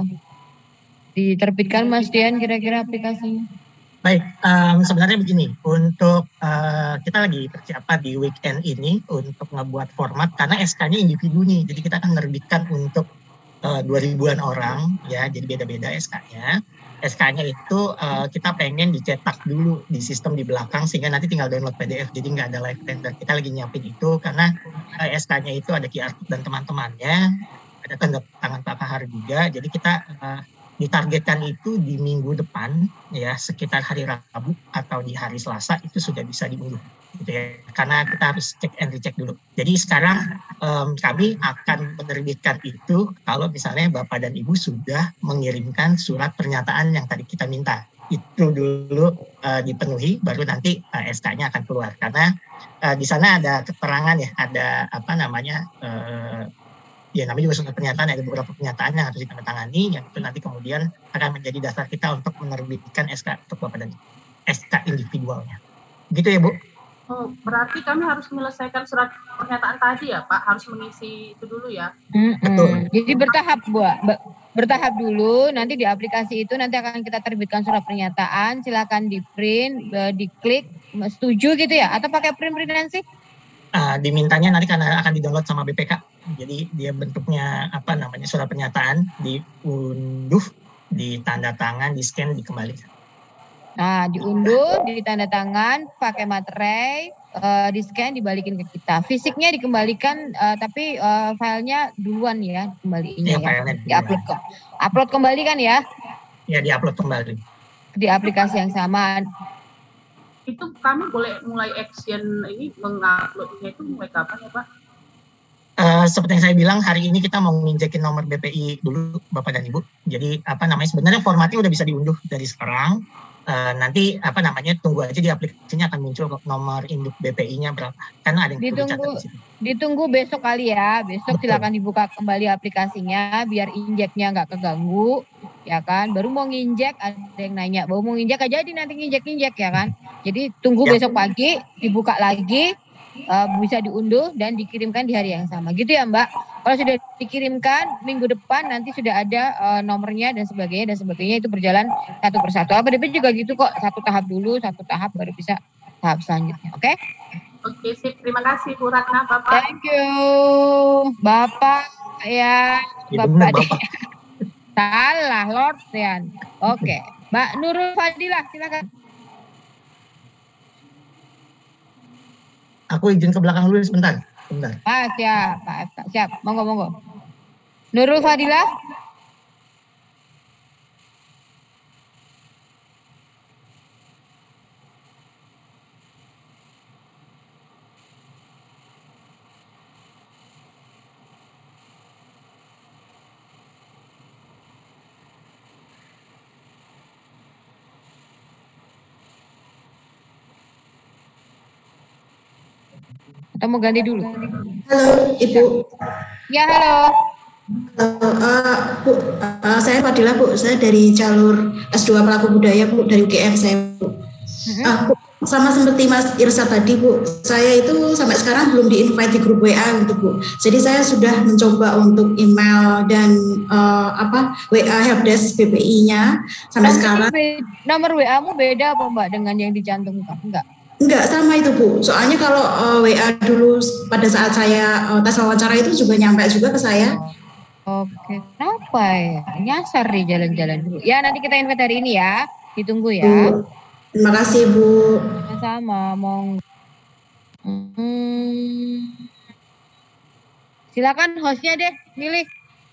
diterbitkan Mas Dean kira-kira aplikasinya? Baik, um, sebenarnya begini, untuk uh, kita lagi persiapan di weekend ini untuk ngebuat format karena S K-nya individu nih, jadi kita akan menerbitkan untuk uh, dua ribuan orang ya, jadi beda-beda S K-nya. S K-nya itu uh, kita pengen dicetak dulu di sistem di belakang sehingga nanti tinggal download P D F, jadi nggak ada live tender. Kita lagi nyiapin itu karena uh, S K-nya itu ada Q R code dan teman-temannya, ada tanda tangan Pak Kahar juga, jadi kita uh, ditargetkan itu di minggu depan ya, sekitar hari Rabu atau di hari Selasa itu sudah bisa diunduh gitu ya, karena kita harus cek and recheck dulu. Jadi sekarang um, kami akan menerbitkan itu kalau misalnya Bapak dan Ibu sudah mengirimkan surat pernyataan yang tadi kita minta, itu dulu uh, dipenuhi, baru nanti uh, S K-nya akan keluar karena uh, di sana ada keterangan ya, ada apa namanya uh, ya namanya juga surat pernyataan, ada beberapa pernyataan yang harus ditandatangani, yang itu nanti kemudian akan menjadi dasar kita untuk menerbitkan S K untuk Bapak dan S K individualnya. Gitu ya Bu? Oh, berarti kami harus menyelesaikan surat pernyataan tadi ya Pak, harus mengisi itu dulu ya? Mm-mm. Betul. Jadi bertahap Bu, bertahap dulu, nanti di aplikasi itu nanti akan kita terbitkan surat pernyataan, silakan di print, diklik, setuju gitu ya? Atau pakai print-printan sih? Uh, dimintanya nanti karena akan di-download sama B P K. Jadi dia bentuknya apa namanya surat pernyataan, diunduh, ditanda tangan, di-scan, dikembalikan. Nah, diunduh, ditanda tangan, pakai materai, uh, di-scan, dibalikin ke kita. Fisiknya dikembalikan, uh, tapi uh, filenya duluan ya, kembaliinnya ya. Di-upload ke, upload kembali kan ya? Ya, di-upload kembali. Di aplikasi yang sama. Itu kami boleh mulai action ini menguploadnya itu mulai kapan ya Pak? Uh, seperti yang saya bilang, hari ini kita mau nginjekin nomor B P I dulu Bapak dan Ibu. Jadi apa namanya sebenarnya formatnya udah bisa diunduh dari sekarang. Uh, nanti apa namanya tunggu aja di aplikasinya akan muncul nomor induk B P I-nya berapa. Karena ada yang ditunggu, ditunggu besok kali ya. Besok Betul. Silakan dibuka kembali aplikasinya biar injeknya nggak keganggu, ya kan. Baru mau nginjek ada yang nanya, baru mau nginjek aja jadi nanti nginjek-nginjek ya kan. Jadi tunggu Ya. besok pagi, dibuka lagi, uh, bisa diunduh dan dikirimkan di hari yang sama. Gitu ya Mbak. Kalau sudah dikirimkan minggu depan nanti sudah ada uh, nomornya dan sebagainya dan sebagainya, itu berjalan satu persatu. A P D P juga gitu kok, satu tahap dulu, satu tahap baru bisa tahap selanjutnya. Oke? Okay? Oke, sip. Terima kasih Bu Ratna, Bapak. Thank you. Bapak ya, Itu Bapak, benar, deh. Bapak. Salah, Lord Rian. Oke, Mbak Nurul Fadilah, silakan. Aku izin ke belakang dulu sebentar. Sebentar. Ah, siap, Pak F K. Siap, monggo, monggo. Nurul Fadilah. Atau mau ganti dulu? Halo, Ibu. Ya, halo. Uh, uh, Bu, uh, saya Fadila, Bu. Saya dari jalur S dua Pelaku Budaya, Bu, dari U G M saya, Bu. Uh, Bu, sama seperti Mas Irsa tadi, Bu. Saya itu sampai sekarang belum di-invite di grup W A untuk Bu. Jadi saya sudah mencoba untuk email dan uh, apa W A helpdesk B P I-nya sampai nomor sekarang. Be- nomor W A-mu beda apa Mbak dengan yang dicantumkan? Enggak. Enggak, sama itu Bu. Soalnya kalau uh, W A dulu pada saat saya uh, tes wawancara itu juga nyampe juga ke saya. Oke, kenapa ya? Nyasar di jalan-jalan dulu. Ya, nanti kita invite hari ini ya. Ditunggu ya. Bu, terima kasih Bu. Sama, mau. Hmm. Silakan hostnya deh, milih.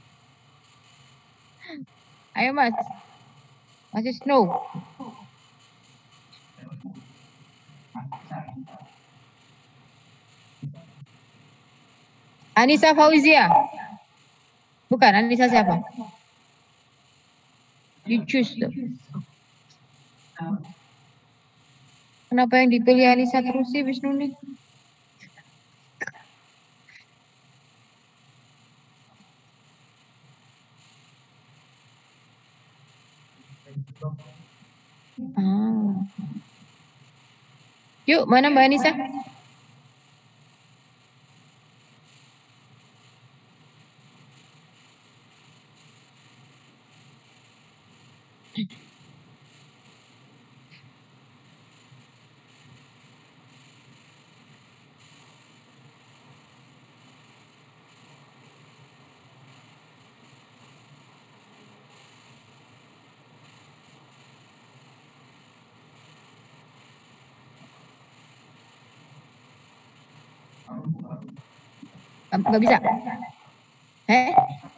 Ayo Mas. Masih Snow. Anissa Fauzia. Bukan, Anissa siapa? You choose. Kenapa yang dipilih Anissa terus sih, Wisnu nih? Ah. Yuk, mana Mbak Anissa? Nggak bisa. Eh?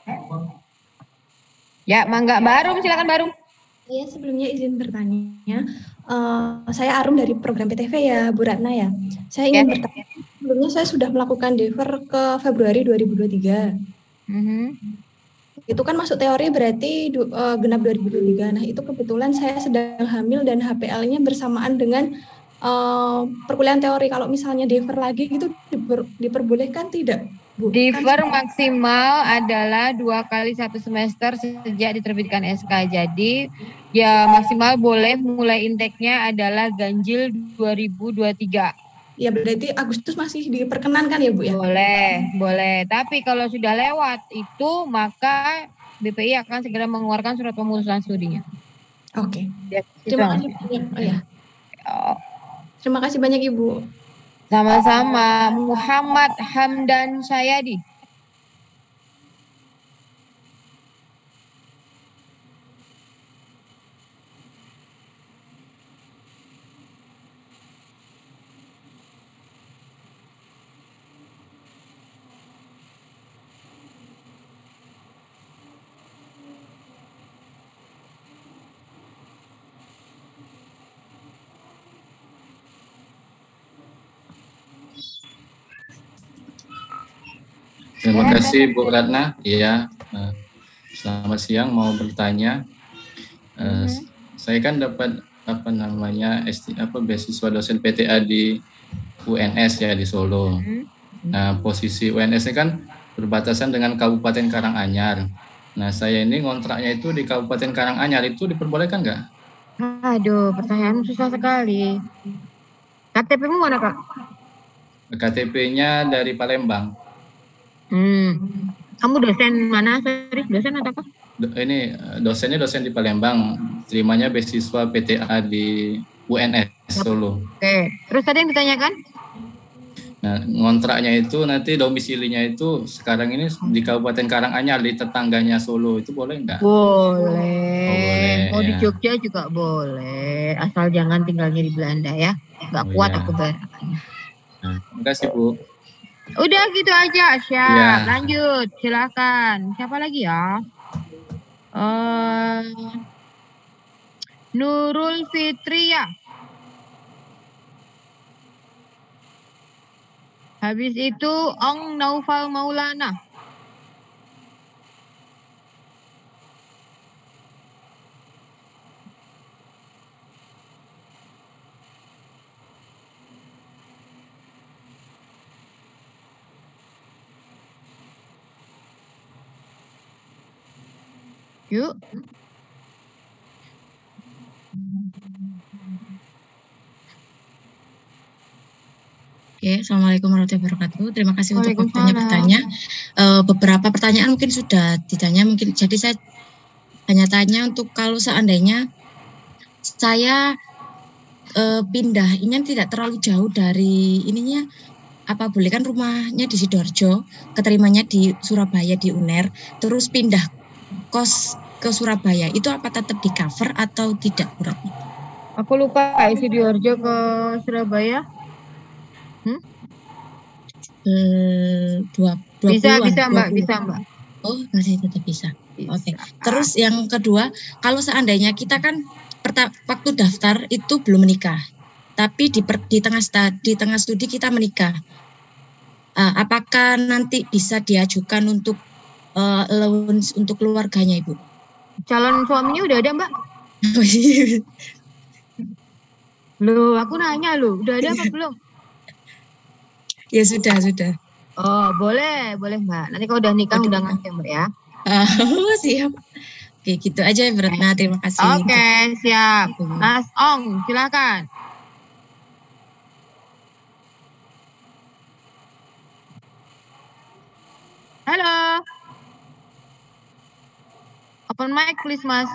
Ya, Mangga Barum, silakan Barum. Iya, sebelumnya izin bertanya. Uh, saya Arum dari program P T V ya, Bu Ratna ya. Saya ingin Ya. bertanya, sebelumnya saya sudah melakukan defer ke Februari dua ribu dua puluh tiga. Mhm. Itu kan masuk teori berarti du, uh, genap dua ribu dua puluh tiga. Nah, itu kebetulan saya sedang hamil dan H P L-nya bersamaan dengan uh, perkuliahan teori. Kalau misalnya defer lagi gitu diper, diperbolehkan tidak, Bu? Defer Kan, maksimal adalah dua kali satu semester sejak diterbitkan S K. Jadi ya maksimal boleh mulai intake-nya adalah ganjil dua ribu dua puluh tiga. ya berarti Agustus masih diperkenankan ya, Bu ya? Boleh, boleh. Tapi kalau sudah lewat itu maka B P I akan segera mengeluarkan surat pemutusan studinya. Oke. Ya, Terima itu. kasih banyak. Oh ya. Oh, Terima kasih banyak Ibu. sama-sama. Muhammad Hamdan Syayadi. Terima kasih Bu Ratna. Iya, uh, selamat siang. Mau bertanya, uh, Mhm. saya kan dapat apa namanya S T, apa beasiswa dosen P T A di U N S ya di Solo. Mhm. Nah, posisi U N S ini kan berbatasan dengan Kabupaten Karanganyar. Nah, saya ini ngontraknya itu di Kabupaten Karanganyar, itu diperbolehkan nggak? Aduh, pertanyaan susah sekali. K T P-mu mana, Kak? K T P-nya dari Palembang. Hmm. Kamu dosen mana? Sorry, dosen atau apa? Do- ini dosennya dosen di Palembang, terimanya beasiswa P T A di U N S Solo. Oke. Terus tadi yang ditanyakan? Nah, ngontraknya itu nanti domisilinya itu sekarang ini di Kabupaten Karanganyar di tetangganya Solo, itu boleh nggak? Boleh. Oh, boleh, Mau di ya. Jogja juga boleh. Asal jangan tinggalnya di Belanda ya. Nggak Oh, kuat iya. aku bayar. Nah, terima kasih, Bu. Udah gitu aja, siap. Iya. Lanjut, silakan. Siapa lagi ya? Eh, Nurul Fitria. Habis itu Ong Naufal Maulana. Yuk. Oke, Assalamualaikum warahmatullahi wabarakatuh. Terima kasih untuk waktunya Waalaikumsalam. bertanya. Eh, beberapa pertanyaan mungkin sudah ditanya, mungkin jadi saya hanya tanya untuk kalau seandainya saya eh, pindah, ini tidak terlalu jauh dari ininya, apa boleh kan rumahnya di Sidoarjo, keterimanya di Surabaya di U N E R, terus pindah kos ke Surabaya, itu apa tetap di cover atau tidak, Bu Ratna? Aku lupa Sidoarjo ke Surabaya. Hmm? Eh, dua, dua Bisa, puluhan, bisa dua Mbak, puluh. bisa Mbak. Oh, masih tetap bisa. Oke. Terus yang kedua, kalau seandainya kita kan perta- waktu daftar itu belum menikah, tapi di, per- di tengah sta- di tengah studi kita menikah. Ah, apakah nanti bisa diajukan untuk eh, allowance untuk keluarganya, Ibu? Calon suaminya udah ada Mbak? Loh, aku nanya loh, udah ada apa belum? Ya sudah, sudah. Oh, boleh, boleh Mbak. Nanti kalau udah nikah Udah. undangan ya Mbak ya. Oh, siap. Oke, gitu aja ya, Bu Ratna. Terima kasih. Oke, siap. Mas Ong, silakan. Halo. Open mic please, Mas.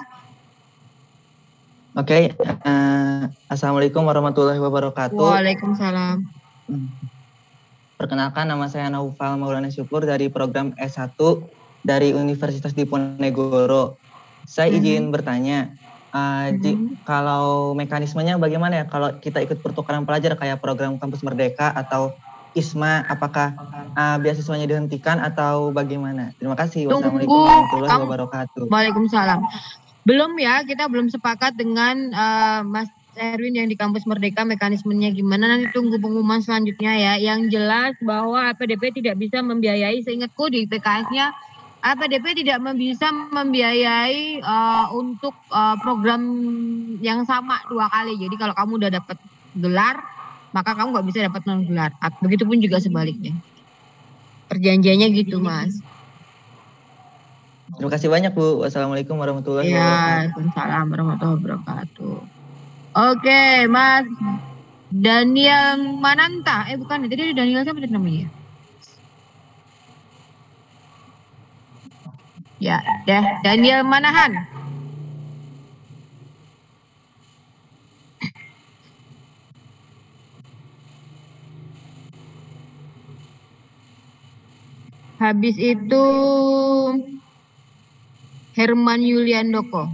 Oke, eh, Assalamualaikum warahmatullahi wabarakatuh. Waalaikumsalam. Perkenalkan, nama saya Naufal Maulana Syukur dari program S satu dari Universitas Diponegoro. Saya izin bertanya, uh, di, kalau mekanismenya bagaimana ya kalau kita ikut pertukaran pelajar kayak program Kampus Merdeka atau ISMA, apakah uh, beasiswanya dihentikan atau bagaimana? Terima kasih. Wassalamualaikum warahmatullahi kamu- wabarakatuh. Waalaikumsalam. Belum ya, kita belum sepakat dengan uh, Mas Erwin yang di Kampus Merdeka mekanismenya gimana, nanti tunggu pengumuman selanjutnya ya. Yang jelas bahwa A P D P tidak bisa membiayai, seingatku di P K S-nya A P D P tidak bisa membiayai uh, untuk uh, program yang sama dua kali. Jadi kalau kamu udah dapat gelar, maka kamu nggak bisa dapat non gelar. Begitupun juga sebaliknya. Perjanjiannya gitu, Mas. Terima kasih banyak, Bu. Wassalamualaikum warahmatullahi Ya, wabarakatuh. Waalaikumsalam warahmatullahi wabarakatuh. Oke, Mas Daniel Mananta. Eh bukan, tadi ada Daniel siapa tadi namanya? Ya, deh Daniel Manahan. Habis itu Herman Yuliandoko.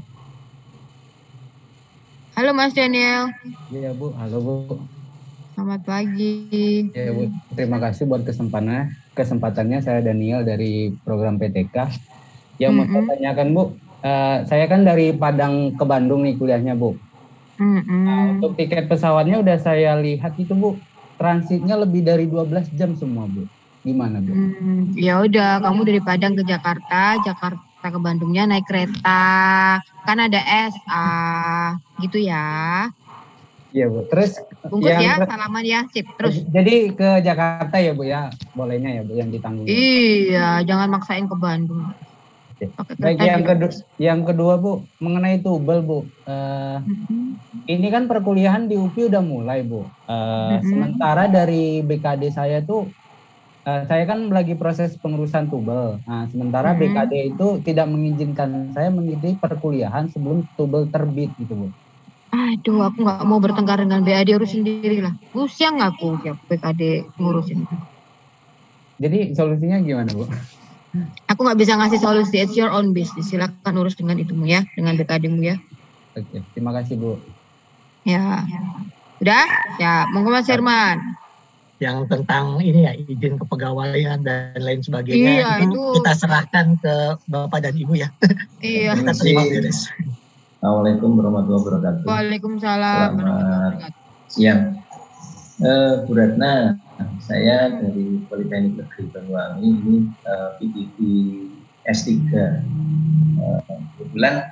Halo Mas Daniel. Iya Bu, halo Bu. Selamat pagi. Ya Bu, terima kasih buat kesempatannya. Kesempatannya saya Daniel dari program P T K. Yang mau saya tanyakan Bu, uh, saya kan dari Padang ke Bandung nih kuliahnya Bu. Nah, untuk tiket pesawatnya udah saya lihat itu Bu, transitnya lebih dari dua belas jam semua Bu. Gimana Bu? Hmm, ya udah, kamu dari Padang ke Jakarta, Jakarta ke Bandungnya naik kereta, kan ada S A, gitu ya. Iya Bu. Terus Bungkus yang ya, salaman ya, sip. Terus. Jadi ke Jakarta ya Bu ya, bolehnya ya Bu yang ditanggung. Iya, jangan maksain ke Bandung. Baik, yang kedua, yang kedua Bu, mengenai tubel Bu, uh, mm-hmm. ini kan perkuliahan di U P I udah mulai Bu. Uh, mm-hmm. Sementara dari B K D saya tuh, uh, saya kan lagi proses pengurusan tubel. Nah, sementara mm-hmm. B K D itu tidak mengizinkan saya mengikuti perkuliahan sebelum tubel terbit gitu Bu. Aduh, aku nggak mau bertengkar dengan B A D, urus sendiri lah. Pusing aku ya B K D ngurusin. Jadi solusinya gimana Bu? Aku nggak bisa ngasih solusi, it's your own business. Silakan urus dengan itumu ya, dengan B K D-mu ya. Oke, terima kasih Bu. Ya, udah? Ya, monggo Mas Herman. Yang tentang ini ya, izin kepegawaian dan lain sebagainya, iya, itu, itu kita serahkan ke Bapak dan Ibu ya. Iya. Kita terima beres. Assalamualaikum warahmatullahi wabarakatuh. Waalaikumsalam warahmatullahi wabarakatuh. Siang. Uh, Bu Ratna, saya dari Politeknik Negeri Banyuwangi, ini uh, P T V S tiga. Uh, kebetulan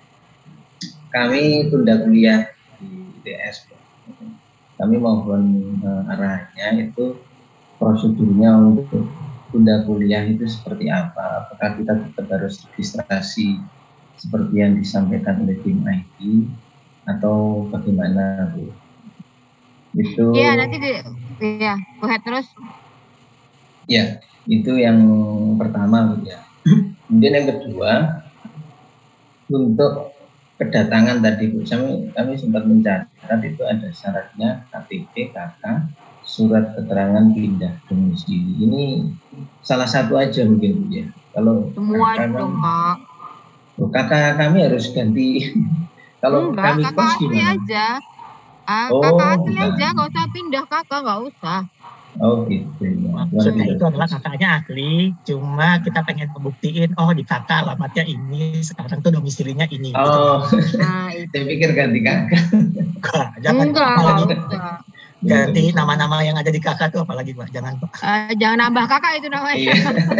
kami tunda kuliah di U T S. Kami mohon uh, arahannya itu prosedurnya untuk tunda kuliah itu seperti apa? Apakah kita tetap harus registrasi seperti yang disampaikan oleh tim I T atau bagaimana Bu? Itu iya nanti di, ya go ahead terus ya itu yang pertama ya. Kemudian yang kedua untuk kedatangan tadi Bu, kami, kami sempat mencatat itu ada syaratnya K T P, K K, surat keterangan pindah domisili. Ini salah satu aja mungkin Bu ya. Kalau semua dong Pak. Oh, kakak kami harus ganti. Kalau enggak, kami kos gimana? Aja. Ah, oh, kakak asli aja, nggak usah pindah kakak, nggak usah. Oh gitu. Maksudnya itu adalah kakaknya asli, cuma kita pengen membuktiin, oh di kakak alamatnya ini, sekarang tuh domisilinya ini. Oh, gitu. Nah, saya pikir ganti kakak. Enggak, jangan. Enggak, apalagi enggak. Ganti nama-nama yang ada di kakak tuh apalagi Pak, jangan Pak. Uh, jangan nambah kakak itu namanya. Iya.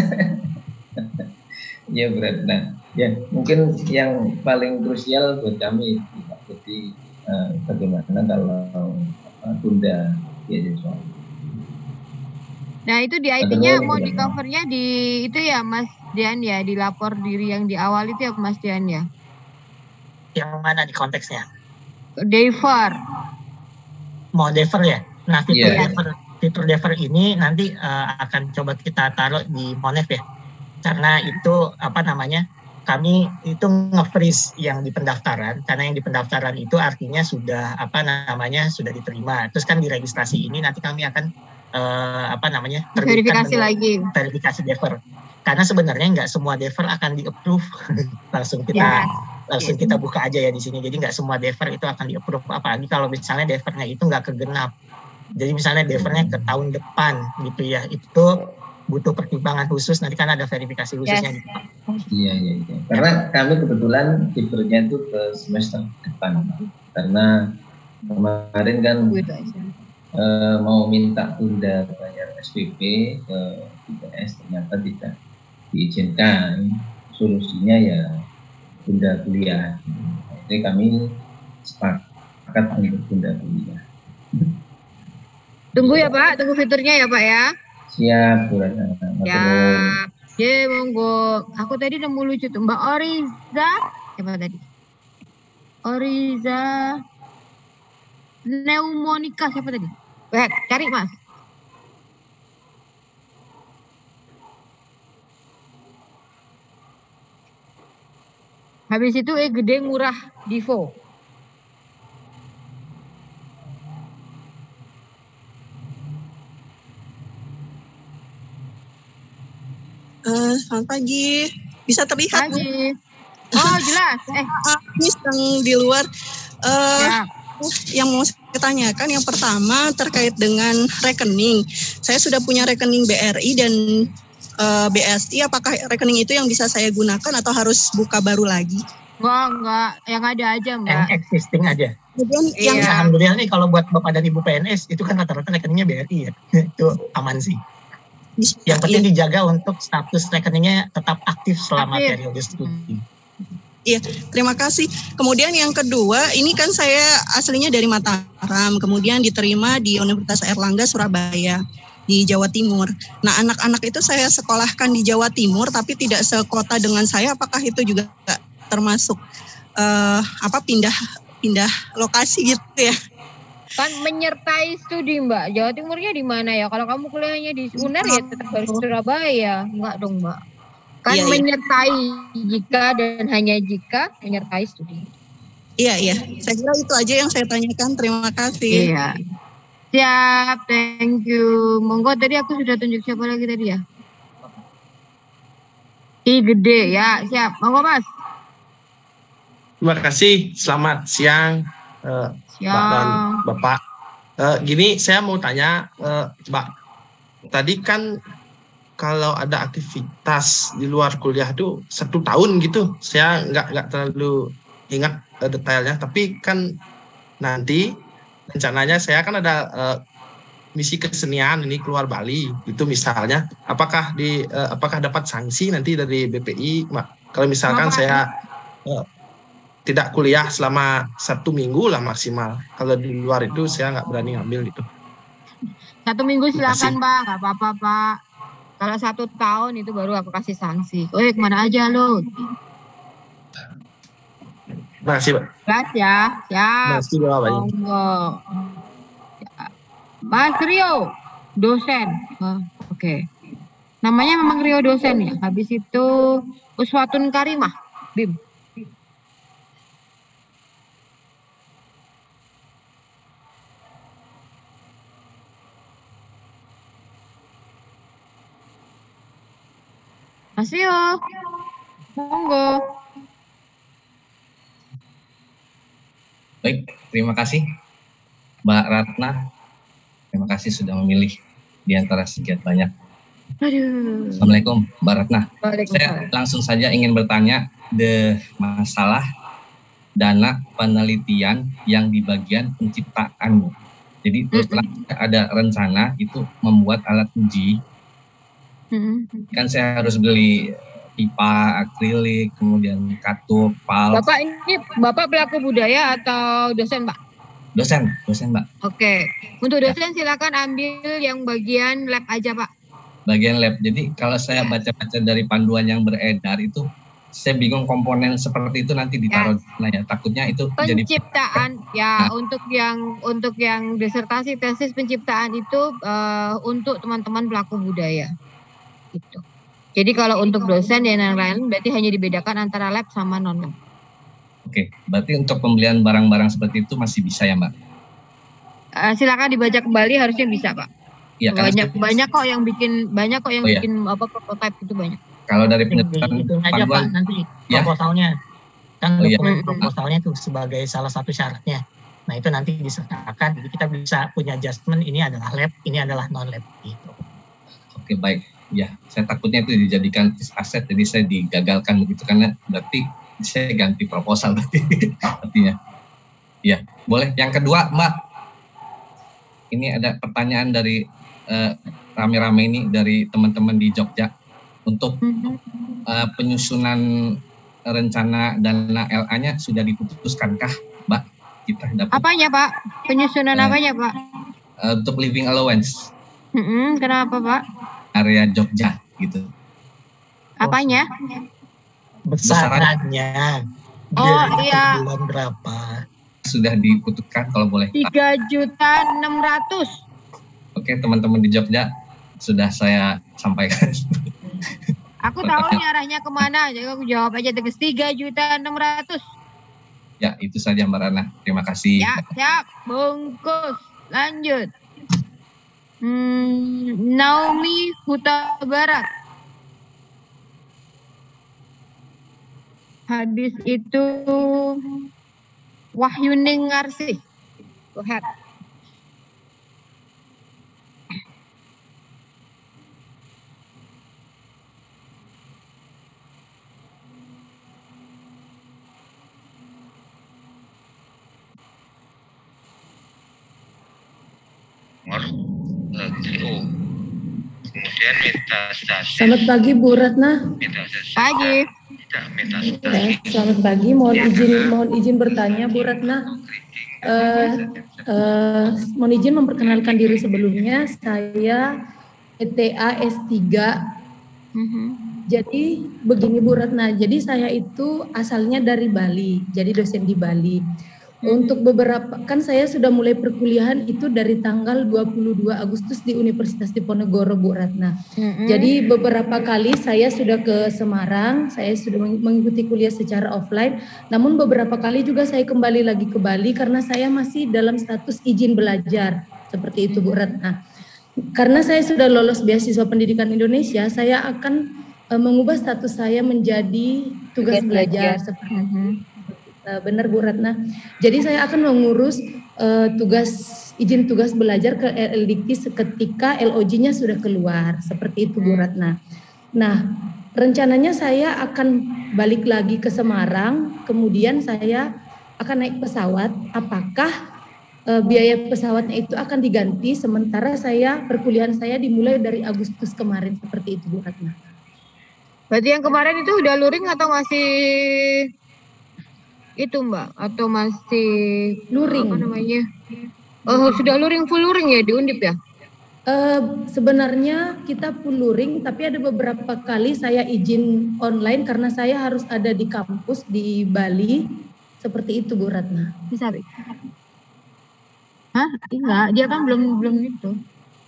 Iya berat. Nah, ya mungkin yang paling krusial buat kami, jadi uh, bagaimana kalau uh, tunda beasiswa. Nah itu di I T-nya mau di covernya di itu ya Mas Dian ya, di lapor diri yang di awal itu ya Mas Dian ya. Yang mana di konteksnya? Defer. Mau defer ya? Nah fitur yeah. defer, fitur defer ini nanti uh, akan coba kita taruh di Monef ya. Karena itu apa namanya? Kami itu nge-freeze yang di pendaftaran, karena yang di pendaftaran itu artinya sudah apa namanya sudah diterima. Terus kan di registrasi ini nanti kami akan uh, apa namanya verifikasi lagi, verifikasi defer. Karena sebenarnya nggak semua defer akan di-approve langsung kita yes. langsung yes. kita buka aja ya di sini. Jadi nggak semua defer itu akan di-approve. Apalagi kalau misalnya defernya itu nggak kegenap. Jadi misalnya defernya ke tahun depan gitu ya, itu butuh pertimbangan khusus, nanti kan ada verifikasi khususnya. Yes. Iya, iya, iya. Karena kami kebetulan defernya itu ke semester depan. Karena kemarin kan eh, mau minta tunda bayar S P P ke U T S, ternyata tidak diizinkan. Solusinya ya tunda kuliah. Jadi kami sepakat untuk tunda kuliah. Tunggu ya Pak, tunggu fiturnya ya Pak ya. Siap, Bu Ratna. Ya, ya monggo. Aku tadi nemu lucu tuh Mbak Oriza. Siapa tadi? Oriza Pneumonika siapa tadi? Eh, cari Mas. Habis itu eh gede murah Divo. Uh, selamat pagi, bisa terlihat? Pagi. Oh jelas. Eh, ini sedang di luar. Uh, ya. Yang mau saya tanyakan yang pertama terkait dengan rekening. Saya sudah punya rekening B R I dan uh, B S I. Apakah rekening itu yang bisa saya gunakan atau harus buka baru lagi? Enggak, enggak. Yang ada aja Mbak. Yang existing aja. Kemudian iya. Yang alhamdulillah nih kalau buat Bapak dan Ibu P N S itu kan rata-rata rekeningnya B R I ya. Itu aman sih. Yang penting dijaga untuk status rekeningnya tetap aktif selama aktif. periode studi. Iya, terima kasih. Kemudian yang kedua, ini kan saya aslinya dari Mataram, kemudian diterima di Universitas Airlangga Surabaya. di Jawa Timur. Nah, anak-anak itu saya sekolahkan di Jawa Timur tapi tidak sekota dengan saya. Apakah itu juga termasuk uh, apa pindah pindah lokasi gitu ya? Kan menyertai studi Mbak. Jawa Timurnya di mana ya? Kalau kamu kuliahnya di U N E R ya tetap harus Surabaya. Enggak dong Mbak. Kan Iya, iya. menyertai jika dan hanya jika menyertai studi. Iya, iya. Saya kira itu aja yang saya tanyakan. Terima kasih. Iya. Siap, thank you. Monggo tadi aku sudah tunjuk siapa lagi tadi ya? I gede ya, siap. Monggo Mas. Terima kasih. Selamat siang, eh, Mbak dan Bapak. Eh, gini, saya mau tanya, eh, Mbak. Tadi kan kalau ada aktivitas di luar kuliah tuh satu tahun gitu. Saya nggak nggak terlalu ingat uh, detailnya. Tapi kan nanti rencananya saya kan ada uh, misi kesenian ini keluar Bali. Itu misalnya, apakah di uh, apakah dapat sanksi nanti dari B P I, Mbak? Kalau misalkan Apa? saya uh, tidak kuliah selama satu minggu lah maksimal. Kalau di luar itu saya nggak berani ngambil gitu. Satu minggu Terima silakan kasih. Pak, nggak apa-apa Pak. Kalau satu tahun itu baru aku kasih sanksi. Oh, kemana aja lo? Terima kasih, Pak. Jelas ya, siap. Terima kasih, Bapak. Monggo. Ya. Mas Rio, dosen. Oh, Oke. Namanya memang Rio dosen ya. Habis itu Uswatun Karimah, Bim. Mas Rio, monggo. Baik, terima kasih Mbak Ratna. Terima kasih sudah memilih di antara sekian banyak. Aduh. Assalamualaikum Mbak Ratna. Waalaikumsalam. Saya langsung saja ingin bertanya de masalah dana penelitian yang di bagian penciptaan. Jadi terus terang ada rencana itu membuat alat uji. Hmm. Kan saya harus beli pipa, akrilik, kemudian katup, pal. Bapak ini Bapak pelaku budaya atau dosen, Pak? Dosen, dosen Mbak. Oke. Untuk dosen silakan ambil yang bagian lab aja, Pak. Bagian lab. Jadi kalau saya baca-baca dari panduan yang beredar itu, saya bingung komponen seperti itu nanti ditaruh di mana ya. Takutnya itu jadi Penciptaan ya untuk yang untuk yang disertasi tesis penciptaan itu uh, untuk teman-teman pelaku budaya. Gitu. Jadi kalau untuk dosen dan yang lain berarti hanya dibedakan antara lab sama non lab. Oke, berarti untuk pembelian barang-barang seperti itu masih bisa ya Mbak? Uh, silakan dibaca kembali, harusnya bisa Pak. Iya, karena banyak banyak kok yang bikin banyak kok yang Oh, iya. bikin apa prototype itu banyak. kalau dari penyusunan Itu aja Pak panduan, nanti Ya. proposalnya. Kan Oh, iya. dokumen proposalnya itu sebagai salah satu syaratnya. Nah itu nanti disertakan, jadi kita bisa punya adjustment ini adalah lab, ini adalah non lab gitu. oke baik. Ya, saya takutnya itu dijadikan aset, jadi saya digagalkan begitu karena berarti saya ganti proposal berarti artinya. Ya, boleh. Yang kedua, Mbak, ini ada pertanyaan dari eh, rame-rame ini dari teman-teman di Jogja untuk eh, penyusunan rencana dana L A-nya sudah diputuskankah, Mbak? Kita dapat Apanya Pak? Penyusunan Eh. apanya Pak? eh, untuk living allowance Mm-mm, kenapa Pak? area Jogja gitu. Apanya? Besarannya. Oh Dari iya, bulan berapa? Sudah diputuskan kalau boleh. tiga juta enam ratus. Oke, teman-teman di Jogja sudah saya sampaikan. Aku tahu nih arahnya kemana, jadi aku jawab aja tegas tiga juta enam ratus. Ya, itu saja Mbak Rana. Terima kasih. Ya, siap, bungkus. Lanjut. Hmm, Naomi Huta Barat. Habis itu Wahyuning Ngarsih. Go ahead. Kemudian metastase. Selamat pagi Bu Ratna. Metastase. Pagi. Tidak metastase. Eh, selamat pagi. Mohon izin mohon izin bertanya Bu Ratna. Eh, eh, mohon izin memperkenalkan diri sebelumnya. Saya P T A S tiga. Jadi begini Bu Ratna, jadi saya itu asalnya dari Bali, jadi dosen di Bali. Untuk beberapa, kan saya sudah mulai perkuliahan itu dari tanggal dua puluh dua Agustus di Universitas Diponegoro Bu Ratna. Jadi beberapa kali saya sudah ke Semarang, saya sudah mengikuti kuliah secara offline, namun beberapa kali juga saya kembali lagi ke Bali karena saya masih dalam status izin belajar, seperti itu Bu Ratna. Karena saya sudah lolos beasiswa pendidikan Indonesia, saya akan uh, mengubah status saya menjadi tugas belajar seperti itu. Uh, benar Bu Ratna. Jadi saya akan mengurus uh, tugas izin tugas belajar ke L D K seketika L O J-nya sudah keluar, seperti itu Bu Ratna. Nah, rencananya saya akan balik lagi ke Semarang, kemudian saya akan naik pesawat. Apakah uh, biaya pesawatnya itu akan diganti sementara saya perkuliahan saya dimulai dari Agustus kemarin, seperti itu Bu Ratna. Berarti yang kemarin itu udah luring atau masih itu Mbak? Atau masih luring? Apa namanya? Oh, sudah luring, full luring ya di Undip ya? Uh, sebenarnya kita full luring, tapi ada beberapa kali saya izin online karena saya harus ada di kampus di Bali, seperti itu Bu Ratna. Bisa, Bi? Hah? Enggak, dia kan belum belum itu.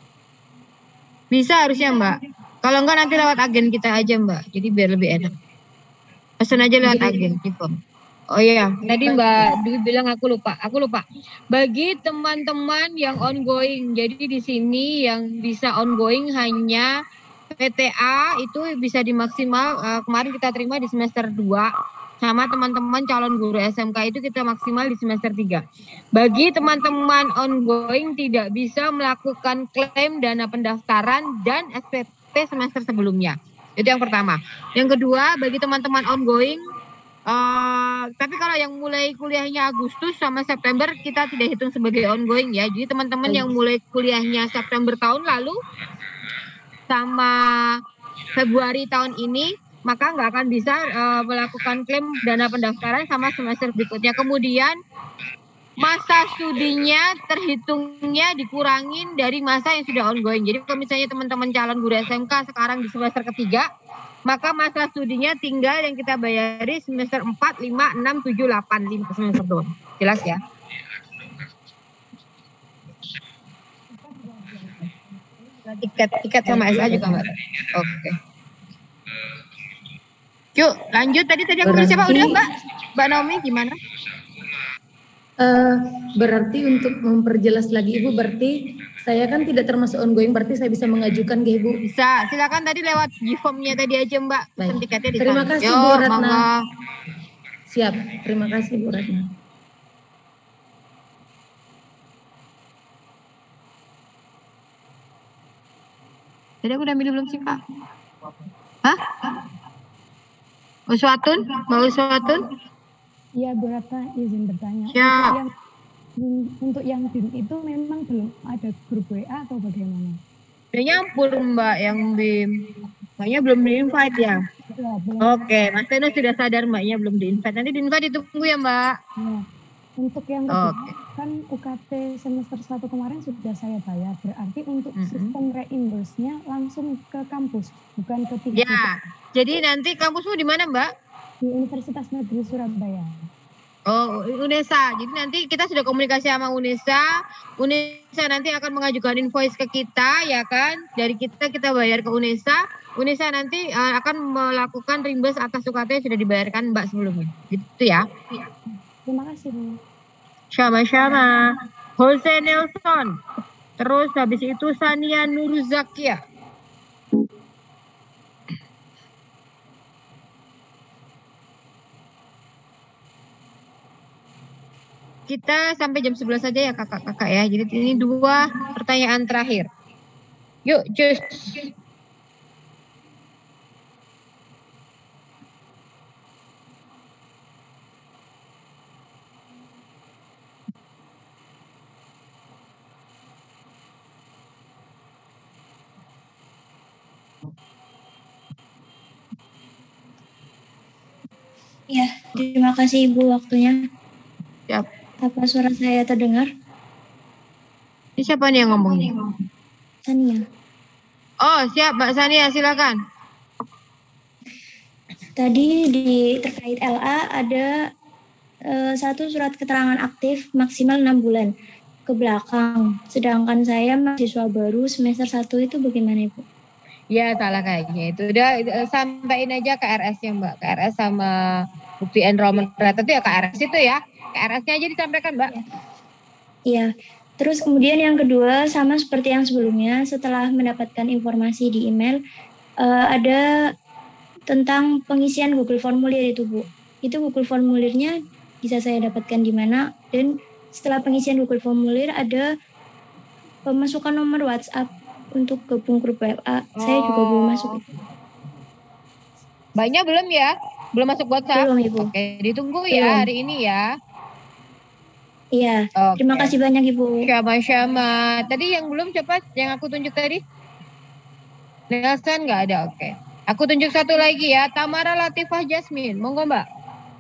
Bisa harusnya Mbak. Kalau enggak nanti lewat agen kita aja Mbak, jadi biar lebih enak. Pesan aja lewat agen, gitu. Oh iya, tadi Mbak Dwi bilang aku lupa, aku lupa. Bagi teman-teman yang ongoing, jadi di sini yang bisa ongoing hanya P T A itu bisa dimaksimal, uh, kemarin kita terima di semester dua, sama teman-teman calon guru S M K itu kita maksimal di semester tiga. Bagi teman-teman ongoing tidak bisa melakukan klaim dana pendaftaran dan S P P semester sebelumnya. Itu yang pertama. Yang kedua, bagi teman-teman ongoing, Uh, tapi kalau yang mulai kuliahnya Agustus sama September kita tidak hitung sebagai ongoing ya. Jadi teman-teman yang mulai kuliahnya September tahun lalu sama Februari tahun ini maka nggak akan bisa uh, melakukan klaim dana pendaftaran sama semester berikutnya. Kemudian masa studinya terhitungnya dikurangin dari masa yang sudah ongoing. Jadi kalau misalnya teman-teman calon guru S M K sekarang di semester ketiga, maka masa studinya tinggal yang kita bayari semester empat, lima, enam, tujuh, delapan, lima semester doang. Jelas ya? Tiket tiket sama S A juga Mbak. Oke. Yuk lanjut, tadi tadi aku berarti, siapa udah Mbak? Mbak Naomi gimana? Uh, berarti untuk memperjelas lagi Ibu, berarti saya kan tidak termasuk ongoing, berarti saya bisa mengajukan ke Ibu? Bisa, silakan tadi lewat G-form-nya tadi aja Mbak. Pesan tiketnya di Terima sana. kasih Yo, Bu Ratna. mama. Siap, terima kasih Bu Ratna. Jadi aku udah milih belum sih Pak? Hah? Uswatun? Mau Uswatun? Iya Bu Ratna, izin bertanya. Siap. Untuk yang, untuk yang B I M itu memang belum ada grup W A atau bagaimana? Udah nyampur Mbak yang B I M. Mbaknya belum di-invite ya? Ya Oke, Mas Teno sudah sadar Mbaknya belum di-invite. Nanti di-invite ditunggu ya Mbak. Ya. Untuk yang kedua, Oke. kan U K T semester satu kemarin sudah saya bayar. Berarti untuk Mm-mm. sistem reimburse-nya langsung ke kampus, bukan ke pihak Ya, jadi nanti kampusmu di mana Mbak? di Universitas Negeri Surabaya. Oh, UNESA. Jadi nanti kita sudah komunikasi sama UNESA. UNESA nanti akan mengajukan invoice ke kita, ya kan? Dari kita kita bayar ke UNESA. UNESA nanti uh, akan melakukan reimburse atas U K T yang sudah dibayarkan Mbak sebelumnya. Gitu ya. Terima kasih Bu. Sama-sama. Jose Nelson. Terus habis itu Sania Nurzakia. Kita sampai jam sebelas saja ya kakak-kakak ya. Jadi ini dua pertanyaan terakhir. Yuk, cus. Ya, terima kasih Ibu waktunya. Siap. Apa suara saya terdengar? Ini siapa nih yang ngomong nih? Tania. Oh, siap Mbak Sania, silakan. Tadi di terkait L A ada eh, satu surat keterangan aktif maksimal enam bulan ke belakang. Sedangkan saya mahasiswa baru semester satu itu bagaimana Ibu? Ya, salah kayaknya itu. Udah eh, sampaiin aja K R S-nya Mbak. K R S sama bukti enrollment rate itu ya K R S itu ya. K R S-nya aja disampaikan Mbak. Iya. Terus kemudian yang kedua sama seperti yang sebelumnya, setelah mendapatkan informasi di email eh, ada tentang pengisian Google Formulir itu Bu. Itu Google Formulirnya bisa saya dapatkan di mana, dan setelah pengisian Google Formulir ada pemasukan nomor WhatsApp untuk gabung grup W A. Oh. Saya juga belum masuk itu. Banyak belum ya? Belum masuk WhatsApp? Belum Ibu. Oke, ditunggu Belum. ya hari ini ya. Iya, Oke. Terima kasih banyak Ibu. Syama-syama. Tadi yang belum cepat, yang aku tunjuk tadi? Nelson nggak ada, oke. Aku tunjuk satu lagi ya, Tamara Latifah Jasmine. Monggo Mbak.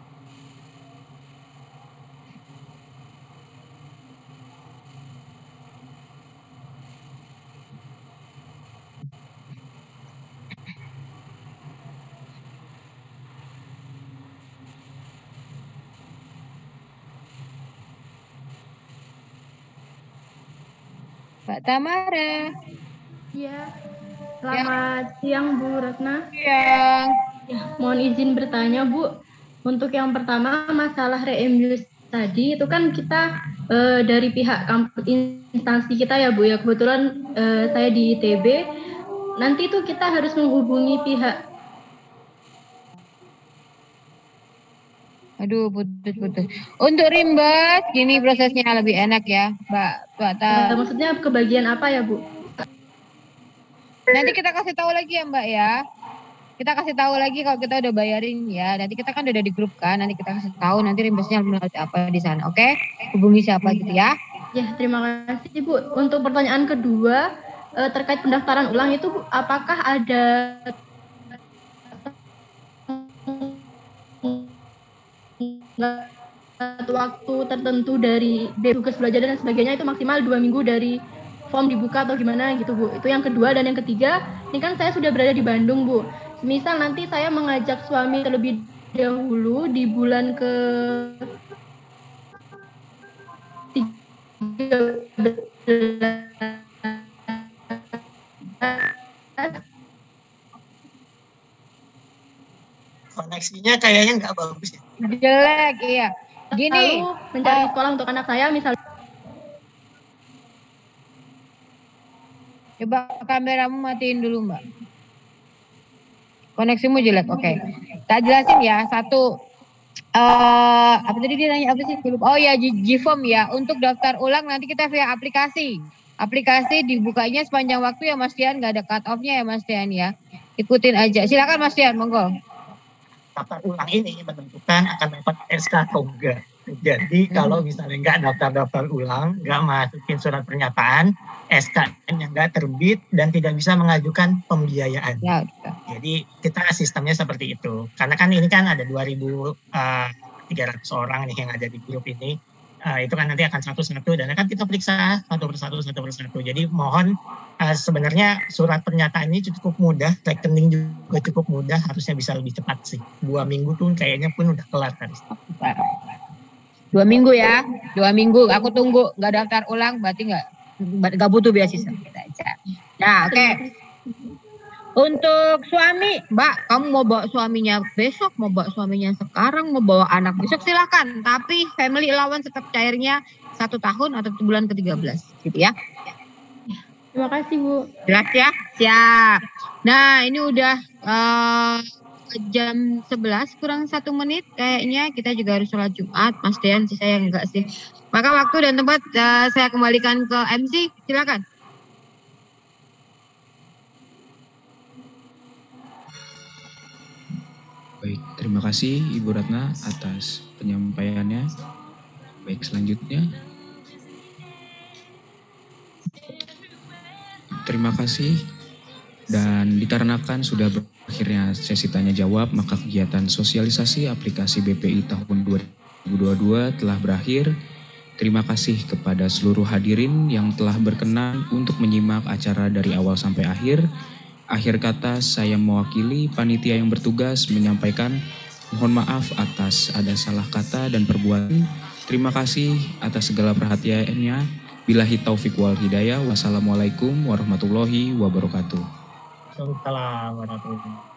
Mbak Tamara. Iya. Selamat siang Bu Ratna. Siang. Ya, mohon izin bertanya Bu. Untuk yang pertama masalah reimburse tadi itu kan kita eh, dari pihak kampus instansi kita ya Bu ya. Kebetulan eh, saya di I T B. Nanti itu kita harus menghubungi pihak. Aduh, putus-putus. Untuk rimbas, gini prosesnya lebih enak ya, Mbak. Mbak Eh, maksudnya ke bagian apa ya Bu? Nanti kita kasih tahu lagi ya Mbak ya. Kita kasih tahu lagi kalau kita udah bayarin ya. Nanti kita kan udah di grup kan. Nanti kita kasih tahu nanti rimbasnya melalui apa di sana. Oke? Hubungi siapa gitu ya. Ya, terima kasih Bu. Untuk pertanyaan kedua eh, terkait pendaftaran ulang itu Bu, apakah ada waktu tertentu dari tugas belajar dan sebagainya itu maksimal dua minggu dari form dibuka atau gimana gitu Bu. Itu yang kedua. Dan yang ketiga, ini kan saya sudah berada di Bandung Bu. Misal nanti saya mengajak suami terlebih dahulu di bulan ke tiga belas. Koneksinya kayaknya nggak bagus ya. Jelek, iya. Gini, lalu mencari sekolah untuk anak saya misal. Coba kameramu matiin dulu Mbak. Koneksimu jelek, oke. Okay. Tak jelasin ya, satu. Uh, apa tadi dia nanya apa sih? Oh ya, G-Form ya. Untuk daftar ulang nanti kita via aplikasi. Aplikasi dibukanya sepanjang waktu ya Mas Dian, nggak ada cut off-nya ya Mas Dian ya. Ikutin aja. Silakan Mas Dian, monggo. Daftar ulang ini menentukan akan dapat S K atau enggak. Jadi hmm. kalau misalnya nggak daftar-daftar ulang, nggak masukin surat pernyataan, S K-nya nggak terbit dan tidak bisa mengajukan pembiayaan. Ya, jadi kita sistemnya seperti itu. Karena kan ini kan ada dua ribu tiga ratus orang nih yang ada di grup ini. Uh, itu kan nanti akan satu-satu dan akan kita periksa satu persatu satu persatu. Jadi mohon uh, sebenarnya surat pernyataan ini cukup mudah, rekening juga cukup mudah, harusnya bisa lebih cepat sih. Dua minggu tuh kayaknya pun udah kelar harus. Dua minggu ya, dua minggu. Aku tunggu nggak daftar ulang, berarti nggak nggak butuh beasiswa kita aja. Nah, oke. Okay. Untuk suami, Mbak, kamu mau bawa suaminya besok, mau bawa suaminya sekarang, mau bawa anak besok silakan. Tapi family allowance tetap cairnya satu tahun atau bulan ke tiga belas, gitu ya. Terima kasih Bu. Jelas ya, siap. Nah ini udah uh, jam sebelas kurang satu menit kayaknya kita juga harus sholat Jumat. Mas Dean sih saya enggak sih. Maka waktu dan tempat uh, saya kembalikan ke M C, silakan. Baik, terima kasih Ibu Ratna atas penyampaiannya. Baik, selanjutnya. Terima kasih. Dan dikarenakan sudah berakhirnya sesi tanya jawab, maka kegiatan sosialisasi aplikasi B P I tahun dua ribu dua puluh dua telah berakhir. Terima kasih kepada seluruh hadirin yang telah berkenan untuk menyimak acara dari awal sampai akhir. Akhir kata, saya mewakili panitia yang bertugas menyampaikan mohon maaf atas ada salah kata dan perbuatan. Terima kasih atas segala perhatiannya. Billahi taufik wal hidayah. Wassalamualaikum warahmatullahi wabarakatuh. Waalaikumsalam warahmatullahi wabarakatuh.